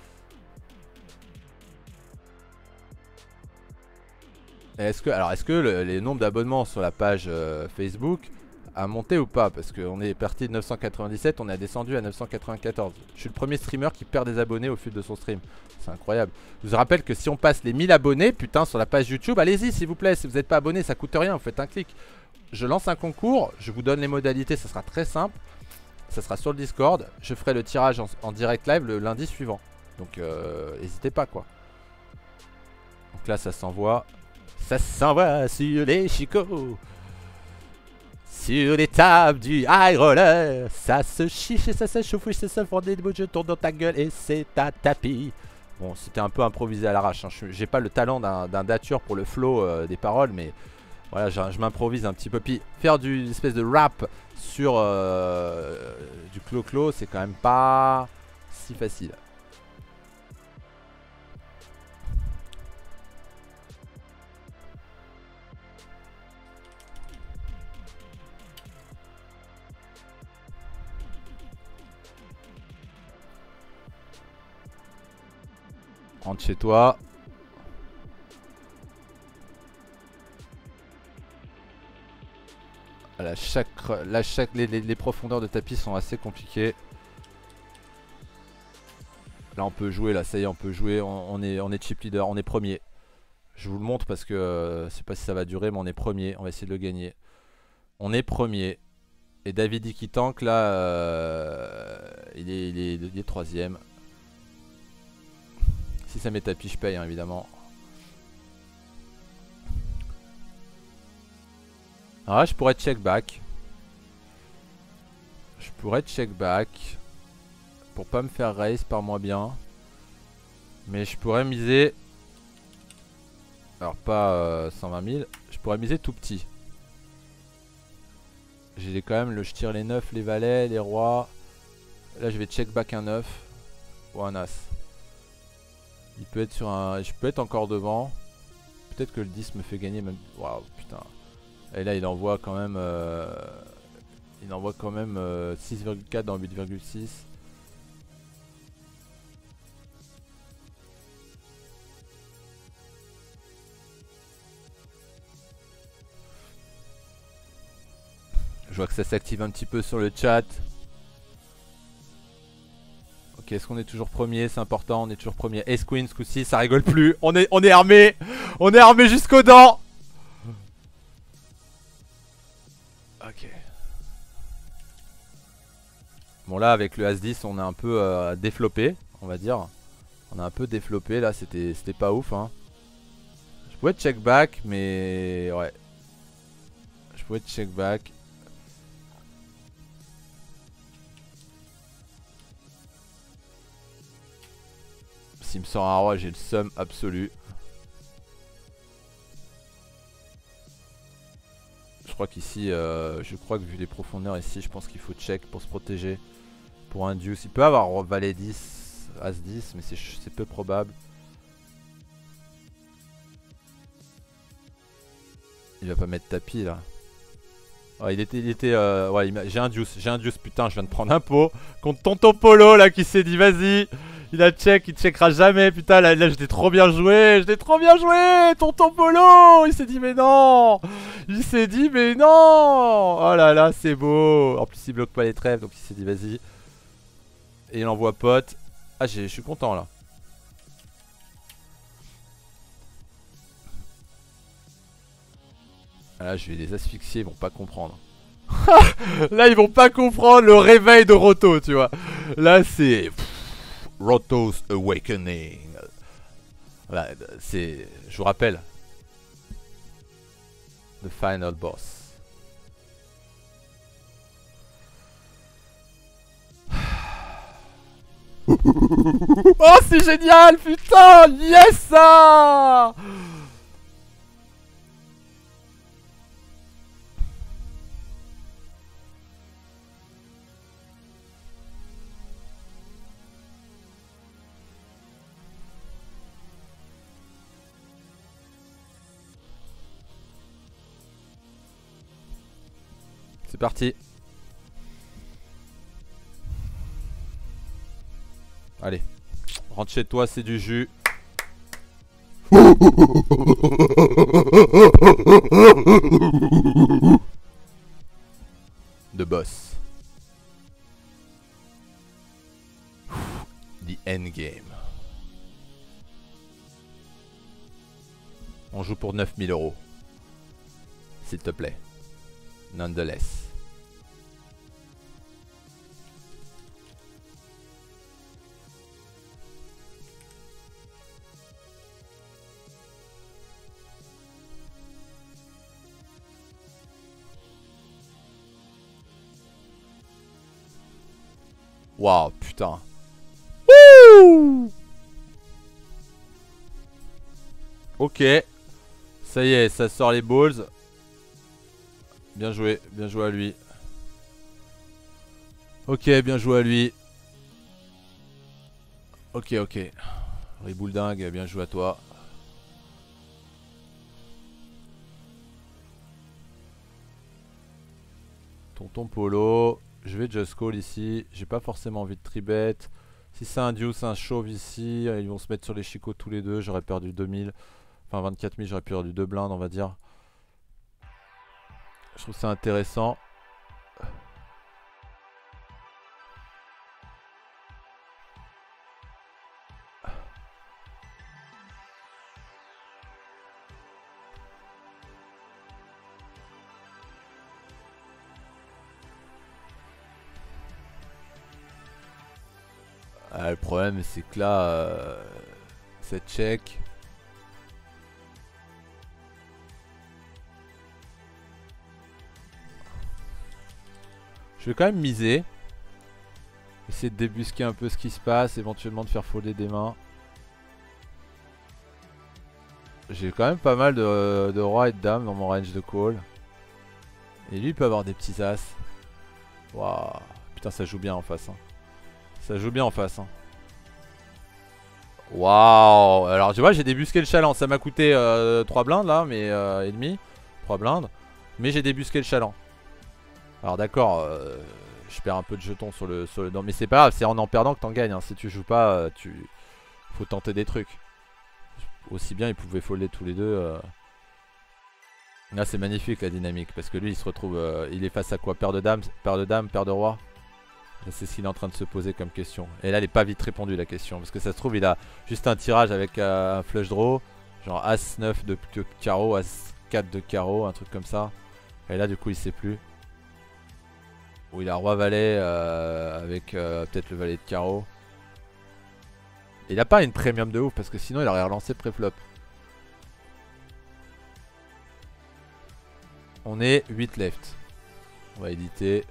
Est-ce que les nombres d'abonnements sur la page Facebook a monté ou pas? Parce qu'on est parti de 997, on est descendu à 994. Je suis le premier streamer qui perd des abonnés au fil de son stream. C'est incroyable. Je vous rappelle que si on passe les 1000 abonnés, putain, sur la page YouTube, allez-y s'il vous plaît. Si vous n'êtes pas abonné, ça coûte rien, vous faites un clic. Je lance un concours, je vous donne les modalités, ça sera très simple. Ça sera sur le Discord. Je ferai le tirage en direct live le lundi suivant. Donc n'hésitez pas quoi. Donc là ça s'envoie. Ça s'envoie sur les chicots. Sur les tables du high roller. Ça se chiche et ça se chauffe. Oui, ça se fond des bouts de tourne dans ta gueule et c'est ta tapis. Bon, c'était un peu improvisé à l'arrache, hein. J'ai pas le talent d'un dature pour le flow des paroles, mais voilà, je m'improvise un petit peu. Puis faire une espèce de rap sur du clo-clo, c'est quand même pas si facile. Rentre chez toi. Voilà, les profondeurs de tapis sont assez compliquées. Là on peut jouer, là ça y est on peut jouer, on est chip leader, on est premier. Je vous le montre parce que je sais pas si ça va durer, mais on est premier, on va essayer de le gagner. On est premier. Et Davidi qui tank là, il est troisième. Si ça met tapis je paye hein, évidemment. Alors là je pourrais check back. Je pourrais check back. Pour pas me faire raise par moi bien. Mais je pourrais miser. Alors pas 120 000. Je pourrais miser tout petit. J'ai quand même je tire les 9, les valets, les rois. Là je vais check back un 9. Ou un as. Il peut être sur un... Je peux être encore devant. Peut-être que le 10 me fait gagner même... Waouh putain. Et là il envoie quand même... Il envoie quand même 6,4 dans 8,6. Je vois que ça s'active un petit peu sur le chat. Ok, est-ce qu'on est toujours premier? C'est important, on est toujours premier. Ace Queen ce coup-ci, ça rigole plus. On est armé. On est armé jusqu'aux dents. Ok. Bon là avec le As-10 on a un peu déflopé, on va dire. On a un peu déflopé là, c'était pas ouf hein. Je pouvais check back mais ouais. Je pouvais check back. S'il me sort un roi, j'ai le seum absolu. Je crois qu'ici, je crois que vu les profondeurs ici, je pense qu'il faut check pour se protéger. Pour un deuce, il peut avoir valet 10. As-10, mais c'est peu probable. Il va pas mettre tapis là. Ouais, ouais, j'ai un deuce, putain, je viens de prendre un pot contre Tonton Polo là qui s'est dit vas-y. Il checkera jamais, putain, là j'étais trop bien joué, Tonton Polo. Il s'est dit mais non. Oh là là, c'est beau. En plus il bloque pas les trèfles, donc il s'est dit vas-y. Et il envoie pote. Ah, je suis content là. Là je vais les asphyxier, ils vont pas comprendre. Là ils vont pas comprendre le réveil de Roto, tu vois. Là c'est Roto's Awakening. Là c'est, je vous rappelle, the final boss. Oh c'est génial, putain, yes ça. C'est parti. Allez, rentre chez toi, c'est du jus. The boss. The endgame. On joue pour 9000 €. S'il te plaît. Nonetheless. Waouh, putain. Wouh. Ok. Ça y est, ça sort les balls. Bien joué à lui. Ok, bien joué à lui. Ok. Ribouledingue, bien joué à toi. Tonton Polo. Je vais just call ici. J'ai pas forcément envie de tribet. Si c'est un deuce, un chauve ici, ils vont se mettre sur les chicots tous les deux. J'aurais perdu 2000. Enfin 24 000, j'aurais perdu 2 blindes, on va dire. Je trouve ça intéressant. Le problème c'est que là, cette check. Je vais quand même miser. Essayer de débusquer un peu ce qui se passe, éventuellement de faire folder des mains. J'ai quand même pas mal de rois et de dames dans mon range de call. Et lui il peut avoir des petits as. Waouh. Putain, ça joue bien en face. Hein. Ça joue bien en face. Hein. Waouh. Alors tu vois, j'ai débusqué le chaland. Ça m'a coûté 3 blindes là, mais et demi. 3 blindes. Mais j'ai débusqué le chaland. Alors d'accord, je perds un peu de jetons sur le... Non, mais c'est pas grave, c'est en perdant que t'en gagnes. Hein. Si tu joues pas, faut tenter des trucs. Aussi bien ils pouvaient folder tous les deux. Là c'est magnifique la dynamique. Parce que lui il se retrouve... il est face à quoi? Paire de dames, paire de rois. C'est ce qu'il est en train de se poser comme question. Et là elle est pas vite répondue la question. Parce que ça se trouve il a juste un tirage avec un flush draw. Genre As-9 de carreau, As-4 de carreau, un truc comme ça. Et là du coup il sait plus. Ou il a roi-valet avec peut-être le valet de carreau. Et il a pas une premium de ouf parce que sinon il aurait relancé pré-flop. On est 8 left. On va éditer.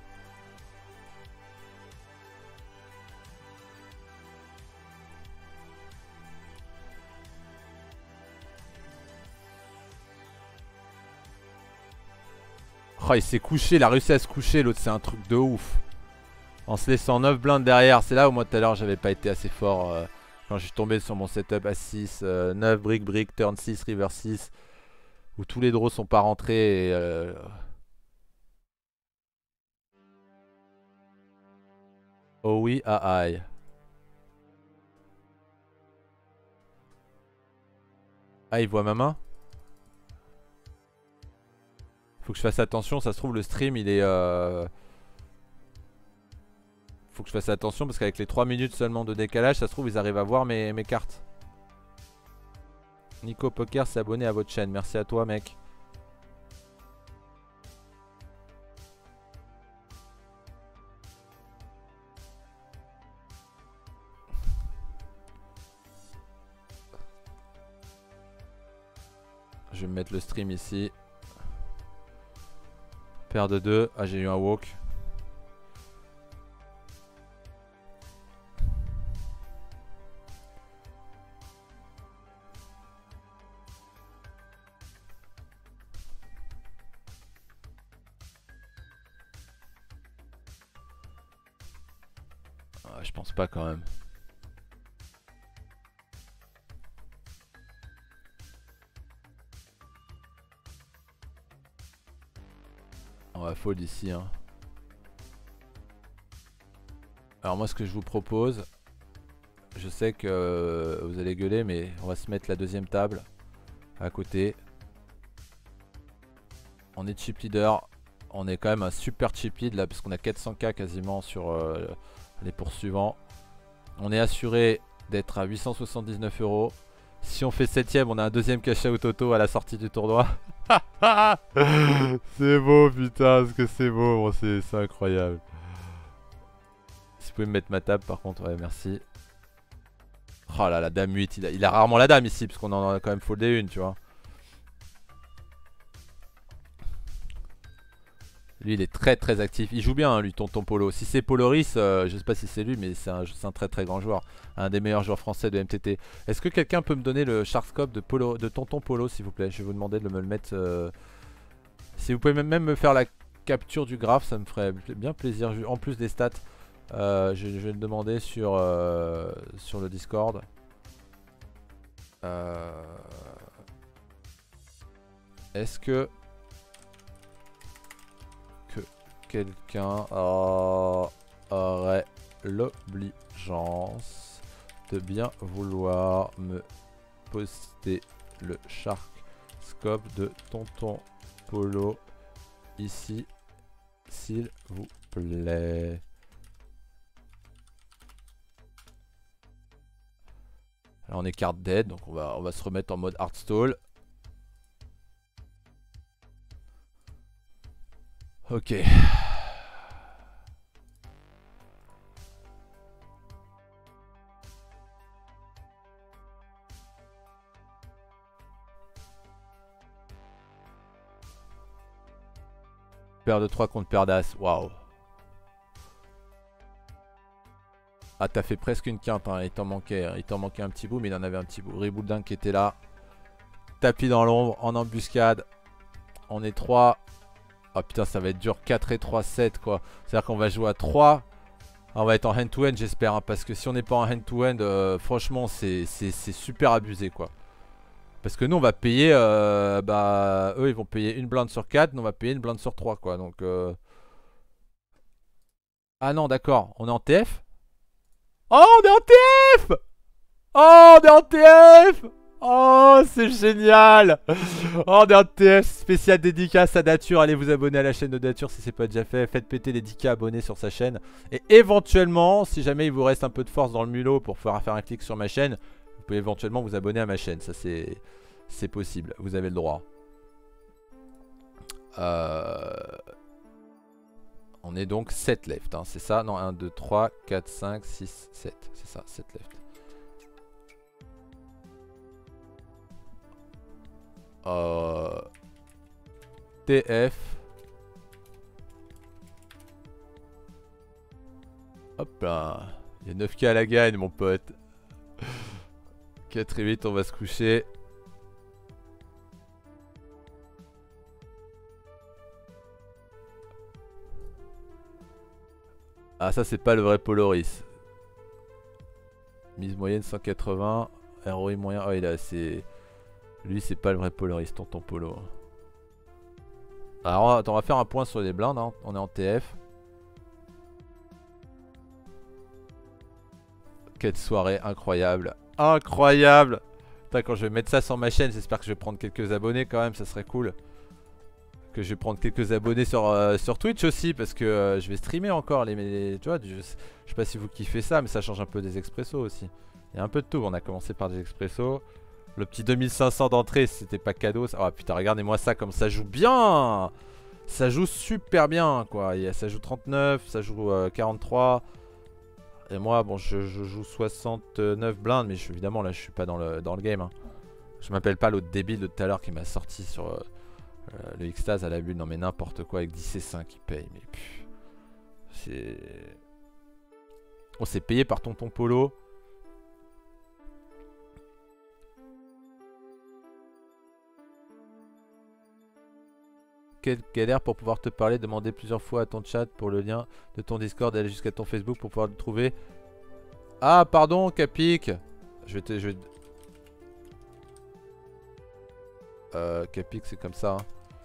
Oh, il s'est couché, il a réussi à se coucher, l'autre c'est un truc de ouf. En se laissant 9 blindes derrière. C'est là où moi tout à l'heure j'avais pas été assez fort. Quand je suis tombé sur mon setup à 6, 9 brick, turn 6, river 6. Où tous les draws sont pas rentrés. Et, oh oui, ah aïe. Ah, il voit ma main? Faut que je fasse attention, ça se trouve le stream il est... Faut que je fasse attention parce qu'avec les 3 minutes seulement de décalage, ça se trouve ils arrivent à voir mes cartes. Nico Poker s'est abonné à votre chaîne, merci à toi mec. Je vais me mettre le stream ici. Paire de 2. Ah, j'ai eu un walk. Ah, je pense pas quand même. On va fold ici hein. Alors moi ce que je vous propose, je sais que vous allez gueuler mais on va se mettre la deuxième table à côté. On est chip leader, on est quand même un super chip lead là parce qu'on a 400k quasiment sur les poursuivants. On est assuré d'être à 879 €. Si on fait 7ème, on a un deuxième cash out auto à la sortie du tournoi. C'est beau putain, ce que c'est beau, bon, c'est incroyable. Si vous pouvez me mettre ma table par contre, ouais merci. Oh là la dame 8, il a rarement la dame ici parce qu'on en a quand même foldé une tu vois. Lui il est très actif, il joue bien hein, lui tonton Polo. Si c'est Poloris, je sais pas si c'est lui mais c'est un très grand joueur. Un des meilleurs joueurs français de MTT. Est-ce que quelqu'un peut me donner le Sharkscope de tonton Polo s'il vous plaît? Je vais vous demander de me le mettre. Si vous pouvez même me faire la capture du graphe, ça me ferait bien plaisir. En plus des stats, je vais le demander sur le Discord. Est-ce que quelqu'un aurait l'obligeance de bien vouloir me poster le Sharkscope de tonton Polo ici s'il vous plaît? Là on est carte dead donc on va se remettre en mode hard stall. Ok. Paire de 3 contre paire d'as, waouh. Ah t'as fait presque une quinte, hein. Il t'en manquait un petit bout mais il en avait un petit bout. Ribouldin qui était là. Tapis dans l'ombre, en embuscade. On est 3. Oh putain ça va être dur, 4 et 3, 7 quoi. C'est à dire qu'on va jouer à 3. On va être en hand-to-hand j'espère hein, parce que si on n'est pas en hand-to-hand franchement c'est super abusé quoi. Parce que nous on va payer, eux ils vont payer une blinde sur 4, nous on va payer une blinde sur 3 quoi donc Ah non d'accord, on est en TF. Oh on est en TF. Oh on est en TF. Oh c'est génial. Oh on est en TF, spécial dédicace à Dature. Allez vous abonner à la chaîne de Dature si c'est pas déjà fait. Faites péter les 10K abonnés sur sa chaîne. Et éventuellement, si jamais il vous reste un peu de force dans le mulot pour pouvoir faire un clic sur ma chaîne, vous pouvez éventuellement vous abonner à ma chaîne. Ça c'est possible, vous avez le droit. On est donc 7 left, hein, c'est ça? Non, 1, 2, 3, 4, 5, 6, 7. C'est ça, 7 left. TF. Hop là. Il y a 9K à la gagne, mon pote. 4 et 8, on va se coucher. Ah ça c'est pas le vrai Poloris. Mise moyenne 180. ROI moyen. Oh il a assez. Lui c'est pas le vrai Poloris, tonton Polo. Alors attends, on va faire un point sur les blindes, hein. On est en TF. Quelle soirée incroyable. Incroyable. Putain, quand je vais mettre ça sur ma chaîne, j'espère que je vais prendre quelques abonnés quand même, ça serait cool. Que je vais prendre quelques abonnés sur Twitch aussi, parce que je vais streamer encore tu vois, je sais pas si vous kiffez ça, mais ça change un peu des expressos aussi. Il y a un peu de tout, on a commencé par des expressos. Le petit 2500 d'entrée, c'était pas cadeau. Oh putain, regardez-moi ça comme ça joue bien. Ça joue super bien quoi. Ça joue 39, ça joue 43. Et moi, bon, je joue 69 blindes, mais évidemment là je suis pas dans le game. Hein. Je m'appelle pas l'autre débile de tout à l'heure qui m'a sorti sur le extase à la bulle. Non mais n'importe quoi avec 10 et 5 qui paye. Mais c'est... On s'est payé par tonton Polo. Quelle galère pour pouvoir te parler, demander plusieurs fois à ton chat pour le lien de ton Discord et aller jusqu'à ton Facebook pour pouvoir le trouver. Ah pardon Capic. Capic c'est comme ça hein.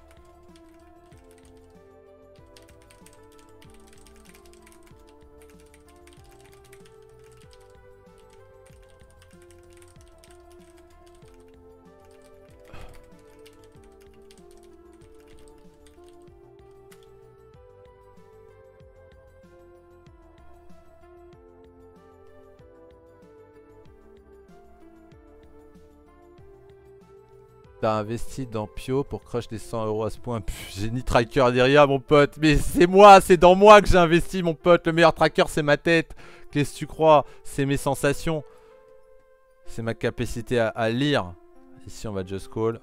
T'as investi dans Pio pour crush des 100 € à ce point. J'ai ni tracker derrière mon pote. Mais c'est moi, c'est dans moi que j'ai investi mon pote. Le meilleur tracker c'est ma tête. Qu'est-ce que tu crois? C'est mes sensations. C'est ma capacité à lire. Ici on va just call.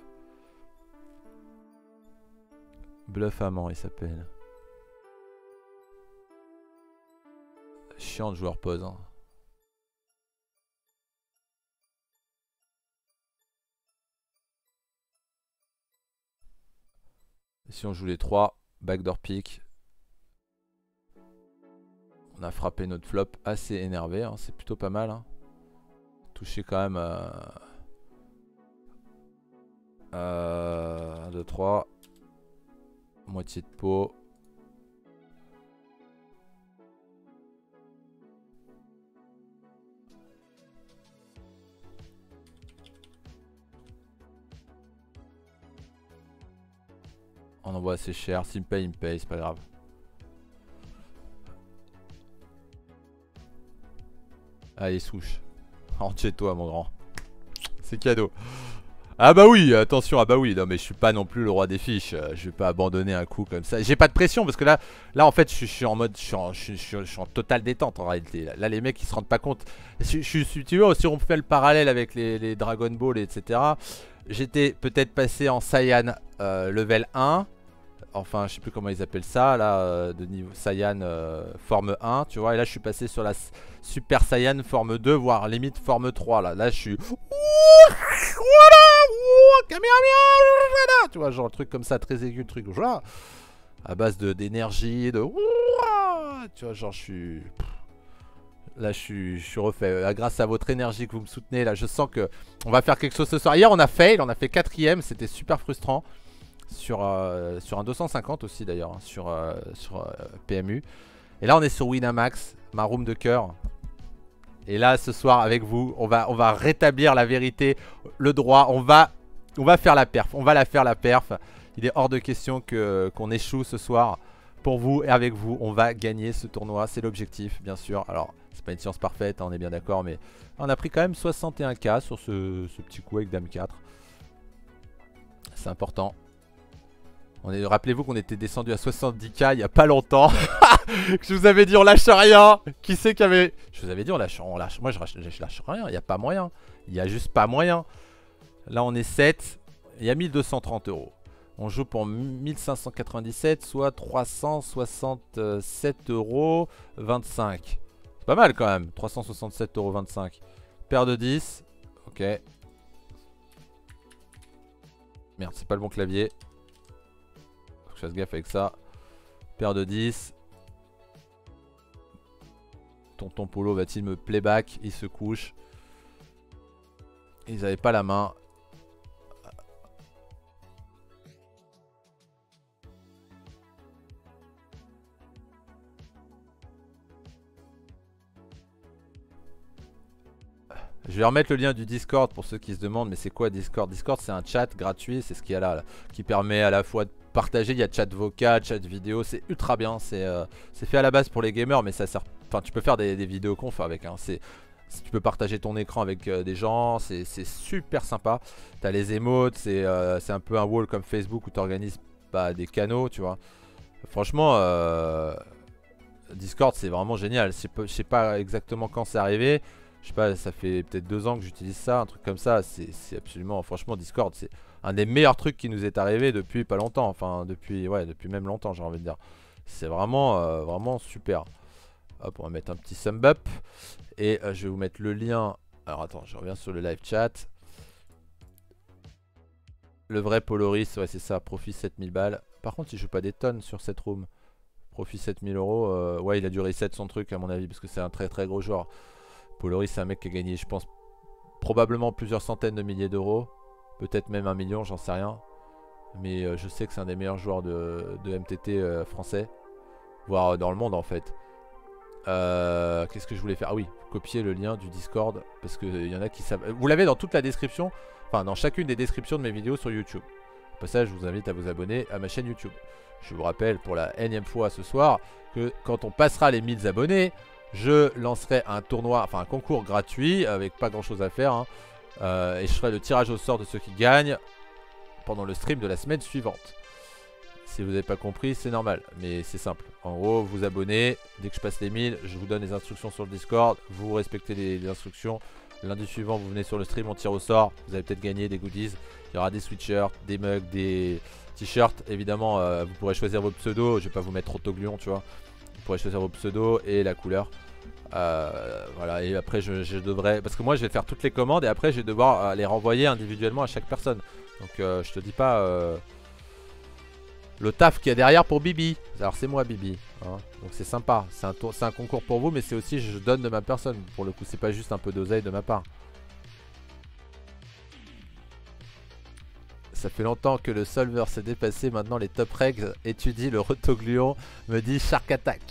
Bluff amant il s'appelle. Chiant de joueur pause hein. Si on joue les 3, backdoor pick. On a frappé notre flop assez énervé, hein. C'est plutôt pas mal. Hein. Touché quand même 1, 2, 3. Moitié de pot. On envoie assez cher. S'il me paye, c'est pas grave. Allez, souche. Rentre chez toi, mon grand. C'est cadeau. Ah bah oui, attention, ah bah oui. Non mais je suis pas non plus le roi des fiches. Je vais pas abandonner un coup comme ça. J'ai pas de pression parce que là en fait, je suis en mode, je suis en totale détente en réalité. Là, les mecs ils se rendent pas compte. Si tu vois, si on fait le parallèle avec les Dragon Ball, etc. J'étais peut-être passé en Saiyan level 1. Enfin je sais plus comment ils appellent ça là, de niveau Saiyan forme 1 tu vois, et là je suis passé sur la Super Saiyan forme 2 voire limite forme 3 là je suis tu vois, genre le truc comme ça très aigu, le truc genre à base d'énergie, tu vois, genre je suis là je suis refait grâce à votre énergie que vous me soutenez. Là je sens que on va faire quelque chose ce soir. Hier on a fail, on a fait 4ème, c'était super frustrant. Sur un 250 aussi d'ailleurs, hein, sur PMU. Et là on est sur Winamax, ma room de cœur. Et là ce soir avec vous, on va rétablir la vérité, le droit. On va faire la perf, on va la faire la perf. Il est hors de question qu'on échoue ce soir. Pour vous et avec vous, on va gagner ce tournoi, c'est l'objectif bien sûr. Alors c'est pas une science parfaite, hein, on est bien d'accord, mais on a pris quand même 61K sur ce petit coup avec Dame 4. C'est important. Rappelez-vous qu'on était descendu à 70K il y a pas longtemps. Je vous avais dit on lâche rien. Qui c'est qui avait... Je vous avais dit on lâche. Moi je lâche rien, il n'y a pas moyen. Il n'y a juste pas moyen. Là on est 7. Il y a 1230 €. On joue pour 1597, soit 367,25 €. C'est pas mal quand même. 367,25 €. Paire de 10. Ok. Merde, c'est pas le bon clavier. Faut que je fasse gaffe avec ça. Paire de 10. tonton Polo va-t-il me playback? Il se couche. Ils avaient pas la main. Je vais remettre le lien du Discord pour ceux qui se demandent, mais c'est quoi Discord? Discord, c'est un chat gratuit, c'est ce qu'il y a là, qui permet à la fois de partager. Il y a chat vocal, chat vidéo, c'est ultra bien. C'est fait à la base pour les gamers, mais ça sert. Enfin, tu peux faire des vidéos conf avec. Hein. Tu peux partager ton écran avec des gens, c'est super sympa. T'as les emotes, c'est un peu un wall comme Facebook où tu organises des canaux, tu vois. Franchement, Discord, c'est vraiment génial. Je sais pas exactement quand c'est arrivé. Je sais pas, ça fait peut-être 2 ans que j'utilise ça, un truc comme ça. C'est absolument, franchement, Discord, c'est un des meilleurs trucs qui nous est arrivé depuis pas longtemps. Enfin, depuis même longtemps, j'ai envie de dire. C'est vraiment, vraiment super. Hop, on va mettre un petit thumb up. Et je vais vous mettre le lien. Alors attends, je reviens sur le live chat. Le vrai Poloris, ouais, c'est ça, profit 7000 balles. Par contre, il joue pas des tonnes sur cette room. Profit 7000 euros. Ouais, il a dû reset son truc, à mon avis, parce que c'est un très très gros joueur. Poloris, c'est un mec qui a gagné, je pense, probablement plusieurs centaines de milliers d'euros. Peut-être même 1 million, j'en sais rien. Mais je sais que c'est un des meilleurs joueurs de MTT français. Voire dans le monde, en fait. Qu'est-ce que je voulais faire? Ah oui, copier le lien du Discord. Parce qu'il y en a qui savent. Vous l'avez dans toute la description. Enfin, dans chacune des descriptions de mes vidéos sur YouTube. Au passage, je vous invite à vous abonner à ma chaîne YouTube. Je vous rappelle pour la énième fois ce soir que quand on passera les 1000 abonnés, je lancerai un tournoi, enfin un concours gratuit avec pas grand chose à faire. Hein, et je ferai le tirage au sort de ceux qui gagnent pendant le stream de la semaine suivante. Si vous n'avez pas compris, c'est normal, mais c'est simple. En gros, vous abonnez, dès que je passe les 1000, je vous donne les instructions sur le Discord, vous respectez les instructions. Lundi suivant, vous venez sur le stream, on tire au sort, vous allez peut-être gagner des goodies. Il y aura des sweatshirts, des mugs, des t-shirts. Évidemment, vous pourrez choisir vos pseudos, je vais pas vous mettre Autoglion, tu vois. Vous pourrez choisir vos pseudos et la couleur. Voilà, et après je devrais, parce que moi je vais faire toutes les commandes et après je vais devoir les renvoyer individuellement à chaque personne. Donc je te dis pas le taf qu'il y a derrière pour Bibi. Alors c'est moi Bibi, hein. Donc c'est sympa, c'est un concours pour vous, mais c'est aussi je donne de ma personne. Pour le coup c'est pas juste un peu d'oseille de ma part. Ça fait longtemps que le solver s'est dépassé, maintenant les top règles étudient le Rotoglion, me dit Shark Attack.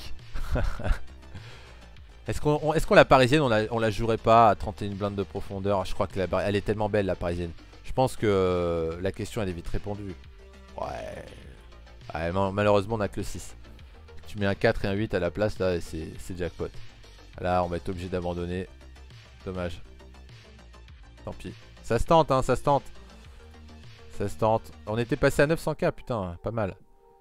Est-ce qu'on la parisienne, on la jouerait pas à 31 blindes de profondeur? Je crois qu'elle est tellement belle la parisienne. Je pense que la question elle est vite répondue. Ouais. Ouais, malheureusement on a que le 6. Tu mets un 4 et un 8 à la place là et c'est jackpot. Là on va être obligé d'abandonner. Dommage. Tant pis. Ça se tente hein, ça se tente. Ça se tente. On était passé à 900k, putain, pas mal.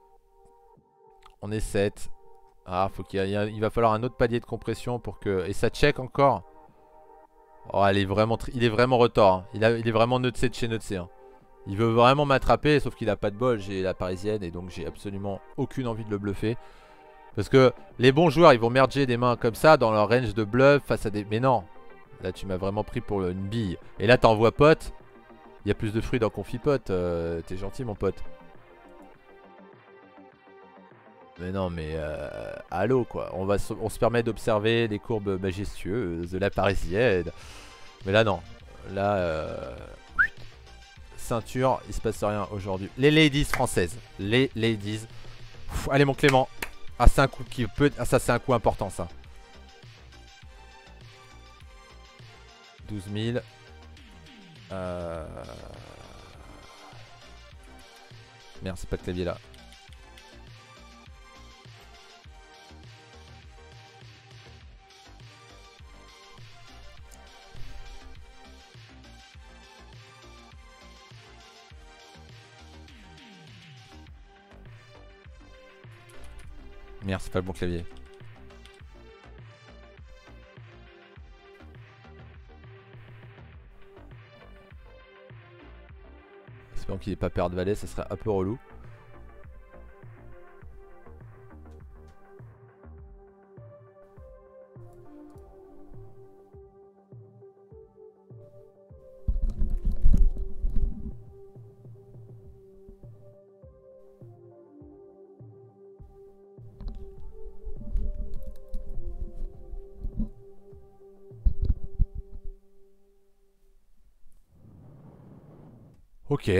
On est 7. Ah, il va falloir un autre palier de compression pour que... Et ça check encore. Oh, il est vraiment retort. Hein. Il est vraiment neutsé de chez neutsé. Hein. Il veut vraiment m'attraper, sauf qu'il a pas de bol. J'ai la parisienne et donc j'ai absolument aucune envie de le bluffer. Parce que les bons joueurs, ils vont merger des mains comme ça dans leur range de bluff face à des... Mais non. Là, tu m'as vraiment pris pour une bille. Et là, t'envoies pote. Il y a plus de fruits dans Confipote. T'es gentil, mon pote. Mais non, mais allô quoi. On se permet d'observer les courbes majestueuses de la parisienne. Mais là, non. Là, ceinture, il se passe rien aujourd'hui. Les ladies françaises. Les ladies. Allez, mon Clément. Ah, c'est un coup qui peut. Ah, ça, c'est un coup important, ça. 12 000. Merde, c'est pas de clavier là. Merde, c'est pas le bon clavier. Espérons qu'il n'ait pas paire de valet, ça serait un peu relou. Ok.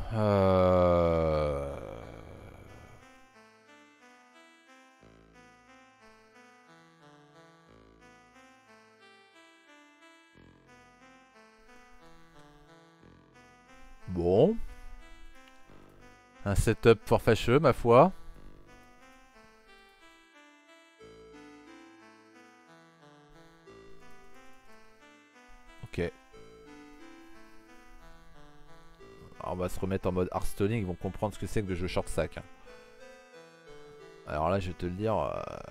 Bon. Un setup fort fâcheux, ma foi. Ok. Alors on va se remettre en mode Hearthstoning, ils vont comprendre ce que c'est que de jeu short sac. Hein. Alors là, je vais te le dire.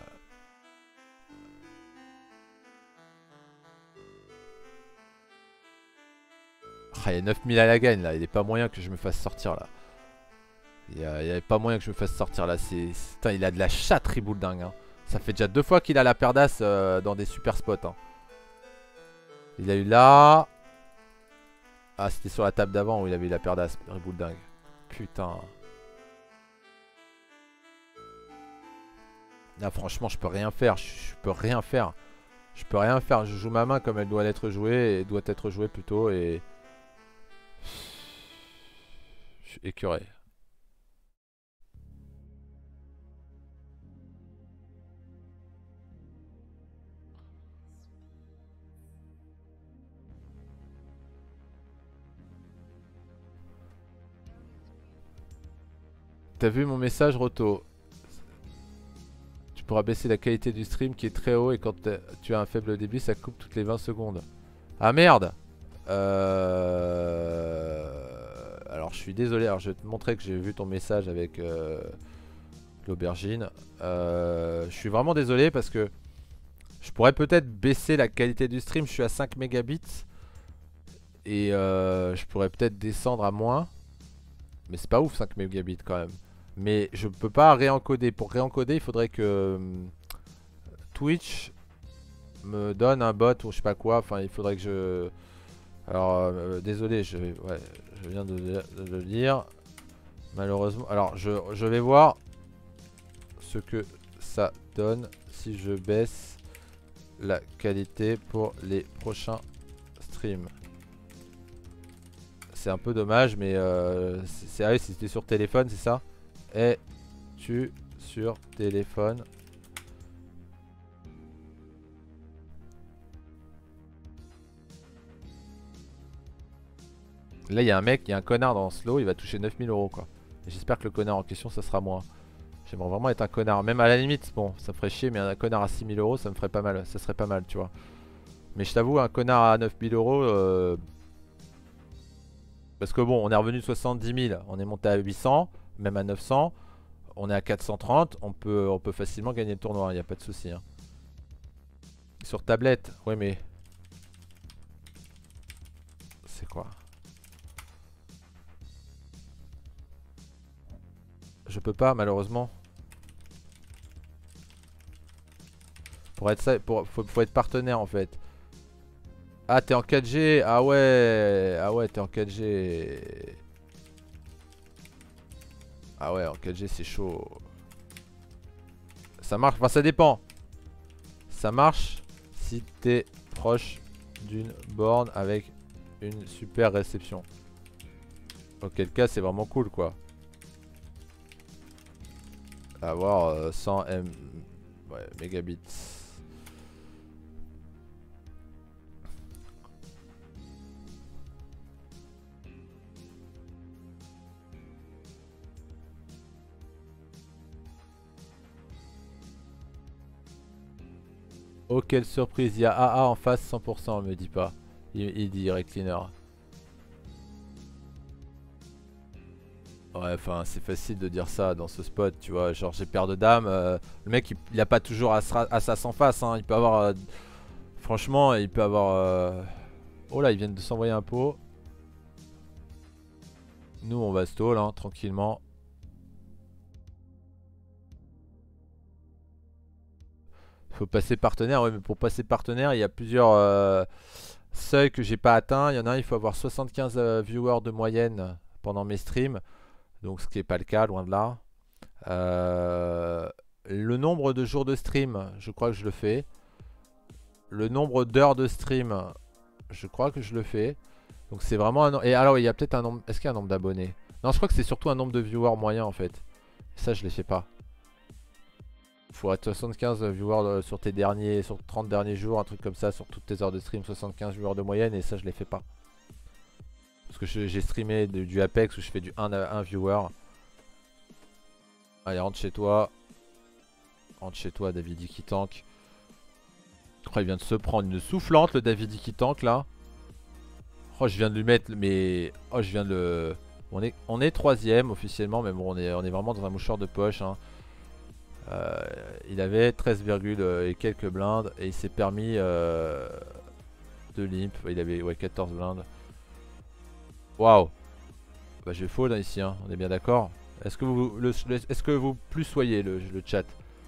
Ah, il y a 9000 à la gagne là, il n'est pas moyen que je me fasse sortir là. Il y a pas moyen que je me fasse sortir là. Putain, il a de la chatte, Riboule dingue. Hein. Ça fait déjà 2 fois qu'il a la paire d'as dans des super spots. Hein. Il a eu là. Ah, c'était sur la table d'avant où il avait eu la paire d'as, Riboule dingue. Putain. Là, franchement, je peux rien faire. Je peux rien faire. Je peux rien faire. Je joue ma main comme elle doit être jouée. Et doit être jouée plutôt. Et. Je suis écœuré. T'as vu mon message, Roto? Tu pourras baisser la qualité du stream qui est très haut et quand tu as un faible débit, ça coupe toutes les 20 secondes. Ah merde. Alors je suis désolé, alors je vais te montrer que j'ai vu ton message avec l'aubergine. Je suis vraiment désolé parce que je pourrais peut-être baisser la qualité du stream. Je suis à 5 mégabits et je pourrais peut-être descendre à moins. Mais c'est pas ouf 5 mégabits quand même. Mais je peux pas réencoder. Pour réencoder, il faudrait que Twitch me donne un bot ou je sais pas quoi. Enfin, il faudrait que je... Alors, désolé, je viens de le dire. Malheureusement. Alors, je vais voir ce que ça donne si je baisse la qualité pour les prochains streams. C'est un peu dommage, mais c'est sérieux si c'était sur téléphone, c'est ça? Es-tu sur téléphone? Là, il y a un mec, il y a un connard dans ce lot, il va toucher 9000 € quoi. J'espère que le connard en question, ça sera moi. J'aimerais vraiment être un connard. Même à la limite, bon, ça me ferait chier, mais un connard à 6000 €, ça me ferait pas mal. Ça serait pas mal, tu vois. Mais je t'avoue, un connard à 9000 €. Parce que bon, on est revenu de 70 000, on est monté à 800, même à 900. On est à 430, on peut facilement gagner le tournoi, il n'y a pas de souci. Hein. Sur tablette, ouais mais... C'est quoi? Je peux pas malheureusement. Pour être ça, faut être partenaire en fait. Ah t'es en 4G. Ah ouais t'es en 4G. Ah ouais en 4G c'est chaud. Ça marche, enfin ça dépend. Ça marche si t'es proche d'une borne avec une super réception. Auquel cas c'est vraiment cool quoi. Avoir 100 mégabits. Oh quelle surprise, il y a AA en face 100%, me dit pas. Il dit Recliner. Ouais, enfin c'est facile de dire ça dans ce spot, tu vois. Genre j'ai paire de dames. Le mec il a pas toujours As en face. Hein. Il peut avoir. Franchement, il peut avoir. Oh là, ils viennent de s'envoyer un pot. Nous on va stall hein, tranquillement. Faut passer partenaire, ouais, mais pour passer partenaire, il y a plusieurs seuils que j'ai pas atteint. Il y en a un, il faut avoir 75 viewers de moyenne pendant mes streams. Donc ce qui n'est pas le cas, loin de là. Le nombre de jours de stream, je crois que je le fais. Le nombre d'heures de stream, je crois que je le fais. Donc c'est vraiment un... Et alors il y a peut-être un nombre... Est-ce qu'il y a un nombre d'abonnés? Non, je crois que c'est surtout un nombre de viewers moyen en fait. Ça je les fais pas. Faut être 75 viewers sur tes derniers, sur 30 derniers jours, un truc comme ça, sur toutes tes heures de stream, 75 viewers de moyenne, et ça je les fais pas. Parce que j'ai streamé du Apex où je fais du 1 viewer. Allez, rentre chez toi. Rentre chez toi, David qui tank. Oh, il vient de se prendre une soufflante, le David qui tank là. Oh, je viens de lui mettre, mais... Oh, je viens de le... On est troisième officiellement, mais bon, on est vraiment dans un mouchoir de poche, hein. Il avait 13, et quelques blindes et il s'est permis de limp. Il avait 14 blindes. Waouh. Bah je vais fold hein, ici, hein. On est bien d'accord. Est-ce que vous plus soyez le chat?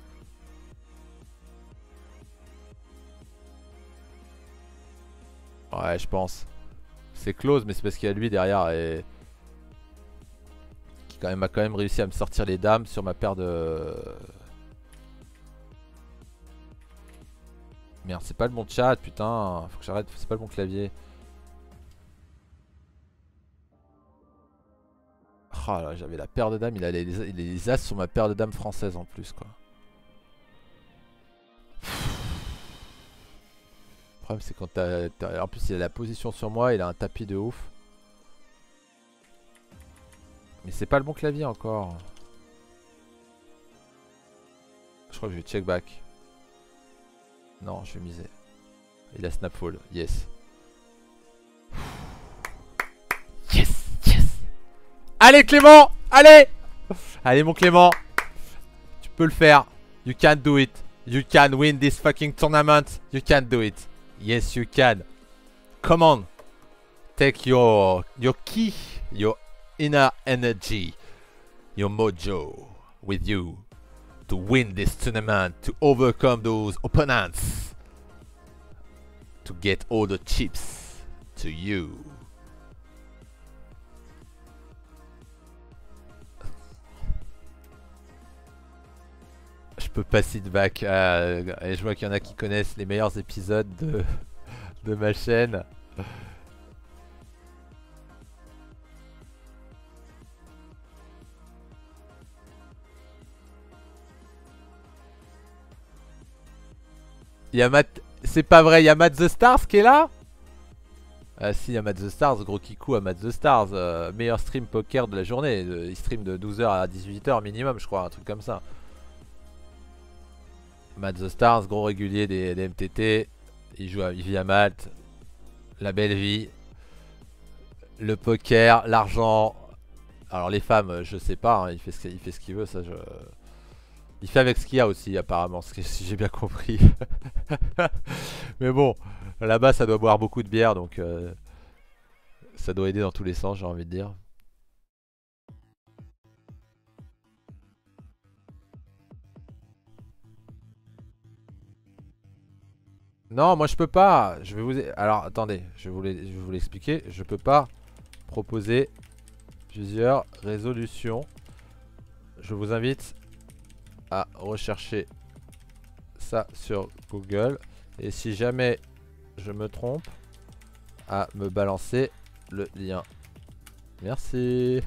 Ouais, je pense. C'est close, mais c'est parce qu'il y a lui derrière et qui a quand même réussi à me sortir les dames sur ma paire de... Merde, c'est pas le bon chat, putain. Faut que j'arrête, c'est pas le bon clavier. Oh là, j'avais la paire de dames, il a les as sur ma paire de dames française en plus, quoi. Le problème, c'est quand en plus, il a la position sur moi, il a un tapis de ouf. Mais c'est pas le bon clavier encore. Je crois que je vais check back. Non, je vais miser. Il a snapfall, yes. Yes, yes. Allez Clément, allez. Allez mon Clément. Tu peux le faire. You can do it. You can win this fucking tournament. You can do it. Yes you can. Come on. Take your key, your inner energy, your mojo with you. To win this tournament, to overcome those opponents, to get all the chips to you. Je peux pas sit back. Et je vois qu'il y en a qui connaissent les meilleurs épisodes de ma chaîne. C'est pas vrai, il y a Matt the Stars qui est là? Ah si, il y a Matt the Stars, gros kikou à Matt the Stars, meilleur stream poker de la journée. Il stream de 12h à 18h minimum, je crois, un truc comme ça. Matt the Stars, gros régulier des MTT. Il vit à Malte. La belle vie. Le poker, l'argent. Alors les femmes, je sais pas, hein, il fait ce qu'il veut, ça je... Il fait avec ce qu'il y a aussi apparemment, si j'ai bien compris. Mais bon, là-bas ça doit boire beaucoup de bière, donc ça doit aider dans tous les sens, j'ai envie de dire. Non, moi je peux pas. Je vais vous... Alors attendez, je vais vous l'expliquer. Je peux pas proposer plusieurs résolutions. Je vous invite à rechercher ça sur Google. Et si jamais je me trompe, à me balancer le lien. Merci.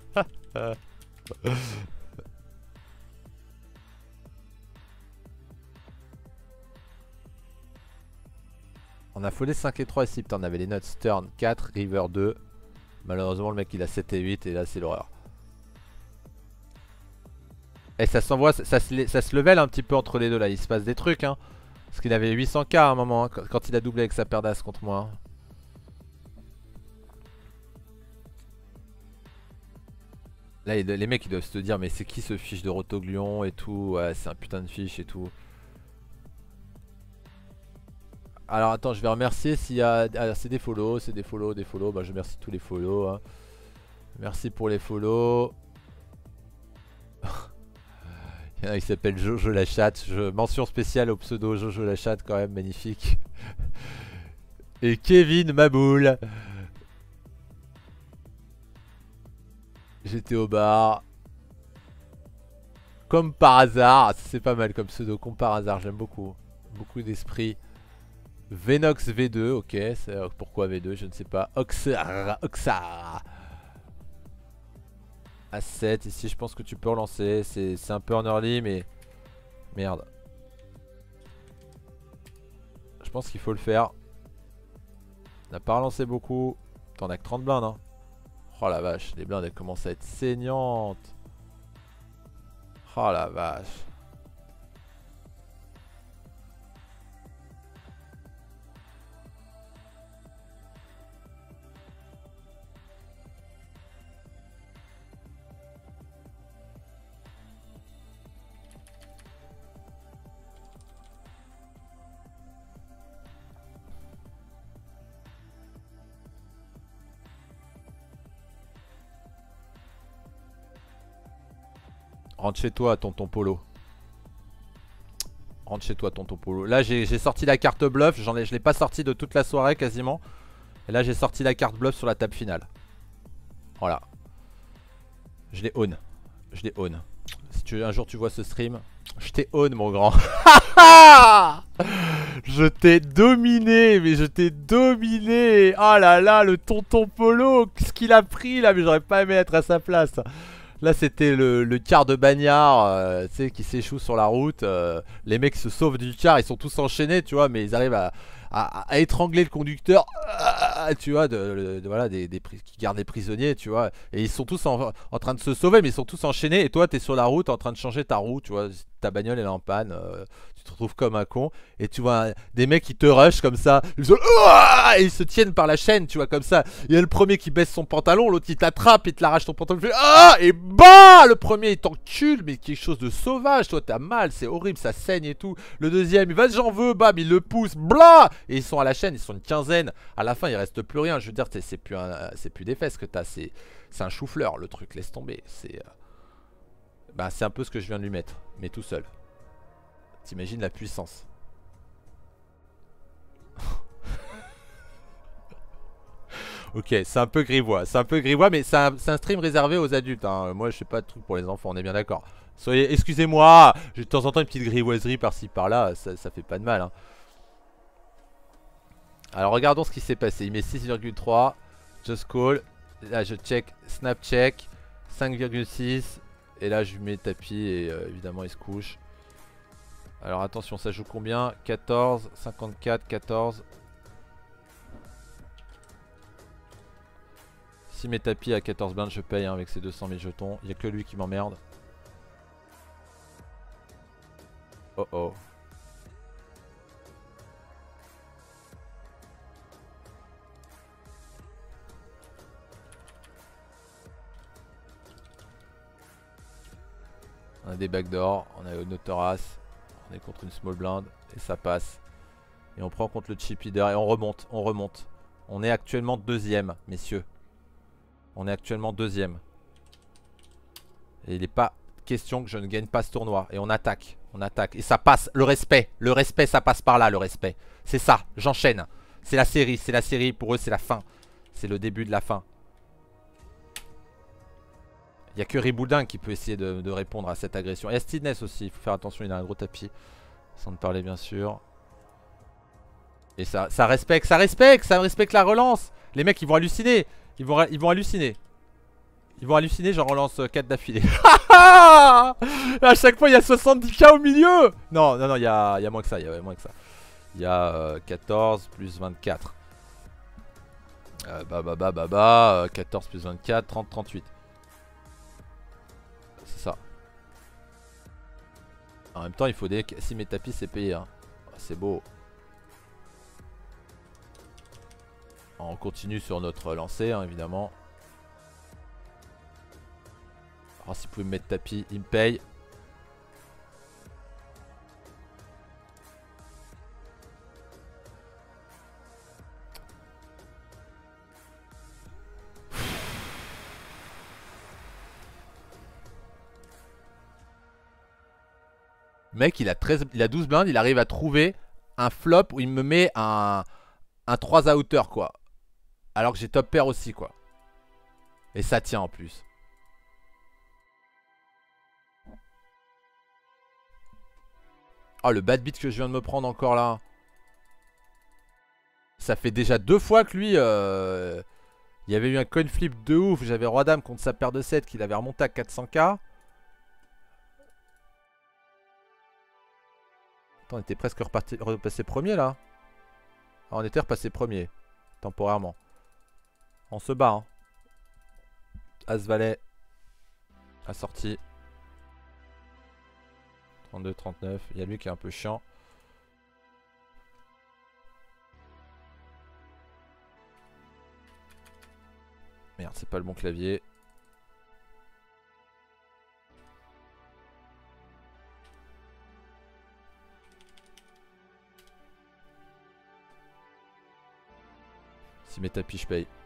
On a foldé 5 et 3 ici. Putain, on avait les notes turn 4, river 2. Malheureusement, le mec il a 7 et 8 et là c'est l'horreur. Et ça s'envoie, ça se level un petit peu entre les deux là. Il se passe des trucs, hein. Parce qu'il avait 800k à un moment, hein, quand il a doublé avec sa paire d'as contre moi. Là, les mecs ils doivent se dire, mais c'est qui ce fiche de Rotoglion et tout. Ouais, c'est un putain de fiche et tout. Alors attends, je vais remercier s'il y a... Ah, c'est des follow, c'est des follow, des follow. Bah je remercie tous les follow, hein. Merci pour les follow. Il y en a qui s'appelle Jojo la chatte. Mention spéciale au pseudo Jojo la chatte, quand même magnifique. Et Kevin Maboul. J'étais au bar. Comme par hasard. C'est pas mal comme pseudo, comme par hasard, j'aime beaucoup. Beaucoup d'esprit. Venox V2, ok. Pourquoi V2, je ne sais pas. Oxar. A7, ici je pense que tu peux relancer. C'est un peu en early, mais... Merde. Je pense qu'il faut le faire. On n'a pas relancé beaucoup. T'en as que 30 blindes, hein. Oh la vache, les blindes elles commencent à être saignantes. Oh la vache. Rentre chez toi, tonton Polo. Rentre chez toi, tonton Polo. Là, j'ai sorti la carte bluff. Je l'ai pas sorti de toute la soirée quasiment. Et là, j'ai sorti la carte bluff sur la table finale. Voilà. Je l'ai own. Je l'ai own. Si un jour tu vois ce stream, je t'ai own, mon grand. Je t'ai dominé, mais je t'ai dominé. Oh là là, le tonton Polo. Qu'est-ce qu'il a pris là? Mais j'aurais pas aimé être à sa place. Là c'était le car de bagnard tu sais, qui s'échoue sur la route. Les mecs se sauvent du car, ils sont tous enchaînés, tu vois, mais ils arrivent à étrangler le conducteur, tu vois, voilà, qui gardent des prisonniers, tu vois. Et ils sont tous en train de se sauver, mais ils sont tous enchaînés. Et toi, t'es sur la route en train de changer ta roue, tu vois. Ta bagnole elle est en panne, tu te retrouves comme un con. Et tu vois des mecs qui te rushent comme ça. Et ils se tiennent par la chaîne, tu vois, comme ça. Il y a le premier qui baisse son pantalon, l'autre il t'attrape, il te l'arrache ton pantalon. Il fait, et bah, le premier il t'encule, mais quelque chose de sauvage. Toi, t'as mal, c'est horrible, ça saigne et tout. Le deuxième, il va, j'en veux, bam, il le pousse, blah. Et ils sont à la chaîne, ils sont une quinzaine. À la fin, il reste plus rien. Je veux dire, c'est plus des fesses que t'as. C'est un chou-fleur, le truc, laisse tomber. C'est un peu ce que je viens de lui mettre, mais tout seul. T'imagines la puissance. Ok, c'est un peu grivois, mais c'est un stream réservé aux adultes, hein. Moi je fais pas de trucs pour les enfants, on est bien d'accord. Soyez, excusez-moi, j'ai de temps en temps une petite grivoiserie par-ci par-là, ça fait pas de mal, hein. Alors regardons ce qui s'est passé, il met 6,3, just call, là je check, snap check, 5,6, et là je lui mets tapis et évidemment il se couche. Alors attention, ça joue combien? 14, 54, 14. Si mes tapis à 14 blindes, je paye, hein, avec ces 200 000 jetons. Il n'y a que lui qui m'emmerde. Oh oh. On a des backdoors, on a une autorace, on est contre une small blind et ça passe. Et on prend contre le chip leader et on remonte, on remonte. On est actuellement deuxième, messieurs. On est actuellement deuxième. Et il n'est pas question que je ne gagne pas ce tournoi. Et on attaque, on attaque. Et ça passe, le respect ça passe par là, le respect. C'est ça, j'enchaîne. C'est la série, pour eux c'est la fin. C'est le début de la fin. Il n'y a que Riboudin qui peut essayer de répondre à cette agression. Et Steedness aussi, il faut faire attention, il a un gros tapis. Sans te parler bien sûr. Et ça respecte la relance. Les mecs ils vont halluciner. Ils vont halluciner. Ils vont halluciner, j'en relance 4 d'affilée. À chaque fois il y a 70k au milieu. Non, il y a moins que ça, il y a 14 plus 24. 14 plus 24, 30, 38. C'est ça. En même temps il faut si mes tapis c'est payé, hein. C'est beau. On continue sur notre lancée, hein, évidemment. Alors s'il pouvait me mettre tapis, il me paye. Mec, il a 12 blindes, il arrive à trouver un flop où il me met un 3 outer, quoi. Alors que j'ai top pair aussi, quoi. Et ça tient en plus. Oh, le bad beat que je viens de me prendre encore là. Ça fait déjà 2 fois que lui... il y avait eu un coin flip de ouf. J'avais roi dame contre sa paire de 7 qu'il avait remonté à 400k. Attends, on était presque repassé premier là. Ah, on était repassé premier. Temporairement. On se bat. Hein. As-Valet. Assorti. 32-39. Il y a lui qui est un peu chiant. Merde, c'est pas le bon clavier. Si mes tapis, je paye.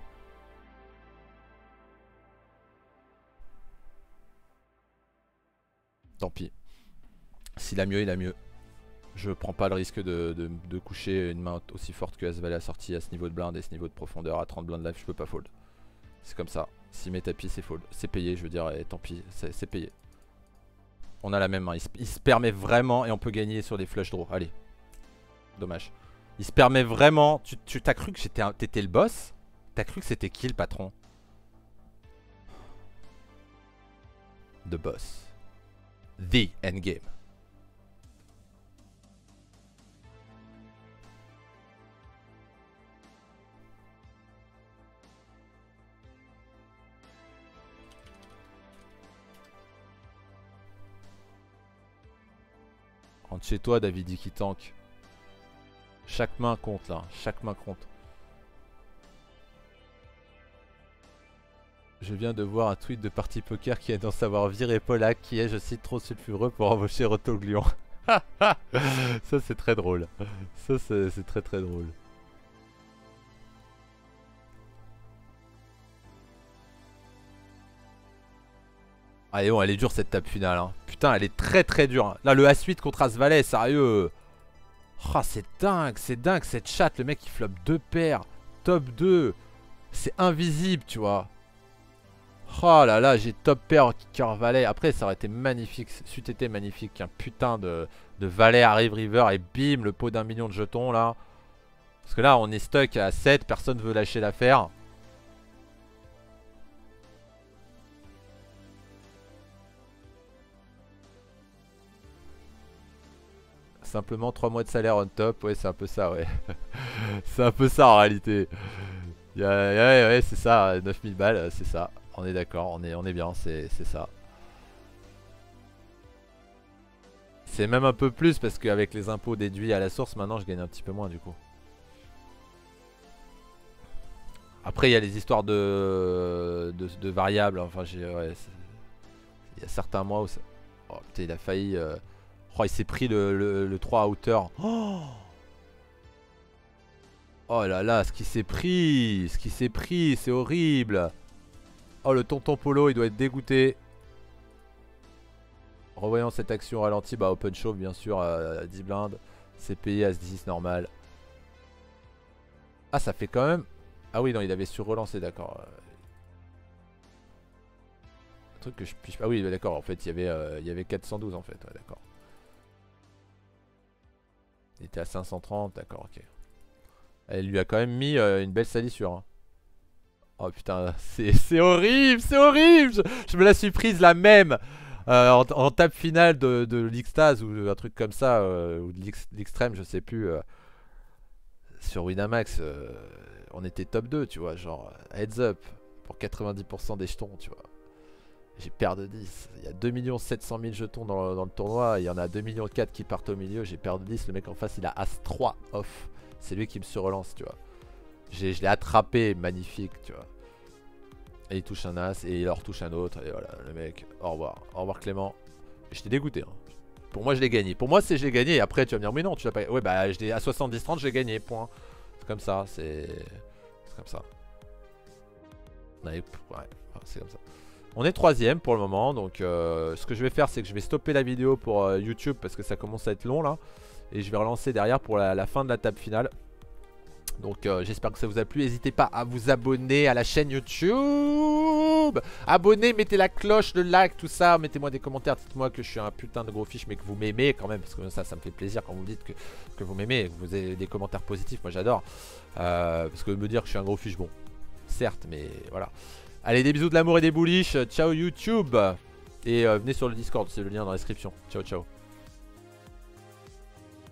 Tant pis. S'il a mieux, il a mieux. Je prends pas le risque de coucher une main aussi forte que As-Valet assorti à ce niveau de blinde et ce niveau de profondeur. À 30 blindes live, je peux pas fold. C'est comme ça. Si mes tapis, c'est fold. C'est payé, je veux dire, et tant pis, c'est payé. On a la même main. Il se permet vraiment, et on peut gagner sur des flush draws. Allez. Dommage. Il se permet vraiment. Tu t'as cru que t'étais le boss? T'as cru que c'était qui le patron? The boss. The endgame. Rentre chez toi, Davidi qui tank. Chaque main compte là, chaque main compte. Je viens de voir un tweet de Party Poker qui annonce savoir virer Polak qui est, je cite, trop sulfureux pour embaucher Rotoglion. Ça c'est très drôle. Ça c'est très très drôle. Allez bon, elle est dure cette table finale. Hein. Putain, elle est très très dure. Hein. Là, le As-8 contre As-Valet, sérieux. Oh, c'est dingue cette chatte. Le mec il flop 2 paires. Top 2. C'est invisible, tu vois. Oh là là, j'ai top pair cœur valet. Après, ça aurait été magnifique. C'eût été magnifique qu'un putain de valet arrive river et bim, le pot d'1 million de jetons là. Parce que là, on est stuck à 7. Personne veut lâcher l'affaire. Simplement 3 mois de salaire on top. Ouais, c'est un peu ça, ouais. C'est un peu ça en réalité. Ouais, c'est ça. 9000 balles, c'est ça. On est d'accord, on est bien, c'est ça. C'est même un peu plus parce qu'avec les impôts déduits à la source, maintenant je gagne un petit peu moins du coup. Après il y a les histoires de variables, enfin ouais, il y a certains mois où ça... Oh putain, il a failli... Oh, il s'est pris le 3 à hauteur. Oh là là, ce qui s'est pris, c'est horrible. Oh, le tonton Polo, il doit être dégoûté. Revoyant cette action ralentie, bah open shove bien sûr à 10 blindes. C'est payé à 10 normal. Ah, ça fait quand même... Ah oui, non, il avait sur-relancé, d'accord. Un truc que je piche pas. Ah oui, d'accord, en fait, il y avait 412 en fait, ouais, d'accord. Il était à 530, d'accord, ok. Elle lui a quand même mis une belle salissure. Hein. Oh putain, c'est horrible, c'est horrible. Je me la suis prise la même en table finale de l'Xtase ou un truc comme ça, ou de l'Extrême, je sais plus. Sur Winamax, on était top 2, tu vois, genre heads up pour 90% des jetons, tu vois. J'ai paire de 10. Il y a 2 700 000 jetons dans le tournoi. Il y en a 2 400 000 qui partent au milieu. J'ai paire de 10. Le mec en face, il a As-3 off. C'est lui qui me surrelance, tu vois. Je l'ai attrapé, magnifique, tu vois. Et il touche un As et il leur touche un autre. Et voilà, le mec, au revoir. Au revoir Clément. J'étais dégoûté. Hein. Pour moi, je l'ai gagné. Pour moi, c'est j'ai gagné. Et après, tu vas me dire, mais non, tu l'as pas. Ouais, bah, à 70-30, j'ai gagné. Point. C'est comme ça. C'est comme ça. Ouais, c'est comme ça. On est 3ème pour le moment. Donc, ce que je vais faire, c'est que je vais stopper la vidéo pour YouTube parce que ça commence à être long là. Et je vais relancer derrière pour la fin de la table finale. Donc j'espère que ça vous a plu. N'hésitez pas à vous abonner à la chaîne YouTube. Abonnez, mettez la cloche, le like, tout ça. Mettez-moi des commentaires. Dites-moi que je suis un putain de gros fiche, mais que vous m'aimez quand même. Parce que ça me fait plaisir quand vous me dites que vous m'aimez. Que vous avez des commentaires positifs. Moi j'adore. Parce que me dire que je suis un gros fiche, bon, certes, mais voilà. Allez, des bisous de l'amour et des bullish. Ciao YouTube. Et venez sur le Discord, c'est le lien dans la description. Ciao, ciao.